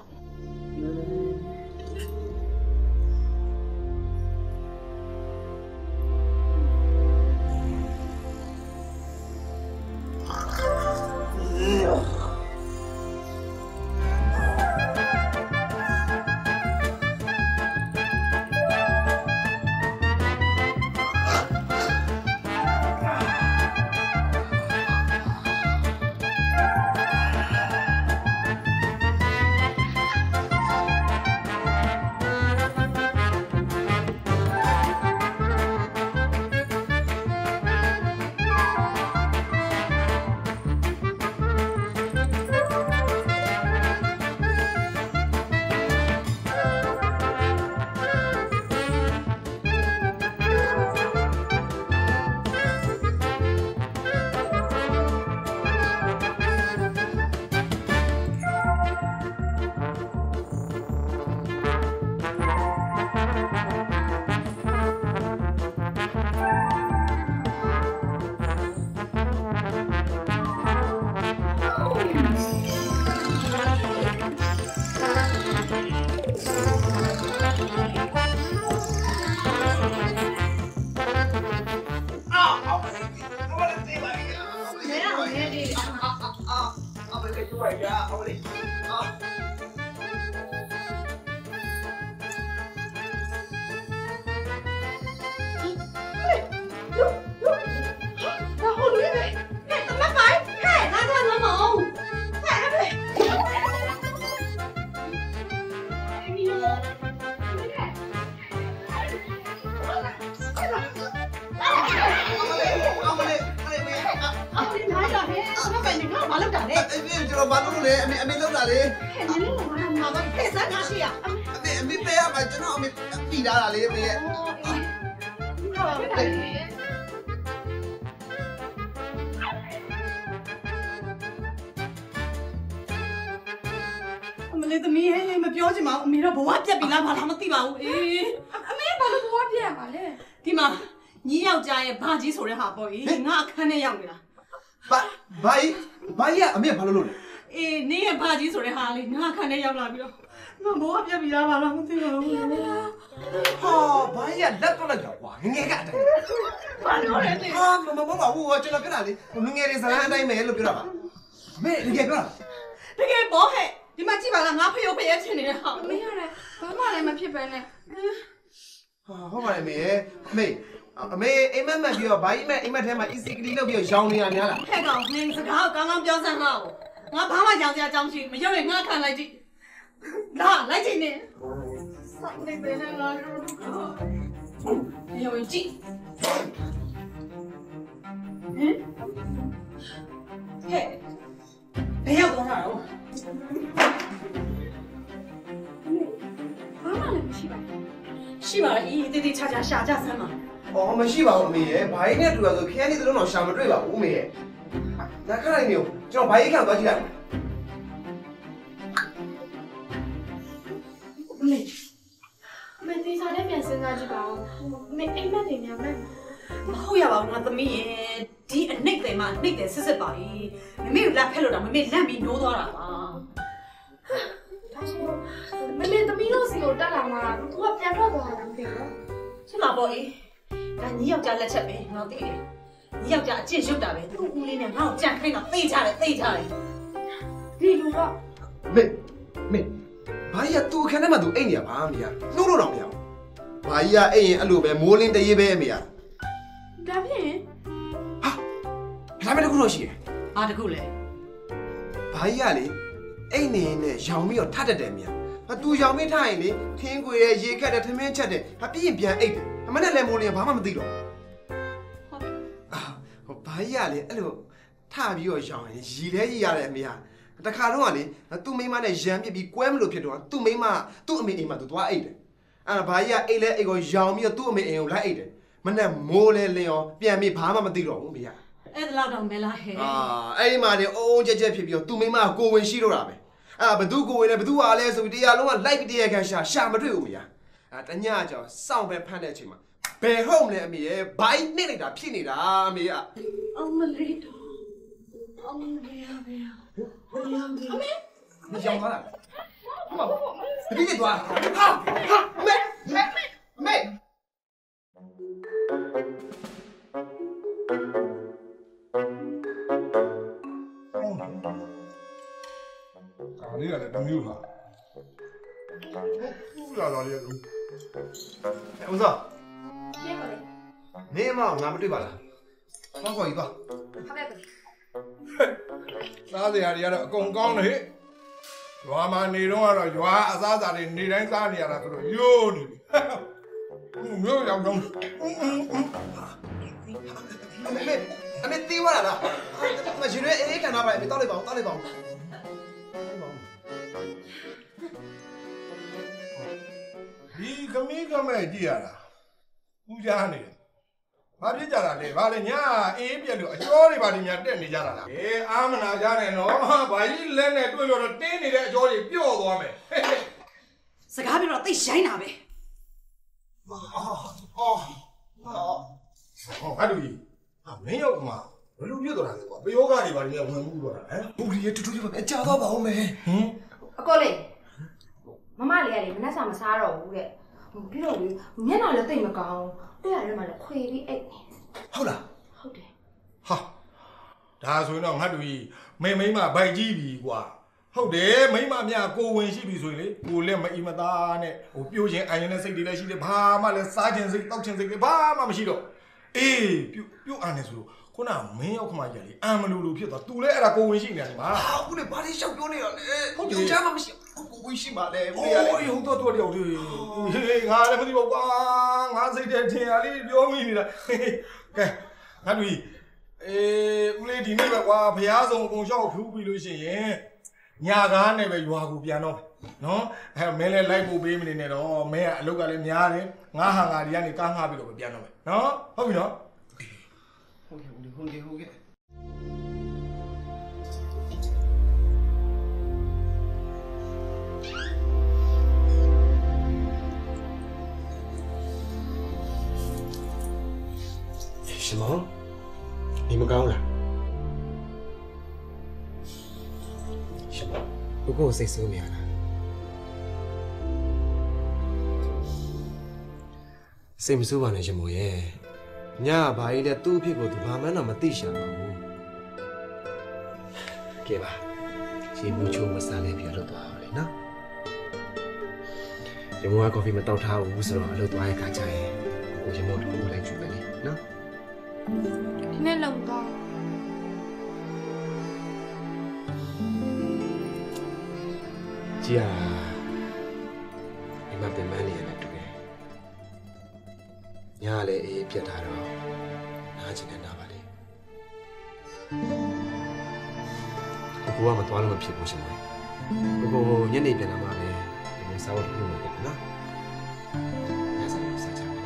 E: မလေးသမီးဟဲ့မပြောချင်ပါဘူးအမေတော့ဘဝပြက်ပြီလားဘာလားမသိပါဘူးအေး
B: အမေဘာလို့ဘဝပြက်ရမှာလဲ
E: ဒီမှာညီယောက်ျားရဲ့ဘာကြီးဆိုတဲ့ဟာပေါ့အေးငါအခန်းထဲရောက်နေတာ
C: ဘာဘာကြီးဘာကြီးကအမေဘာလို့လုပ်လဲ
E: အေးနင်းရဲ့ဘာကြီးဆိုတဲ့ဟာလေးငါအခန်းထဲရောက်လာပြီးတော့ငါဘဝပြက်ပြီလားဘာလားမသိပါဘူး
C: ဟာဘာကြီးကလက်တော့လိုက်တော့ကွာငငယ်ကအတိုင်း
E: ဘာလို့လဲ
C: ဟာမမမဟိုကျွန်တော်ပြောတာလေငငယ်တွေဇလန်းအတိုင်းပဲလို့ပြောတာပါအမေတကယ်ပြောတာ
E: တကယ်ဘောဟဲ့ဒီမှာကြည့်ပါလားငါဖျော်ဖျဲချင်နေတာ
B: အမေရတယ်ဘာမှလည်းမဖြစ်ပဲနဲ့
C: ဟာဟုတ်ပါလေမေအမေအမေအိမ်မက်မက်ပြီးတော့ဘာကြီးမဲ့အိမ်မက်ထဲမှာ easy ကလေးလုပ်ပြီးတော့ရောင်းနေတာများလား
E: ဟဲ့ကောင်နင်းစကားကောင်းကောင်းပြောစမ်းငါ့ကိုငါဘာမှကြောင်စရာအကြောင်းရှိမရုပ်ရင်ငါခံလိုက်ကြည့်လာလိုက်ကြည့်နေစောင့်နေတယ်ငါတို့ရုပ်ရင်ကြည့်ဟမ်ဟဲ့ဘယ်ရောက်သွားတာတော့
B: ဘာမှလည်းမရှိပါဘူး
E: ရှိပါလေအေးတေးသေးချာချာရှာကြစမ်းပါ
C: အော်မရှိပါဘူးအမေရဲ့ဘာကြီးနဲ့တူရဆိုခရမ်းနေသလုံးတော့ရှာမတွေ့ပါဘူးအမေရဲ့ဒါခရိုင်မျိုးကျွန်တော်ဘာကြီးခံသွားကြည့်လိုက်
B: မေမေတေးစားတဲ့ပြန်စဉ်းစားကြည့်ပါဦးမေအိမ်မက်တွေများမဲ့
E: မဟုတ်ရပါဘူးငါသမီးရဲ့ဒီအနှိမ့်တယ်မှနှိမ့်တယ်စစ်စစ်ပါလေမမေကိုလက်ဖက်လို့တော့မမေလန့်ပြီးနိုးသွားတာပါ
B: ဒါဆိုမမေသမီးတို့စီကိုတက်လာမှာသူကပြန်ထွက်သွားတာမသိဘူး
E: ဖြစ်မှာပေါ့အေးဒါညီယောက်ျားလက်ချက်ပဲငါသိတယ်ညီယောက်ျားအကျင့်ရုပ်တာပဲသူ့ဦးလေးနဲ့ငါ့ကိုကြံခိုင်းတာသိကြတယ်သိကြတယ်
B: ဒီလူက
C: မေမေဘာကြီးကသူ့အခန်းထဲမှာသူအိတ်နေရပါမလားနှုတ်လို့တော့မရဘူးဘာကြီးကအိတ်ရင်အဲ့လိုပဲမိုးလင်းတရေပဲအမေက
B: ဒါဖြင့်
C: ဟာဒါမဲ့တခုတော့ရှိတယ်
E: ဘာတခုလဲ
C: ဘာကြီးကလေအိတ်နေနဲ့ရောင်ပြီးတော့ထတ်တတ်တယ်မြာဟာသူရောင်ပြီးထားရင်လေခင်းကွေရဲ့ရေခက်တဲ့ထမင်းချက်တဲ့ဟာပြီးရင်ပြန်အိတ်တယ်အမနဲ့လည်းမိုးလင်းဘာမှမသိတော့အာဟိုဘာကြီးကလေအဲ့လိုထပြီးတော့ရောင်ရင်ရီလဲရီရတယ်အမေဟာတခါတော့ကလေသူ့မိန်းမနဲ့ရံပြစ်ပြီးကွဲမလို့ဖြစ်တော့သူ့မိန်းမသူ့အမေအိမ်မှာသူသွားအိတ်တယ်အဲ့ဒါဘာကြီးကအိတ်လဲအိတ်ကိုရောင်ပြီးတော့သူ့အမေအိမ်ကိုလိုက်အိတ်တယ်မနဲ့မိုးလဲလင်းရောပြန်ပြီးဘာမှမသိတော့ဘူးမေက
E: အဲ့ဒါတော့မဲလားဟဲ့
C: အာအဲ့ဒီမှာနေအုံးကြက်ကြက်ဖြစ်ပြီးတော့သူ့မိန်းမကကိုဝင်ရှိတော့တာပဲအာဘသူကိုဝင်လဲဘသူဟာလဲဆိုပြီးတရားလုံးကလိုက်ပြီးတရားခံရှာရှာမတွေ့ဘူးမေအာတညကြောင်စောင့်ပဲဖမ်းတဲ့အချိန်မှာဘယ်ဟုတ်မလဲအမေရဲ့ဘိုင်းနှိမ့်လိုက်တာဖြစ်နေတာအမေကအ
E: မလေးတော့အမလေးအမေအမေ
C: အမေမကြောင်သွားတာအမဒီကိသွားဟာဟာအမေအမေ
I: ဒါလေးကလည်းတမျိုးဟာဟုတ်လာလာလေးကဦး
C: စောနေမောင်ငါမတွေ့ပါလားဟောခေါ်ကြီးပါ
H: ဟုတ်ကဲ့ပါ
I: စားစရာတွေကတော့အကုန်ကောင်းတယ်ရွာမှာနေတော့ကတော့ရွာအစားအစာတွေနေတိုင်းစားနေရတာဆိုတော့ယိုးနေပြီမျိုးရောက်တော့
C: အမေအမေတီးသွားလားမရှင်ရဲ့အေးကန်တော့ပါအမေတောက်လိုက်ပါဦးတောက်လိုက်ပါဦး
I: ဒီခမင်းကမဲ့ကြည့်ရတာပူကြနေတယ်ဘာဖြစ်ကြတာလဲဘာလဲညာအေးပြက်လို့အကျော်တွေဘာတွေများတက်နေကြတာလားအေးအာမနာကြနဲ့နော်ဘာကြီးလက်နဲ့တွေ့လို့တော့တင်းနေတဲ့အကျော်တွေပျော့သွားမယ်
E: စကားပြောတော့သိရှိုင်းတာပဲ
I: အော်အော်ဟောဟာလူကြီးဟာမင်းရောက်မှာဘယ်လိုပြတ်သွားတာလဲကွာပယောဂတွေဘာတွေများဝင်မှုတော့တာဟမ်
C: ပူကြီးတူတူလေးပဲအကြာတော့ပါဦးမယ်ဟင်
H: အကိုလေးမမလေးကလေမနှက်စာမစားတော့ဘူးတဲ့ပြီးတော့လေမျက်နှာလည်းတိတ်မကောင်းအဲ့ရတယ်မှလည်းခွေပြီးအိတ်နေ
C: ဟုတ်လား
H: ဟုတ်တယ်
I: ဟာဒါဆိုရင်တော့ငါတူကြီးမိမိမဘိုက်ကြီးပြီကွာဟုတ်တယ်မိမမြကိုဝင်ရှိပြီဆိုရင်လေကိုလည်းမအီမသားနဲ့ဟိုပြိုးခြင်းအရင်နဲ့စိတ်တွေလည်းရှိတယ်ဘာမှလည်းစားခြင်းစိတ်တောက်ခြင်းစိတ်တွေဘာမှမရှိတော့အေးပြိုးပြိုးအားနေဆိုခုနမင်းရောက်ခမကြီးလေအံမလူလူဖြစ်သွား तू လည်းအဲ့ဒါကိုဝင်ရှိနေတယ်မှာ
C: ဟာခုလေဘာလေးရှောက်ပြောနေရလဲဟုတ်တယ်ချမ်းမမရှိကိုဝင်ရှိပါလေ
I: ဦးလေးရလေဟုတ်တော့တော့တယောက်တည်းဟေးငါလည်းမသိပါဘူးကွာငါစိတ်ထဲထင်ရလေးပြောမိနေတာကဲငါတို့အေးဦးလေးဒီနေ့ပဲကွာဖျားဆုံးအကုန်လျှောက်ဖြူပြီးလို့ရှိရင်ညာကားနဲ့ပဲရွာကိုပြန်တော့နော်အဲမင်းလည်းလိုက်ဖို့ပေးမနေနဲ့တော့မင်းကအလုပ်ကလည်းများတယ်ငါဟာငါဒီကနေကားငှားပြီးတော့ပြန်တော့မယ်နော်ဟုတ်ပြီနော်
C: ဟုတ်ကဲ့ဟုတ်ကဲ့ဟုတ်ကဲ့什么？你们搞了？什么？不过我谁收面了？谁不收完了什么耶？ညာဘာကြီးလဲသူ့အဖြစ်ကိုသူဘာမှတော့မသိရှာပါဘူးကဲပါရေဘူးချိုးမစားလဲပြလို့သွားအောင်လေနော်ရမိုးကကော်ဖီမတောက်ထားဘူးဆိုတော့အလုပ်သွားရခါကြရင်ဟိုရမိုးတို့လိုက်ကြည့်ပဲလေနော်
B: ဒီနေ့လုံတော့
C: ကြည်ရဒီမှာပြန်မနေရတဲ့တူတယ်ညာလည်းအေးပြတ်ထားတော့နားချင်နေနားပါလေကိုကမတော်လို့မဖြစ်ဘူးရှင်မကိုကိုညနေပြန်လာမှာပဲဒီစားဖို့ပြုလုပ်နေတယ်နော်ညစားလို့စားကြမယ်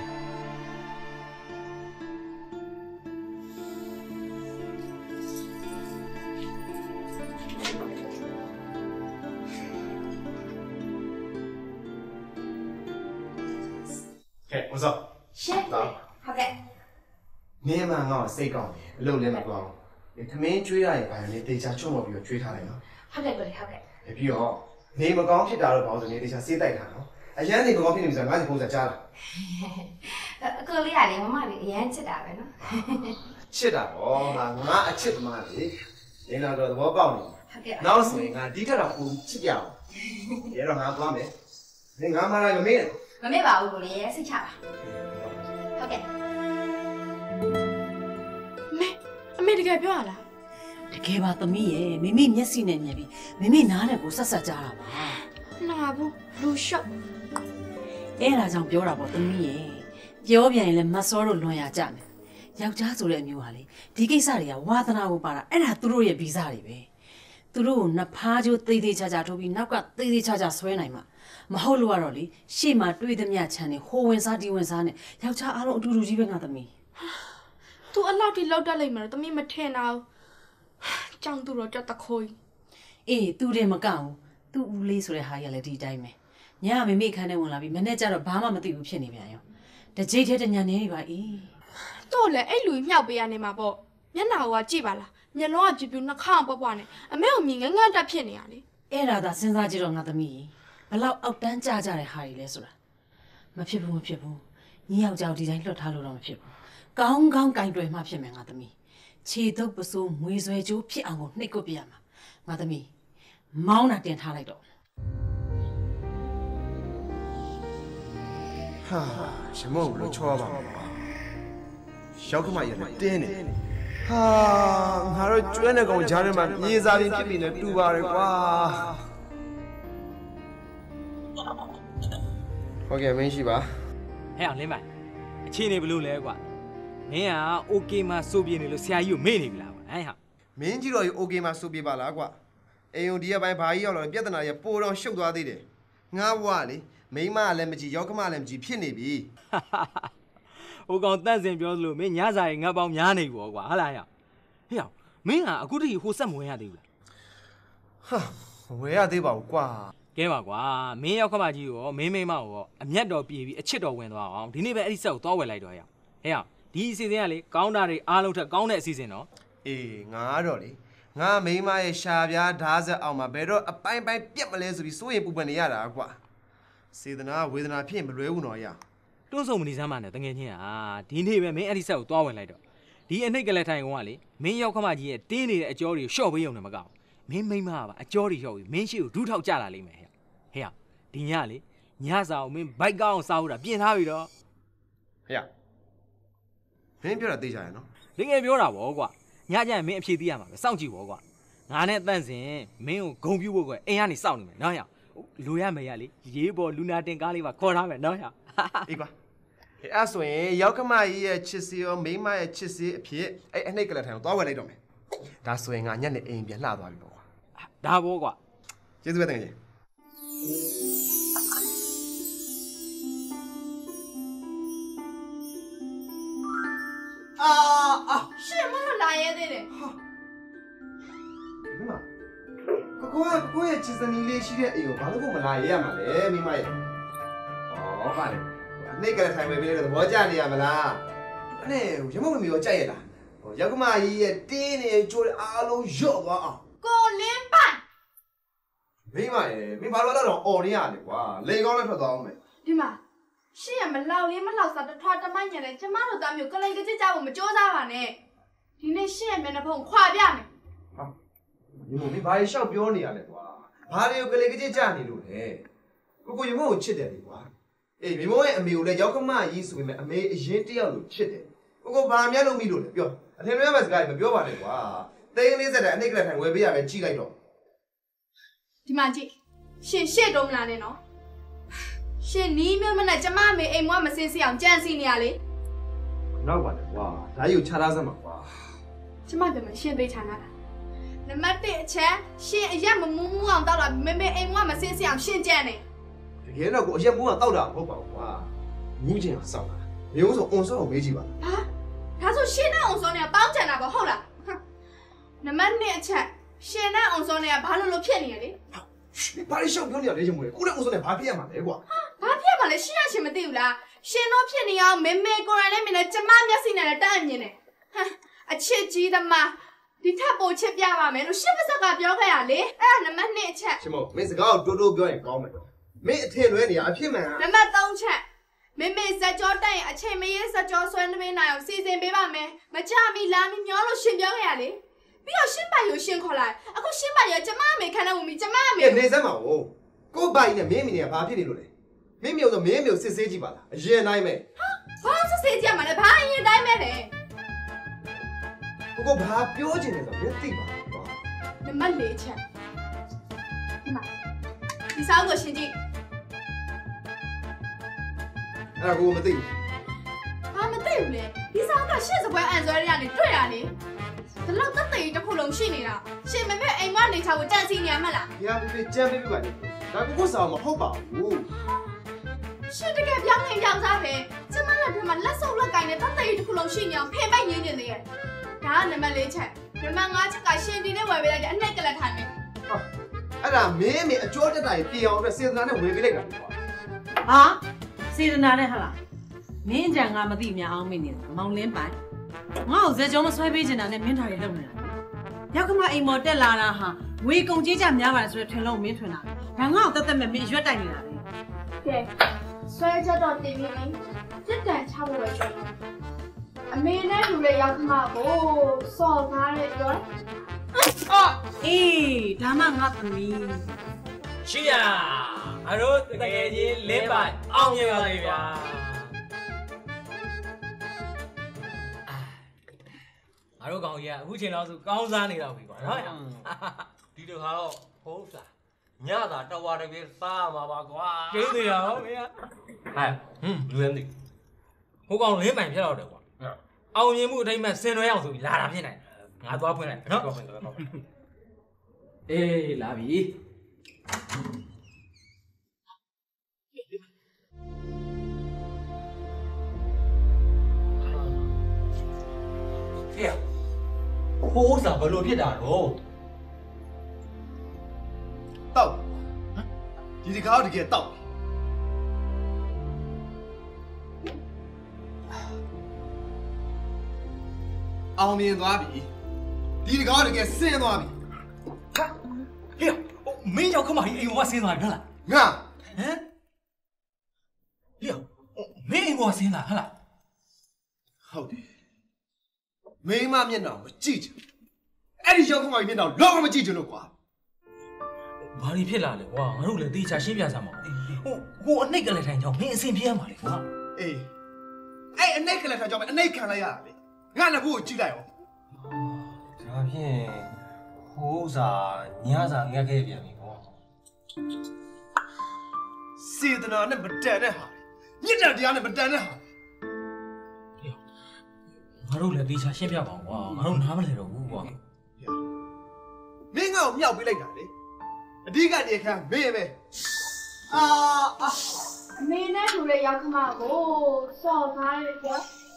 C: ကဲဝစား
H: ရှင်ဟုတ်ကဲ့
C: မင်းမငါ့ကိုစိတ်ကောင်းတယ်အလုပ်လည်းမကောင်းဘူးသမင်းကျွေးရရင်ဘာလဲတေချာချုံမပြီးတော့ကျွေးထားလိုက်နော်
H: ဟုတ်ကဲ့ကိုလေဟုတ်ကဲ့
C: ပြီးတော့နေမကောင်းဖြစ်တာတော့ဘာလို့ဆိုနေတေချာစေးတိုက်ထားနော်အရန်နေမကောင်းဖြစ်နေပြီဆိုတော့ငါ့စီပုံစံကြားလာ
H: အကိုလေးကလေမမလေးအရန်ချစ်တာပဲနော်
C: ချစ်တာပေါ့ငါငါအချစ်သမားလေနေလာတော့သဘောပေါက်နေ
H: ဟုတ်ကဲ့
C: နောက်ဆိုရင်ငါဒီထက်တော့ပုံချစ်ပြအောင်ရဲတော့ငါသွားမယ်နေငါမလိုက်မမေးနဲ့
H: မမေ့ပါဘူးကိုလေးစိတ်ချပါဟုတ်ကဲ့
B: အမေအမေမေတကယ်ပြောရလား
E: တကယ်ပါသမီးရဲ့မိမိမျက်စိနဲ့မြင်ပြီးမိမိနားနဲ့ကိုဆက်ဆက်ကြားတာပါ
B: နာဘူးလူရှော့
E: အဲ့ဒါကြောင့်ပြောတာပေါ့သမီးရဲ့ပြောပြန်ရင်လည်းမစောတို့လွန်ရကြမယ်ယောက်ျားဆိုတဲ့အမျိုးဟာလေဒီကိစ္စတွေကဝါသနာကိုပါတာအဲ့ဒါသူတို့ရဲ့ဗီဇတွေပဲသူတို့ကိုနှစ်ဖားကျိုးသေးသေးချာချာထိုးပြီးနောက်ကသေးသေးချာချာဆွဲနိုင်မှာမဟုတ်လို့ကတော့လေရှေ့မှာတွေးသမျှချမ်းနေဟိုဝင်စားဒီဝင်စားနဲ့ယောက်ျားအားလုံးအတူတူကြီးပဲငါသမီး
B: तू အလောက်ထိလောက်တက်လိုက်မှာတော့သမီးမထင်တော့ကြောင်သူတော့တက်တခိုး
E: အေး तू တယ်မကောက်ဘူး तू ဦးလေးဆိုတဲ့ဟာကြီးကလည်းဒီတိုင်းပဲညကမေမေခန်းထဲဝင်လာပြီးမနေ့ကျတော့ဘာမှမသိဘူးဖြစ်နေပြန်ရောတကြိတ်ထဲတညနေနေပါအေး
B: တော့လေအဲ့လူမြောက်ပေးရနေမှာပေါ့မျက်နှာကကြည့်ပါလားမျက်လုံးကပြပြနှာခေါင်းပွားပွားနေအမေကိုမြင်ငန်းငန်းတက်ဖြစ်နေရလေ
E: အဲ့ဒါသာစဉ်းစားကြည့်တော့ငါသမီးဘလောက်အောက်တန်းကြကြတဲ့ဟာကြီးလဲဆိုတာမဖြစ်ဘူးမဖြစ်ဘူးညီယောက်ျားဒီတိုင်းလွတ်ထားလို့တော့မဖြစ်ဘူးကောင်းကောင်းကင်တွယ်မှဖြစ်မယ်ငါသမီးခြေတုပ်ပစိုးမွေဆွဲကြိုးဖြစ်အောင်ကိုနှိပ်ကွပ်ပြရမှာငါသမီးမောင်းတာတင်ထားလိုက်တော့
C: ဟာရှမောဘလို့ချောပါရောက်ခမရတဲ့တင်းနေဟာငါတို့ကျွဲနေကောင်ကြားထဲမှာမြေစာရင်ဖြစ်ပြီးနေတူပါတယ်ကွာဟုတ်ကဲ့မင်းရှိပါ
D: ဟဲ့အောင်လင်းမိုင်အခြေအနေဘလို့လဲကွာမင်းကโอเคမှာစိုးပြေနေလို့ဆရာကြီးကိုမေ့နေပြီလားဟမ်ဟာ
C: မင်းကြီးတော်ကြီးโอเคမှာစိုးပြေပါလားကွာအိမ်ုံဒီကပိုင်းဘာကြီးရောက်လာပြဿနာကြီးပိုတော့ရှုပ်သွားသေးတယ်ငါဘွားလေမိမလည်းမကြည့်ရောက်ခမလည်းမကြည့်ဖြစ်နေပြီ
D: ဟိုကောင်တန့်စင်ပြောသလိုမင်းညစာရင်ငါပေါင်းများနေပြီကွာဟုတ်လားဟဲ့ဟေ့အောင်မင်းကအခုတည်းဟိုဆက်မဝင်ရသေးဘူးလား
C: ဟာဝယ်ရသေးပါဘူးကွာ
D: ကဲပါကွာမင်းရောက်ခမကြီးရောမင်းမိမရောအမျက်တော်ပြေပြီးအချစ်တော်ဝင်သွားအောင်ဒီနေ့ပဲအဲ့ဒီဆက်ကိုသွားဝယ်လိုက်တော့ဟဲ့ဟဲ့ဒီအစီအစဉ်ကလေကောင်းတာတွေအားလုံးထက်ကောင်းတဲ့အစီအစဉ်နော်
C: အေးငါတော့လေငါမိမရဲ့ရှာပြားဓာတ်ဆက်အောင်မှာဘယ်တော့အပိုင်းပိုင်းပြက်မလဲဆိုပြီးစိုးရင်ပူပန်နေရတာကွာစေတနာဝေဒနာဖြစ်မလွဲဘူးနော်ရ
D: တွန်းဆုံမနေစမ်းပါနဲ့တငယ်ချင်းဟာဒီနေ့ပဲမင်းအဲ့ဒီဆက်ကိုသွားဝင်လိုက်တော့ဒီအနှိတ်ကလေးထိုင်ကောင်ကလေမင်းရောက်ခမကြီးရဲ့တင်းနေတဲ့အကြောတွေရှော့ပေးုံနဲ့မကောက်မင်းမိမကပါအကြောတွေရှော့ပြီးမင်းရှိကိုဒူးထောက်ကြလာလိမ့်မယ်ဟဲ့ဟဲ့ဒီညလေညစာအောင်မင်းဘိုက်ကောင်းအောင်စားဖို့တာပြင်ထားပြီတော့
C: ဟဲ့မင်းပြောတာသိကြရနော်
D: တကယ်ပြောတာဗောကွာညကျရင်မင်းအဖြေသိရမှာပဲစောင့်ကြည့်ဗောကွာငါနဲ့တန့်စင်မင်းကိုဂုံပြူဖို့ကွာအိမ်ကနေစောင့်နေမယ်နော်ဟဲ့လူရမယ်ရလေရေးပေါ်လူနာတင်ကားလေးပါခေါ်ထားမယ်နော်ဟဲ့
C: အေးကွာအဲ့ဆိုရင်ရောက်ခမကြီးရဲ့ချစ်စီရောမိမရဲ့ချစ်စီအဖြစ်အဲ့အနှိတ်ကလေးထိုင်ကိုသွားဝယ်လိုက်တော့မယ်ဒါဆိုရင်ငါညနေအိမ်ပြန်လှသွားပြီပေါ့ကွာ
D: ဒါဗောကွာ
C: ကျေးဇူးပဲတကယ်ကြီးအာအာ
B: ရှင့်မလို့လာရဲသေးတယ်
C: ဟာမိမကိုကိုကကိုရဲ့ချစ်စနီလေးရှိတဲ့အိမ်ကိုဘာလို့ကိုမလာရဲရမှာလဲမိမရဲ့ဩပါလေနှိတ်ကလေးထိုင်ပဲပြလဲသဘောကျနေရမလားအဲ့ရမုံမီရောကြိုက်ရလားဟိုရောက်ကမကြီးရဲ့တင်းနေကြိုးအားလုံးရော့သွားအောင်
B: ကိုလင်းပိုင်
C: မိမရဲ့မင်းဘာလို့လဲတော့အော်နေရလဲကွာလေကောင်းလည်းထွက်သွားအောင်မယ်
B: ဒီမှာရှင့်ရမလောက်လေးမလောက်စားတထွားတမိုင်းညံလဲကျမတို့သားမျိုးကလေးကကြစ်ကြဖို့မကြိုးစားပါနဲ့ဒီနေ့ရှင့်ရမျက်နှာဖုံးခွာပြမယ်
C: ဟာဒီမို့မင်းဘာရှောက်ပြောနေရလဲကွာဘာတွေကိုကလေးကကြစ်ကြနေလို့လဲကိုကိုရမုံကိုချစ်တယ်လေကွာအေးမိမိုးရဲ့အမေကိုလည်းရောက်ခမကြီးဆိုပေမဲ့အမေအရင်တယောက်လို့ချစ်တယ်ကိုကိုဘာများလို့မိလို့လဲပြောအထင်လွဲမဲ့စကားမပြောပါနဲ့ကွာတိန်းလေးစက်တဲ့အနှိတ်ကလေးထိုင်ဝယ်ပေးရမယ်ကြီးလိုက်တော့
B: ဒီမှာကြည့်ရှင်ရှေ့တော့မလာနဲ့နော်ရှင်နီးမြမနဲ့ကျမမေအိမ်မွားမစင်းစီအောင်ကြံစီနေရလေ
C: နောက်ပါလေကွာဒါကြီးကိုခြားထားစမ်းပါကွာ
B: ကျမပြောမယ်ရှင်သိချာနာတာနံပါတ်တစ်အချက်ရှင်အရက်မမူးမူးအောင်တောက်လာမေမေအိမ်မွားမစင်းစီအောင်ရှင်ကြံနေ
C: တကယ်တော့ကိုအရက်မူးအောင်တောက်တာမဟုတ်ပါဘူးကွာမူးခြင်းအောင်စောက်တာမျိုးဆိုအွန်စောကိုမေးကြည့်ပါ
B: ဟာဒါဆိုရှင်နဲ့အွန်စောနဲ့ပေါင်းကြံတာပေါ့ဟုတ်လားနံပါတ်နှစ်အချက်ရှင်နဲ့အွန်စောနဲ့ကဘာလို့လို့ဖြစ်နေရလဲ
C: ဘာလို့ရှောက်ပြောနေရလဲချင်မို့လဲကိုလည်းအွန်စောနဲ့ဘာဖြစ်ရမှာလဲကွာ
B: ဘာဖြစ်မှာလဲရှင်ရရှင်မသိဘူးလားရှင်တော့ဖြစ်နေအောင်မေမေကိုရိုင်းလေးမင်းနဲ့ကျမမျက်စိနဲ့တက်အမြင်နေဟမ်အချစ်ကြီးသမားဒီထပ်ပိုချစ်ပြပါမယ်လို့ရှစ်ပစက်ကပြောခဲ့ရလေအဲ့ဒါနံပါတ်နှစ်အချက်
C: ရှင်မို့မင်းစကားကိုတိုးတိုးပြောရင်ကောင်းမယ်မင်းအထင်လွဲနေရအဖြစ်မှန်
B: နံပါတ်သုံးချက်မေမေဇက်ကြောတက်ရင်အချိန်မရေးဇက်ကြောဆွဲနေပေးနိုင်အောင်စီစဉ်ပေးပါမယ်မကြမီလာမီမျောလို့ရှင်ပြောခဲ့ရလေပြီးတော့ရှင်းပိုင်ကိုရှင်းခေါ်လိုက်အခုရှင်းပိုင်ရကျမအမေခန်းထဲဝင်ပြီးကျမအမေ
C: နေစမ်းပါဦးကိုပိုင်နဲ့မင်းမင်းနဲ့ဘာဖြစ်နေလို့လဲမင်းမျိုးဆိုမင်းမျိုးစစ်ဆေးကြည့်ပါလားအရင်တိုင်းပဲ
B: ဟာဘာစစ်ဆေးကြည့်ရမှာလဲဘာအရင်တိုင်းပဲလေ
C: ဟကိုဘာပြောချင်လဲဆိုတော့မသိပါဘူးကွာ
B: နံပါတ်လေးချက်ဒီမှာဒီစာအုပ်ကိုရှင်းကြည့်
C: အဲ့ဒါကိုမသိဘူး
B: ဘာမသိဘူးလေဒီစာအုပ်ကရှင်းစပွဲအန်ဆွဲရကနေတွေ့ရလေဒီလောက်သက်သေတစ်ခုလုံးရှိနေတာရှင်မမေအိမ်မနေချာကိုကြံစီနေရမှလား
C: ။ညာပြပြကြမ်းပြပြပါလေ။ဒါကကိုဆောင်မဟုတ်ပါဘူး
B: ရှင်တကယ်ပြောင်းနေပြောင်းစားပဲကျမလက်ထက်မှာလက်စုပ်လက်ကင်နဲ့သက်သေတစ်ခုလုံးရှိနေအောင်ဖင်ပိုက်ရင်းနေသေးရဲ့ဒါကနံပါတ်လေးချက်နံပါတ်ငါးချက်ကရှင်ဒီနဲ့ဝယ်ပေးလိုက်တဲ့အနှိုက်ကလတ်ထိုင်မယ်
C: ။ဟာအဲ့ဒါမင်းမေအကျော်တက်တာကြီးပြင်အောင်အတွက်စေတနာနဲ့ဝယ်ပေးလိုက်တာကွာ
E: ဟာစေတနာနဲ့ဟာလားမင်းကြံငါမသိများအောင်မင်းနေတာမောင်လင်းပိုင်ငါ့ကိုဇေကြောမဆွဲပေးချင်တာနဲ့မင်းသားတွေလုပ်နေတာရောက်ခမအိမ်မော်တက်လာတာဟာဝေကုံကြီးကြများပါတယ်ဆိုတော့ထင်လို့မင်းထွင်တာဒါငါ့ကိုတက်တက်မဲ့မင်းရွက်တိုက်နေတာလေ
B: ကဲဆွဲချက်တော့တင်ပြီလေစစ်တန်ချဖို့ပဲရှင်အမေနဲ့လူတွေရောက်ခမကိုစော်ကားတဲ့တော့
E: အော်အေးဒါမှငါသမီး
D: ရှိရအတို့တကယ်ကြီးလင်းပိုင်အောင်မြင်ပါလေဗျာအတို့ကောင်ကြီးကအခုချိန်လောက်ဆိုကောင်းစားနေတော့ပြီကွာနော်
F: ဒီလိုဟာတော့ဟုတ်စားညသာတဝါတကယ်စားမှာပါကွာ
D: ကျင်းနေရောမင်းက
F: ဟဲ့ဟွန်းလူရမ်းသိ
D: ဟိုကောင်လင်းပိုင်ဖြစ်တော့တယ်ကွာအောင်မြင်မှုအတိုင်းမဲ့ဆင်နွှဲအောင်ဆိုပြီးလာတာဖြစ်နိုင်ငါသွားဖွင့်လိုက်နော်အေးလာပြီ
F: ဟဲ့ဟိုးစားဘလို့ဖြစ်တာတော့
C: ။တောက်ဒီဒီကားတကယ်တောက်အောင်မြင်သွားပြီဒီဒီကားတကယ်ဆင်းသွားပြီ
D: ဟေးမင်းရောက်ခမကြီးအိမ်ပေါ်ဆင်းသွားပြီဟုတ်လား
C: ငါ
D: ဟမ်ဟေးမင်းအိမ်ပေါ်ဆင်းလာဟုတ်လား
C: ဟုတ်တယ်မိမမျက်နှာမကြည့်ချင်အဲ့ဒီရောက်ခမကြီးမျက်နှာလောကမကြည့်ချင်လို့ကွာ
D: ဘာလို့ဖြစ်လာလဲကွာငါတို့လည်းတေချာရှင်းပြစမ်းပါဟိုဟိုအနှိတ်ကလေးထိုင်ကြောင်းမင်းအဆင်ပြေရမှာလေကွာ
C: အေးအဲ့အနှိတ်ကလေးထားကြောင့်အနှိတ်ခံလိုက်ရတာလေငါလည်းကိုကိုကြည့်လိုက်အောင်
F: ဒါဖြင့်ဟိုးစားညစားငက်ခဲ့ပြန်ပြီကွာ
C: စေတနာနဲ့မတန်တဲ့ဟာညစ်တဲ့တရားနဲ့မတန်တဲ့ဟာ
D: ငါတို့လည်းတေချာရှင်းပြပါအောင်ကွာငါတို့နားမလည်တော့ဘူးကွာ
C: မင်းငါ့ကိုမြောက်ပေးလိုက်တာလေအဓိကတရားခံမင်းပဲအာအာ
B: အမေနဲ့လူတွေရောက်ခမကိုစော်ကားတဲ့တော့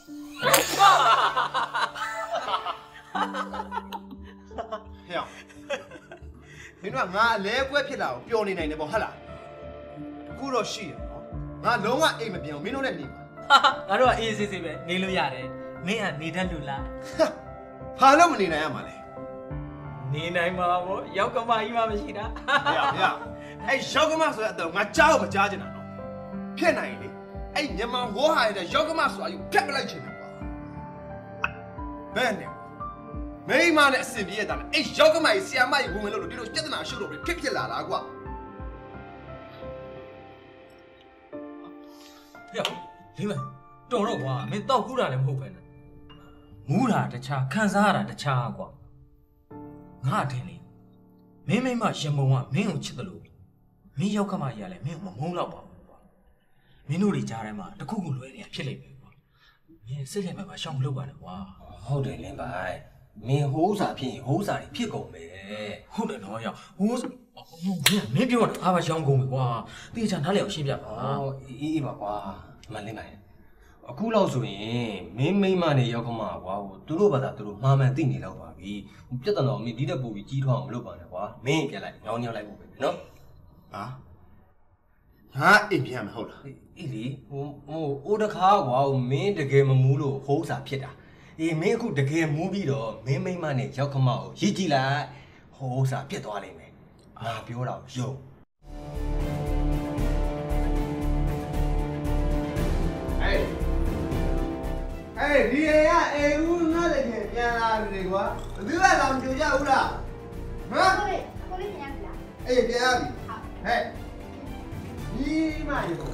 C: ဟဲ့မင်းတို့ကငါအလဲကွဲဖြစ်လာကိုပျော်နေနိုင်တယ်ပေါ့ဟုတ်လားအခုတော့ရှိရနော်ငါလုံးဝအိမ်မပြောင်းမင်းတို့နဲ့နေပါ
D: ငါတို့ကအေးဆေးဆေးပဲနေလို့ရတယ်မင်းကနေတတ်လို့လား
C: ဘာလို့မနေနိုင်ရမှာလဲ
D: နေနိုင်မှာပေါ့ရောက်ကမကြီးမှမရှိတာ
C: ဟဲ့ဟဲ့အဲ့ရောက်ကမဆိုတဲ့အတော့ငါကြားကိုမကြားချင်တာနော်ဖြစ်နိုင်လေအဲ့မြန်မာဝေါ်ဟာရတဲ့ရောက်ကမဆိုတာယူဖြတ်ပလိုက်ချင်တယ်ကွာဘယ်နဲ့မိမနဲ့အစင်ပြေးရတာနဲ့အဲ့ရောက်ကမကြီးဆီယာမကြီးဝင်ဝင်လို့ဒီလိုပြဿနာရှုပ်တော့ဖြစ်ဖြစ်လာတာကွာ
D: ဟဲ့လေးမတော်တော့ကွာမင်းတောက်ကူးတာလည်းမဟုတ်ပဲနဲ့မူးတာတခြားခံစားရတာတခြားကွာငါတင်လေမင်းမိမရမုံကမင်းကိုချစ်တယ်လို့မင်းရောက်ခမကြီးကလည်းမင်းကိုမမုန်းတော့ပါဘူးကွာမင်းတို့တွေကြားထဲမှာတခုခုလွဲနေတာဖြစ်လိမ့်မယ်ကွာမင်းစိတ်လည်းမပါရှောင်မလုပ်ပါနဲ့ကွာ
F: ဟုတ်တယ်လင်းပိုင်မင်းဟိုးစားဖြစ်ရင်ဟိုးစားတွေဖြစ်ကုန်မယ်
D: ဟုတ်တယ်နော်ရောက်ဟိုးမင်းပြောတာအားပါရှောင်ကုန်ပြီကွာတေချာနားလည်အောင်ရှင်းပြပါ
F: အော်အေးအေးပါကွာမလင်းပိုင်အခုလောက်ဆိုရင်မင်းမိမနဲ့ရောက်ခမကွာဟိုသူတို့ဘာသာသူတို့မှားမှန်သိနေတော့ပါပြီပြဿနာမင်းဒီတက်ပူပြီးကြီးထွားအောင်မလုပ်ပါနဲ့ကွာမင်းပြန်လိုက်ညောင်းညောင်းလိုက်ဖို့ပဲနော်
C: ဟာဟာအိမ်ပြန်မဟုတ်လား
F: အေးလေဟိုဟိုအိုးတခါကွာမင်းတကယ်မမူးလို့ဟိုးစားဖြစ်တာအေးမင်းအခုတကယ်မူးပြီးတော့မင်းမိမနဲ့ရောက်ခမကိုရည်ကြည့်လိုက်ဟိုးစားပြတ်သွားလိမ့်မယ်ငါပြောတာကိုယုံ
C: အေးအေးဒီအိမ်ကအိမ်ဦးငါလည်းပြန်လာပြီကွာဘယ်သူကတော့မကြိုကြဘူးလားဟမ်
B: ကိုလေးကိုလေးပြန်ရပြီလား
C: အေးပြန်ရပြီဟဲ့ဒီမရော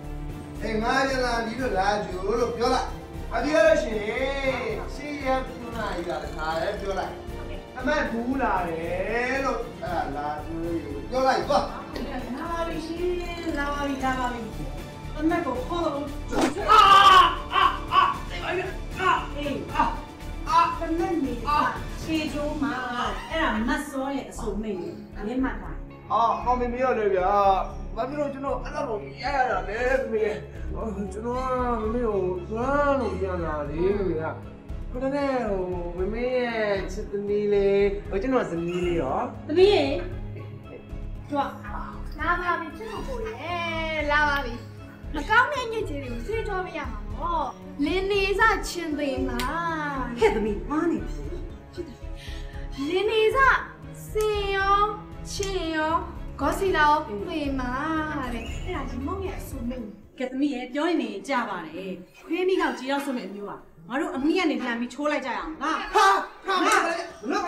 C: အေးငါလည်းလာဒီလိုလာကြိုလို့ပြောလိုက်အဒီရလို့ရှိရင်စီရပြူကြီးလာတယ်ခါရဲပြောလိုက်အမတ်ဘူးလာတယ်လို့အဲ့ဒါလာပြောလိုက်ကွာ
E: လာပါပြီရှင်လာပါပြီလာပါပြီအမေကိုခေါ်တော့အာအာအာဒီပါပြီအာအေးအာအာတမန်နေအာခြေကျိုးမှာအဲ့ဒါမတ်စောရဲ့အစုံမိတ်မြင်မှတ်တာ
C: အာဟောမမရလေဗျာဘာဖြစ်လို့ကျွန်တော်အဲ့လိုရရတာလဲသမီးကျွန်တော်မမေကိုသွမ်းလို့ပြန်လာလေဗျာဘယ်နဲ့ဟိုမမေရဲ့ချစ်သမီးလေးဟိုကျွန်တော်ဇနီးလေးရော
E: သမီးရေကြွ
H: လာပါပြီချစ်လို့ကိုရေလာပါပြီမကောင်းတဲ့ညစ်ကြေးတွေကိုဆေးကြောပေးရမှာပေါ့လင်းနေစချင်းသိမ်းမှာ
E: ဟဲ့သမီးမားနေ
H: လင်းနေစစင်ရောချင်းရောဂေါစီလာရောသိမ်းမှာတဲ့အဲ့ဒါဒီမုံရဲ့အဆူမိတ်
E: ကဲသမီးရေပြောရင်နေကြပါတယ်ခွေးမိကောက်ကြီးတော့ဆွမဲ့အမျိုးอ่ะငါတို့အမိကနေပြန်ပြီးချိုးလိုက်ကြရအောင်ဟာ
C: ဟာဟာမလို့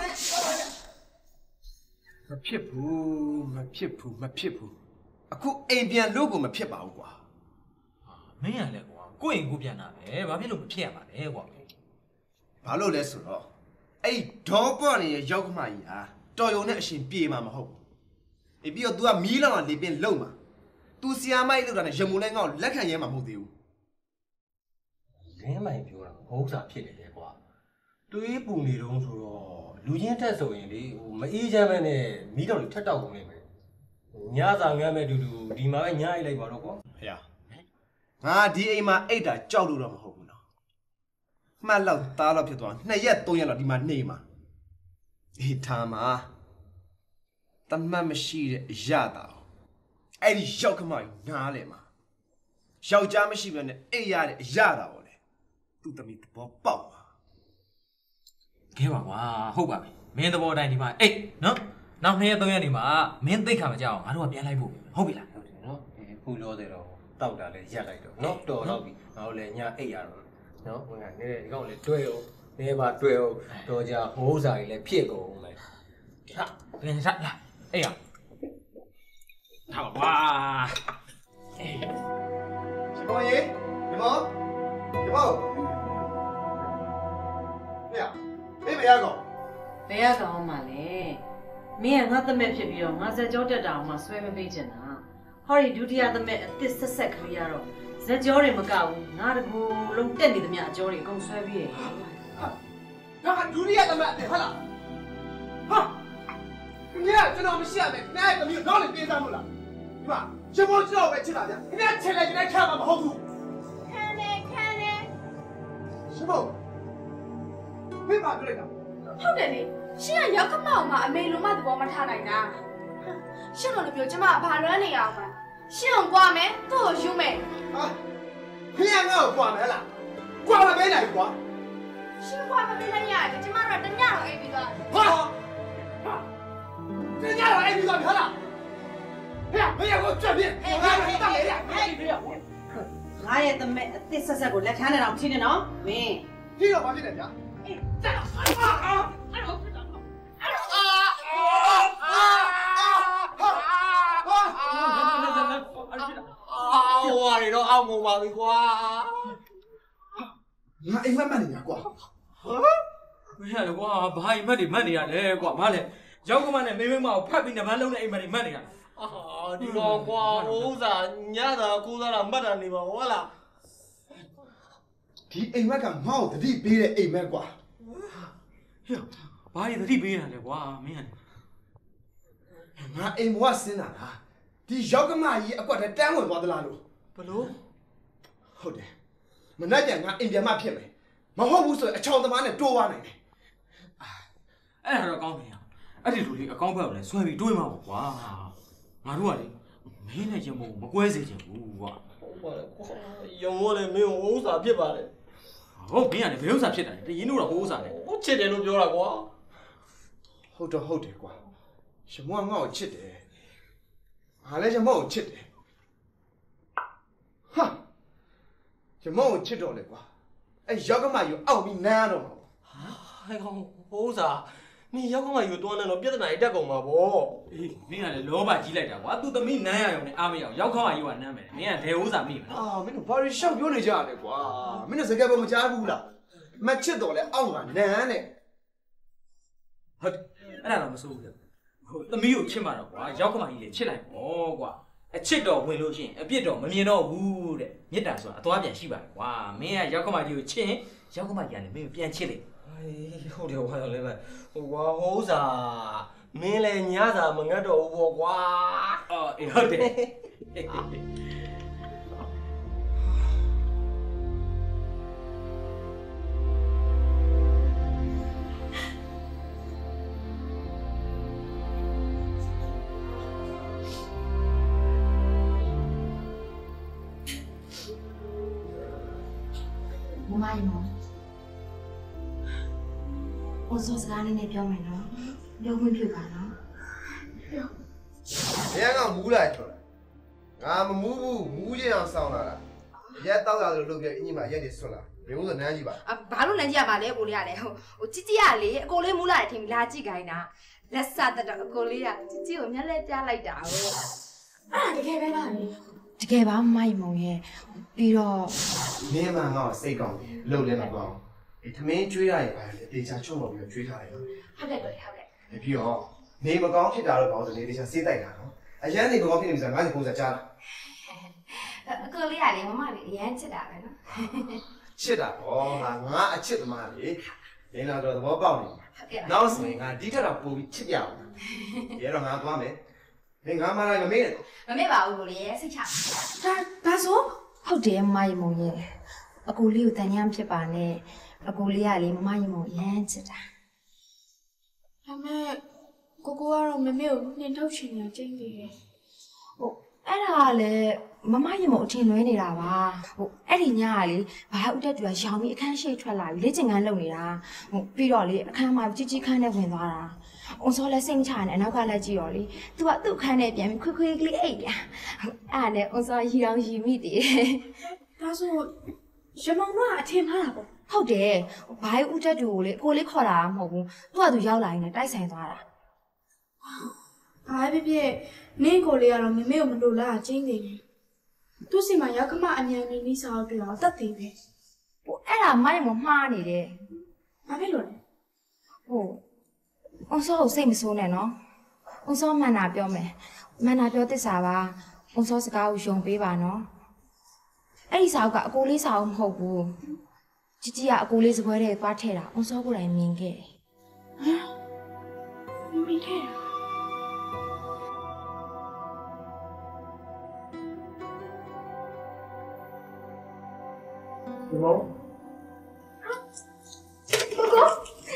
C: မဖြစ်ဘူးမဖြစ်ဘူးမဖြစ်ဘူးအခုအိမ်ပြန်လို့ကိုမဖြစ်ပါဘူးကွာ
D: မင်းရလဲကွာကိုယ့်အိမ်ကိုပြန်တာပဲဘာဖြစ်လို့မဖြစ်ရမှာလဲကွာ
C: ဘာလို့လဲဆိုတော့အဲ့ဒေါပေါ့နေရဲ့ရောက်ခမကြီးဟာတော်ရုံနဲ့အရှင်ပြေမှာမဟုတ်ဘူးအေးပြီးတော့ तू ကမီးလောင်နေပင်လုံမှာ तू ဆီယာမိုက်လောက်တာနဲ့ရမုံလဲငေါ့လက်ခံရဲမှာမဟုတ်သေးဘူး
F: လင်းမိုင်ပြောတာဘုံစားဖြစ်နေတယ်ကွာတွေးပူနေတော့ဆိုတော့လူချင်းတက်ဆိုရင်လေဟိုမအေးချမ်းမဲနဲ့မီးတော်တွေထက်တောက်ကုန်နေမယ်ညစာငမ်းမဲ့တူတူဒီမှာပဲညအိတ်လိုက်ပါတော့ကွာ
C: ဖေငါဒီအိမ်မှာအိတ်တာကြောက်လို့တော့မဟုတ်ဘူးနော်မှတ်လောက်သားလောက်ဖြစ်သွားနှစ်ရက်သုံးရက်လောက်ဒီမှာနေမှာအေးထားမှာတမတ်မရှိတဲ့အရတာအဲ့ဒီရောက်ခမကြီးနားလေမှာယောက်ျားမရှိဘဲနဲ့အိတ်ရတဲ့အရတာပေါ့လေသူ့သမီးသဘောပေါက်ပါ
D: ခဲပါကွာဟုတ်ပါပြီမင်းသဘောတိုင်းဒီမှာအေးနော်နောက်နှစ်ရက်သုံးရက်နေမှာမင်းသိခါမကြောက်ငါတို့ကပြန်လိုက်ဖို့ဟုတ်ပြီလား
F: ဟုတ်တယ်နော်အခုလောသေးတော့တောက်တာလဲရက်လိုက်တော့နော်တော်တော့ပြီငါတို့လည်းညအိတ်ရတော့နော်ဝင်ကနေတဲ့ဒီကောင်လည်းတွဲအောင်နေပါတွဲအောင်တော်ကြဟိုးစာကြီးလည်းဖြစ်ကုန်မယ်
D: ဟာပြန်စားလာအေးရဟာကွာအေး
C: ရှင်မောင်ရေဒီမောင်ဒီမောင်ဟဲ့မေးမရကောင်
E: ဘယ်ရကောင်မှလဲမင်းကငါသမက်ဖြစ်ပြီးတော့ငါဇက်ကြောတက်တာအောင်မှဆွဲမပေးချင်တာဟောဒီဒုတိယသမက်အစ်စ်ဆက်ဆက်ကလေးရတော့ဇက်ကြောတွေမကဘူးငါတကူလုံးတက်နေသမျှအကြောတွေအကုန်ဆွဲပြီးရဟာ
C: ငါဒုတိယသမက်တဲ့ဟုတ်လားဟာခင်ဗျာကျွန်တော်မရှိရမယ်ခင်ဗျာတမီးတော့လည်းပြေးစားမို့လားဒီမှာရှင်မောကျွန်တော်ပဲချစ်တာဗျာခင်ဗျာချစ်လိုက်တဲ့ခါမှမဟုတ်ဘူး
H: ခံနေခံနေ
C: ရှင်မောမင်းပါပြလိုက်တာ
H: ဟုတ်တယ်လေရှင်ကရောက်ခမောင်မှာအမေလုံးမသဘောမထားနိုင်တာရှင်တို့လည်းပြောကျမဘာလွမ်းနေရအောင်မရှင်ကိုကြွားမယ်သူ့ကိုယူမယ်
C: ဟာခင်ဗျာငါ့ကိုကြွားမယ်လားကြွားမပေးနိုင်ကွာ
H: ရှင်ကြွားမပေးနိုင်ရတယ်ကျမတို့တညတော့အိပ်ပြီးသွားတယ်
C: ဟာတညတော့အိပ်ပြီးသွားပြီဟုတ်လားဟဲ့မင်းကိုကြွပြင်းငါ့ကိုတောက်ရရဟဲ့ဒီပြော
E: ငါရဲ့သမက်အစ်စ်ဆက်ဆက်ကိုလက်ခံနေတော့ချင်းနေနော်မင်း
C: ပြီးတော့ဘာဖြစ်လဲဗျာအေးတက်တော့အာအာအဲ့တော့ဖြစ်တာအဲ့တော့အာအာ
F: အာဟိုဟာတွေတော့အောက်ငုံပါပြီကွာ
C: ငါအိမ်မက်မှတ်နေတာကွာ
D: မင်းရကွာဘာအိမ်မက်တွေမှတ်နေရလဲကွာမလဲရောက်ကမနဲ့မေးမေးမကိုဖတ်ပြီးနဗန်းလုံးတဲ့အိမ်မက်တွေမှတ်နေရ
F: အာဒီတော့ကွာဥစ္စာညတာကိုးစားတာမှတ်တာနေပါဟုတ်လား
C: ဒီအိမ်မက်ကငါ့ကိုတတိပေးတဲ့အိမ်မက်ကွာ
D: ဟဲ့ဘာကြီးတတိပေးရလဲကွာမင်းက
C: ငါအိမ်ဘဝစဉ်းတာလားဒီရောက်ကမကြီးအကွက်တန်းဝင်သွားသလားလို့
D: ဘလို့
C: ဟုတ်တယ်မနှက်ပြန်ငါအိမ်ပြန်မှဖြစ်မယ်မဟုတ်ဘူးဆိုရင်အချောင်သမားနဲ့တိုးသွားနိုင်တယ်
D: အဲ့ဒါတော့ကောင်းတယ်အဲ့ဒီလူလေးအကောင်းဘက်ကိုလည်းဆွဲပြီးတွေးမှာပေါ့ကွာငါတို့ကလေမင်းနဲ့ရင်မို့မကွဲစေချင်ဘူးကွာ
F: ဟုတ်ပါလေကွာရုံမို့လည်းမင်းဟိုဥစ္စာဖြစ်ပါလေ
D: ဟုတ်မင်းကလည်းဘယ်ဥစ္စာဖြစ်တာလဲတရင်တို့တော့ဟိုဥစ္စာလဲ
F: ဟိုချစ်တယ်လို့ပြောတာကွာ
C: ဟုတ်တော့ဟုတ်တယ်ကွာရမောငါ့ကိုချစ်တယ်ငါလည်းရမောကိုချစ်တယ်ဟာရမောကိုချစ်တော့လေကွာအဲ့ရောက်ကမယူအောက်ပြီးနမ်းတော့မှာ
F: ဟာဟဲ့ကောင်ဟိုဥစ္စာမင်းရောက်ကမယူတွန်းနေတော့ပြဿနာကြီးတက်ကုန်မှာပေါ့
D: အေးမင်းကလည်းလောဘကြီးလိုက်တာကွာသူသမီးနမ်းရရုံနဲ့အားမရအောင်ရောက်ခမယူကနမ်းမယ်မင်းကဒဲဥစ္စာမိမယ်
C: အာမင်းတို့ဘာရီရှောက်ပြောနေကြရလဲကွာမင်းတို့စကားပေါ်မကြားဘူးလား
D: ဟ
C: မချစ်တော့လဲအောက်ကနန်းနဲ့
D: ဟုတ်တယ်အဲ့ဒါတော့မစိုးဘူးလေဟိုသမီးကိုချစ်မှာတော့ကွာရောက်ခမကြီးလေချစ်လိုက်ပေါ့ကွာအချစ်တော့ဝင်လို့ရှိရင်အပြစ်တော့မမြင်တော့ဘူးတဲ့မေတ္တာဆိုတာအသွားပြန်ရှိပါတယ်ကွာမင်းကရောက်ခမကြီးကိုချစ်ရင်ရောက်ခမကြီးကလည်းမင်းကိုပြန်ချစ်လေ
F: ဟုတ်တယ်ကွာလည်းပဲဟိုကွာဟိုးစားမင်းလည်းညစာမငတ်တော့ဘူးပေါ့ကွာ
D: အော်အေးဟုတ်တယ်
H: မမရော我说是俺那表妹咯，表妹表干咯。
C: 人家讲木来出来，俺们木木木这样上来了，也到家就路边你妈也得说了，没有难几吧？
H: 啊，巴路难几吧嘞，过来嘞，我姐姐啊嘞，过来木来听垃圾干呐，来啥的的过来呀，姐姐我们来家来打哦。啊，这个呗啦。这个吧，买毛耶，比如。
C: 你妈我谁讲的？路来嘛讲。他们追来一排，地下冲落去追他来了。
H: 好的，对，好的。
C: 譬如哦，你们刚去打了包子，你地下谁带他哦？而且你刚刚平时俺就公在家了。
H: 呃，过来啊，妈妈的也吃打了呢。
C: 吃的哦，俺俺吃的嘛的，人家说我包你，那是俺地下上不吃掉，别让俺光没，你俺妈那个没人。
H: 没包过来，谁吃？他他说好的，妈也没耶，我过来有单样皮包呢。အကိုလေးကလေမမကြီးမို့ရမ်းချစ်တာ
B: ဒါမဲ့ကိုကိုကတော့မမေကိုနှင်ထုတ်ချင်နေကျင်းနေတယ်
H: ဟိုအဲ့ဒါကလည်းမမကြီးမို့အထင်လွဲနေတာပါဟိုအဲ့ဒီညကလေဘာဥတက်တူကရောင်ပြီးအခန်းရှိထွက်လာပြီးလေ့ကျင့်ခန်းလုပ်နေတာဟိုပြီးတော့လေအခန်းမှာကြီးကြီးခန်းနဲ့ဝင်သွားတာအုံစောလဲစိတ်ချနေအနောက်ကလိုက်ကြည့်တော့လေသူကသူ့ခန်းနဲ့ပြန်ပြီးခွေးခွေးကလေးအိတ်တယ်အဲ့ဒါနဲ့အုံစောရီအောင်ရီမိတည်
B: ဒါဆိုရမောင်ကအထင်မှားတာပေါ့
H: ဟုတ်တယ်ဘာဥတက်တူကိုလေကိုလေးခေါ်တာမဟုတ်ဘူးသူကသူရောက်လာရင်လည်းတိုက်ဆိုင်သွားတာ
B: ဘာဖြစ်ဖြစ်နင်းကိုလေးကတော့မမေကိုမလို့လားကျင်းနေတယ်သူ့စီမှာရောက်ခမအမြန်နေနေစားတော့တော့တတ်သေးပဲ
H: ဟိုအဲ့ဒါမိုင်းမမှားနေတယ်
B: ဘာဖြစ်လို့လဲ
H: ဟိုအုံစောကိုစိတ်မဆိုးနဲ့နော်အုံစောမှန်တာပြောမယ်မှန်တာပြောသစ္စာပါအုံစောစကားကိုယုံပေးပါနော်အဲ့ဒီစာအုပ်ကအကိုလေးစာအုပ်မဟုတ်ဘူးជីជីကအကိုလေးစပွဲတဲ့သွားထဲတာအုံစောကိုယ်တိုင်မြင်ခဲ့တယ်
B: ဟမ်မြင်ခဲ့
C: ဒီမော
B: ကိုကို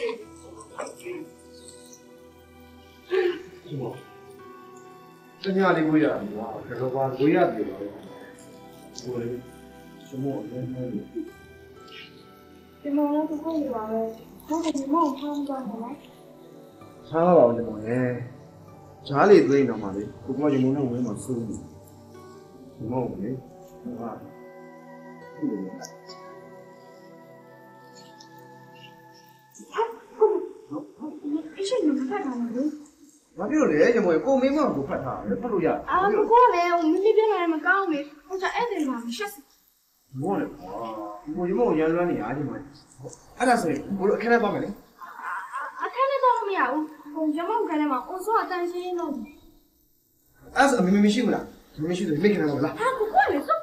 C: ဒီမောတ냐လေးကိုရတယ်ကွာတော့ဘာကိုရတယ်ပါလဲကိုလေးဒီမောလည်းနေတယ်
B: ဒီမောလည်းကိုကိုရပါပဲဟုတ်တယ်ဒီမောဖမ်းသွားတယ်နော်
C: ထားပါအောင်ဒီမောရဲ့ဂျားလေးသွင်းတော့မှလေကိုကဒီမောနဲ့ဝင်မှာစိုးနေဒီမောကိုလေဟာဒီလိုလေ
B: အရှင်ကဖတ်တာလေ
C: ဘာဖြစ်လို့လဲညီမကိုမင်းမကိုဖတ်ထားတယ်ဖတ်လို့ရ
B: အာကိုကိုလည်းမင်းပြလာမကောင်းလေဟိုကျအဲ့ဒီမှာရှက်
C: မောလေကွာကိုညီမကိုရမ်းလွမ်းနေအားညီမအဲ့ဒါဆိုရင်ကိုတို့အခက်ထဲပါမယ်လေ
B: အခက်ထဲတော့မရဘူးဟိုရမောင်ကလည်းမအွန်စောအတန်းရှင်းလို့
C: အဲ့ဒါမမမရှိဘူးလားမမရှိဘူးမိခင်လား
B: ဟာကိုကိုလည်းစော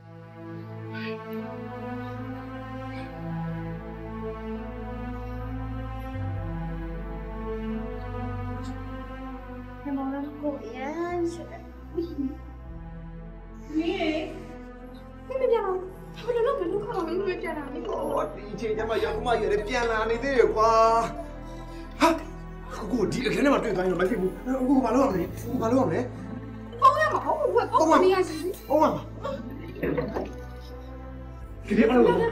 B: ကိုရမ်းရှက်တယ်မင်းမင်းပြန်လာဘာလို့လဲလူခါမင်းမပြန်လာနေ
C: အော်ဒီချိန်ကျမှရောက်မှရတယ်ပြန်လာနေသေးတယ်ကွာဟာကိုဒီအခန်းထဲမှာတွေ့သွားရင်တော့မဖြစ်ဘူးကိုဘာလုပ်ရမလဲကိုဘာလုပ်ရမလဲ
B: ပေါင်းရမှာဟုတ်ဘူးပေါင်းမရစီ
C: ပေါင်းရမှာကြည့်ရအောင်
B: မင်း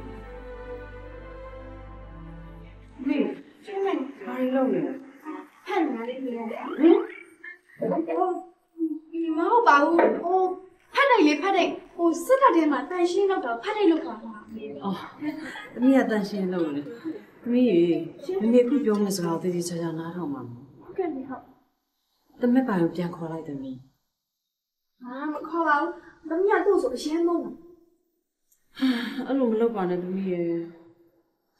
B: ကျင်းမင်းဘာလုပ်လဲဟန်နာလေးပြန်ဟင်ဒီမဟုတ်ပါဘူးဟိုဖတ်လိုက်လေဖတ်လိုက်ဟိုစစ်တပ်ထဲမှာတန်ရှင်းတော့တော့ဖတ်လိုက်လို့ပါမှာ
E: အော်သမီးကတန်ရှင်းလို့လေသမီးရေမမေခုပြောနေစကားကိုတည်တည်ချာချာနားထောင်ပါမယ်
B: ဟုတ်ကဲ့ဟုတ်
E: သမက်ပါကိုပြန်ခေါ်လိုက်သမီး
B: ဟာမခေါ်ပါဘူးသမီးကသူ့ဆိုအရှင်းမုန်း
E: အဲ့လိုမလုပ်ပါနဲ့သမီးရေ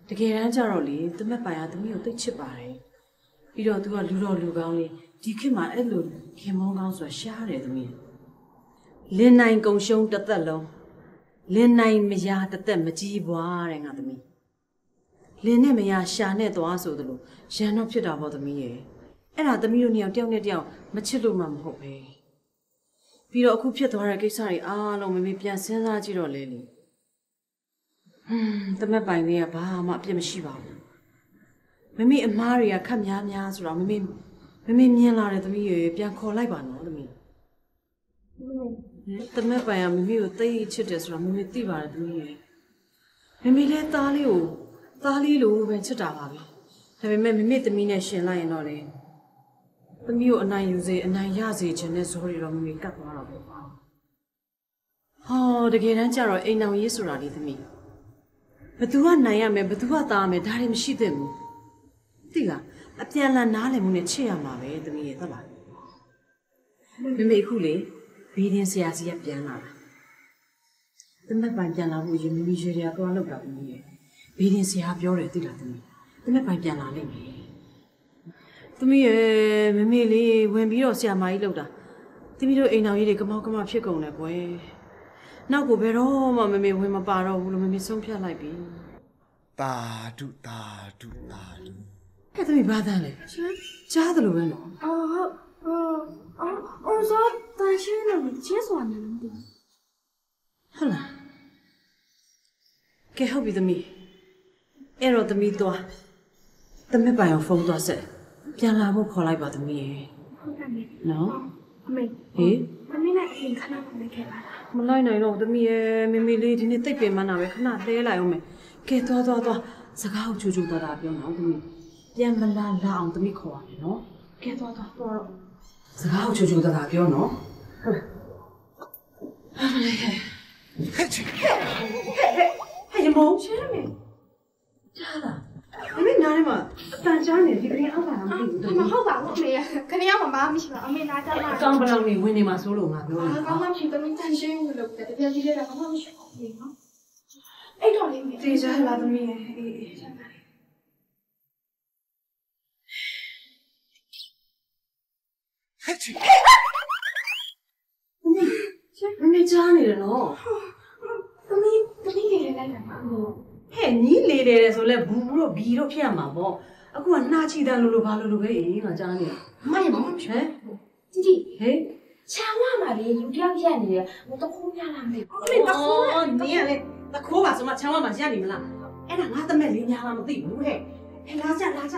E: တကယ်တမ်းကျတော့လေတမက်ပိုင်ကသမီးကိုသိချစ်ပါတယ်ပြီးတော့သူကလူတော်လူကောင်းလေးဒီခေတ်မှာအဲ့လိုခင်မောင်းကောင်းဆိုတာရှားတယ်သမီးလင်းနိုင်ကုံရှုံးတစ်သက်လုံးလင်းနိုင်မရတစ်သက်မကြီးပွားတဲ့ငါသမီးလင်းနဲ့မရရှာနဲ့သွားဆိုသလိုရန်တော့ဖြစ်တာပေါ့သမီးရဲ့အဲ့ဒါသမီးတို့နှစ်ယောက်တယောက်နဲ့တယောက်မချစ်လို့မှမဟုတ်ပဲပြီးတော့အခုဖြစ်သွားတဲ့ကိစ္စတွေအားလုံးမမေပြန်စဉ်းစားကြည့်တော့လေလေဟွန်းတမက်ပိုင်လေးကဘာမှအပြစ်မရှိပါဘူးမမေအမားတွေကခက်များများဆိုတော့မမေမမေမြင်လာတဲ့သမီးရေပြန်ခေါ်လိုက်ပါနော်သမီးတမက်ပိုင်ကမမေကိုသိချစ်တယ်ဆိုတော့မမေသိပါတယ်သမီးရေမမေလည်းသားလေးကိုသားလေးလိုပဲချစ်တာပါပဲဒါပေမဲ့မမေသမီးနဲ့ရှင်လိုက်ရင်တော့လေသမီးကိုအနိုင်ယူစေအနိုင်ရစေခြင်းနဲ့ဇော်ရီတော့မမေကတ်သွားတော့ပေါ့ဟောတကယ်တမ်းကျတော့အိမ်အောင်ရေးဆိုတာလေသမီးဘသူကနိုင်ရမယ်ဘသူကသားရမယ်ဒါတွေမရှိသင့်ဘူးသိလားအပြန်လာနားလည်မှုနဲ့ချစ်ရမှာပဲသမီးရဲ့ဟုတ်လားမမေခုလေဘေးဒင်းဆရာစီကပြန်လာတာတမက်ပိုင်ပြန်လာဖို့ရင်မမီရေရာတော့လောက်တာသမီးရဲ့ဘေးဒင်းဆရာပြောတယ်သိလားသမီးတမက်ပိုင်ပြန်လာလိမ့်မယ်သမီးရဲ့မမေလေးဝင်ပြီးတော့ဆရာမကြီးလောက်တာသမီးတို့အိမ်အောင်ကြီးတွေကမောက်ကမဖြစ်ကုန်တယ်ကွယ်နောက်ကိုဘယ်တော့မှမမေဝင်မပါတော့ဘူးလို့မမေဆုံးဖြတ်လိုက်ပြီ
C: တာဒုတာဒုတာဒု
E: ကဲသမီးဘာသာလဲရှင်ကြားတယ်လို့ပဲနော်
B: အော်ဟုတ်အော်အော်ဇာတန်ရှင်းလို့ကျဲစွာနေလို့ဒီ
E: ဟုတ်လားကဲဟုတ်ပြီသမီးအဲ့တော့သမီးသွားသမီးပိုင်အောင်ဖုန်းသွားဆက်ပြန်လာဖို့ခေါ်လိုက်ပါသမီးရေ
B: ဟုတ်ကဲ့မေ
E: နော်
B: အမေ
E: ဟေး
B: သမီးနဲ့အရင်ခဏခဏခဲ့ပါလား
E: မလိုက်နိုင်တော့သမီးရေမမေလေးဒီနေ့တိတ်ပင်မနာပဲခဏလဲလိုက်အောင်မယ်ကဲသွားသွားသွားစကားကိုချူချူသားသားပြောနော်သမီးပြန်မလာလာအောင်သမီးခေါ်ရတယ်နော်ကဲသွားသွားသွားတော့စကားကိုချူချူသားသားပြောနော်ဟုတ်ဟာလေဟဲ့ဟဲ့ဟဲ့ဟဲ့မောင်ရှင်းမယ်ကြားလားအမေနားထဲမှာအတန်ကြားနေဒီကလေးအောက်ကမသိဘူး
B: မဟုတ်ပါဘူးအမေခဏရောက်မှမမရှိပါအမေနားကြားလာ
E: အကောင်ဘလောင်နေဝင်နေမှာစိုးလို့ငါပြော
B: နေတာအကောင်မှဖြစ်သမီးတန်ရှင်းလို့လုပ်တယ်တပြက်ကြီးလေးတော့ဘာမှမရှိဘူးနော်အဲ့တော့လေးမေ
E: တေးကြလားသမီးရဲ့အေးအေးချမ်းသာလေးဟဲ့ချီမင်းမကြားနေတယ်နော်
B: သမီးသမီးလေးလေးလိုက်တာပါ
E: ဟဲ့ညီးလေတယ်ဆိုလဲဘူးဘူးတော့ဘီတော့ဖြစ်ရမှာပေါ့အခုကနှာချီတန်းလို့လို့ဘာလို့လို့ပဲအေးငါကြားနေ
B: မရဘာမှမဖြစ်တီတီ
E: ဟဲ့
B: ချာဝမှာလေလူတယောက်ရက်နေတယ်ဟိုတခိုးများလာမယ်
E: အမေတခိုးနေရလေတခိုးပါဆိုမှချာဝမှာရက်နေမလားအဲ့ဒါငါသမက်လေးများလားမသိဘူးဟဲ့ဟဲ့လာကြလာကြ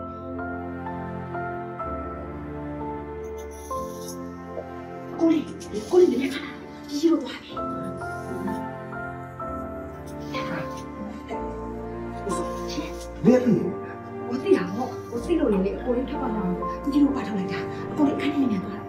B: ကိုလေးကိုလေးလည်းခဏဒီလိုသွားပြီ
C: 别理
B: 我对呀，我我对了你，我也跳完了，你就把它来着，我来看你面多了。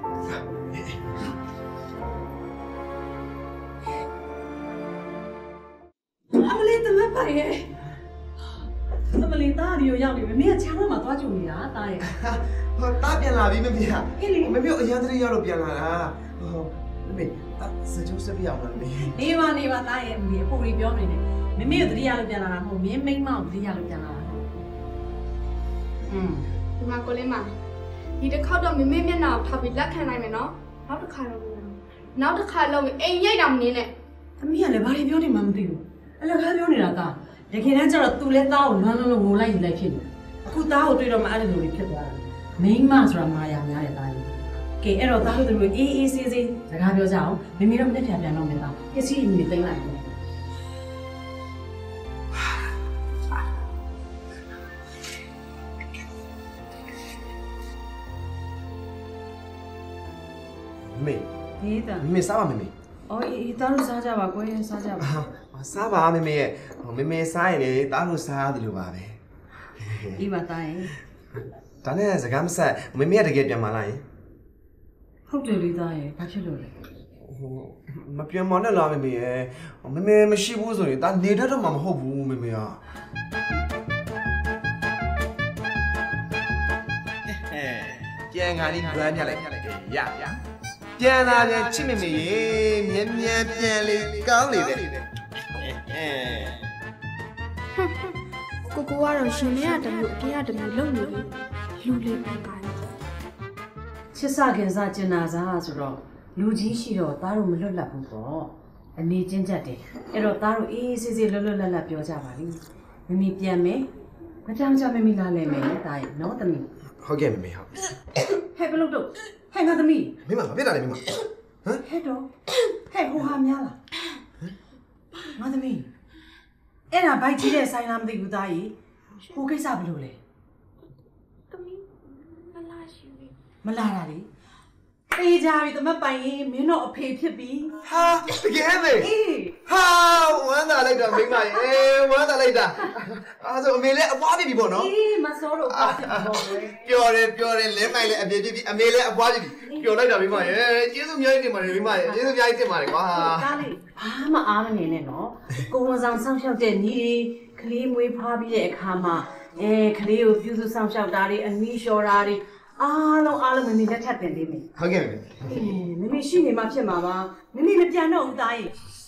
E: 阿姆雷怎么办耶？阿姆雷大理有样的，没有钱了嘛，多久你啊，大爷？
C: 大变啦，别别别，没没有一样的要了变啦啦，没，大十九岁不要了没？
E: 你嘛你嘛，大爷没不会表明的。မမေတို့တတိယလို့ပြန်လာတာမဟုတ်မင်းမိန်းမကိုတတိယလို့ပြန်လာတာอืม
B: ဒီမှာကိုလေးမဒီတစ်ခေါက်တော့မမေမျက်နှာကိုထောက်ပြီးလက်ခံနိုင်မယ်နော်နောက်တစ်ခါတော့နောက်တစ်ခါလုံးအိမ်ရိတ်တာမနေနဲ့
E: သမီးကလည်းဘာတွေပြောနေမှမသိဘူးအလကားပြောနေတာကတကယ်တမ်းကျတော့သူလည်းသားကိုလွမ်းလွန်းလို့ငိုလိုက်ယူလိုက်ဖြစ်နေအခုသားကိုတွေ့တော့မှအဲ့လိုမျိုးဖြစ်သွားတာမိန်းမဆိုတာမာယာများတဲ့သားကြီးကဲအဲ့တော့သားတို့တို့အေးအေးဆေးဆေးစကားပြောကြအောင်မမေတို့မျက်ဖြာပြန်တော့မယ်သားပစ္စည်းတွေသိမ်းလိုက်တယ်
C: မေ
E: မေးတာ
C: မေစားပါမေမေ
E: အော်အေးတားလို့စားကြပါကိုရင်စားကြပါ
C: စားပါမေမေရဲ့မေမေစားရင်လေတားလို့စားရတယ်လို့ပါပဲ
E: ဒီပါတားရင်
C: ဒါနဲ့စကားမဆက်မေမေကတကယ်ပြန်မလာရင်
E: ဟုတ်တယ်လေတားရင်ဘာဖြစ်လို့လဲ
C: ဟိုမပြန်မနဲ့လားမေမေရဲ့မေမေမရှိဘူးဆိုရင်ဒါနေတတ်တော့မှမဟုတ်ဘူးမေမေကပြန်ခါလေးလွမ်းပြလိုက်ရရပြန်လာပြန်ချစ်မေမေရေမြန်မြန်ပြန်လေကောင်းလေတဲ့
B: ကိုကိုကတော့ရှင်နေရတမျိုးအပြင်ရတမျိုးလုံနေပြီလူလေးပဲကိုင်း
E: ချစ်စခင်စားကျင်နာစားဆိုတော့လူကြီးရှိတော့သားတို့မလွတ်လပ်ဘူးပေါ့အနေချင်းချက်တယ်အဲ့တော့သားတို့အေးအေးဆေးဆေးလွတ်လွတ်လပ်လပ်ပြောကြပါလိမမီပြန်မယ်မကြမ်းကြမမီလာလဲမယ်တာရဲ့နော်သမီး
C: ဟုတ်ကဲ့မမေဟုတ်
E: ဟဲ့ဘလို့တော့ဟဲ့ငါသမီး
C: မင်းမပြစ်တာလေမင်းမဟမ်
E: ဟဲ့တော့ဟဲ့ဟိုဟာများလားငါသမီးအဲ့ဒါဘိုက်ကြီးတဲ့ဆိုင်လားမသိဘူးသားကြီးဟိုကိစ္စဘလို့လဲ
B: သမီးမလာရှိဘူး
E: မလာတာလေအေးကြပြီသမက်ပိုင်ရင်မင်းတော့အဖေဖြစ်ပြီ
C: ဟာတကယ်လေအေးဟာဝမ်းသာလိုက်တာမိမရေအေးဝမ်းသာလိုက်တာအဲဆိုအမေလည်းအပွားဖြစ်ပြီပေါ့နော်
E: အေးမစိုးတော့အပွားဖြစ်ပြီပေါ့ကွယ်
C: ပျော်တယ်ပျော်တယ်လင်းမိုင်လည်းအပြည့်ဖြစ်ပြီအမေလည်းအပွားဖြစ်ပြီပျော်လိုက်တာမိမရေကျေးဇူးအများကြီးတင်ပါတယ်မိမရေကျေးဇူးအများကြီးတင်ပါတယ်ကွာ
E: ဒါလေးဘာမှအားမနေနဲ့နော်ကိုဝန်ဆောင်ဆောင်းလျှောက်တဲ့ညီကလေးမွေးဖွားပြီးတဲ့အခါမှာအဲကလေးကိုပြုစုဆောင်းလျှောက်တာတွေအမီးလျှော်တာတွေအားလုံးအားလုံးမမေလက်ထပ်တင်ပေးမယ်
C: ဟုတ်ကဲ့မမေ
E: အေးမမေရှိနေမှဖြစ်မှာပါမမေမပြန်တော့ဦးသားရဲ့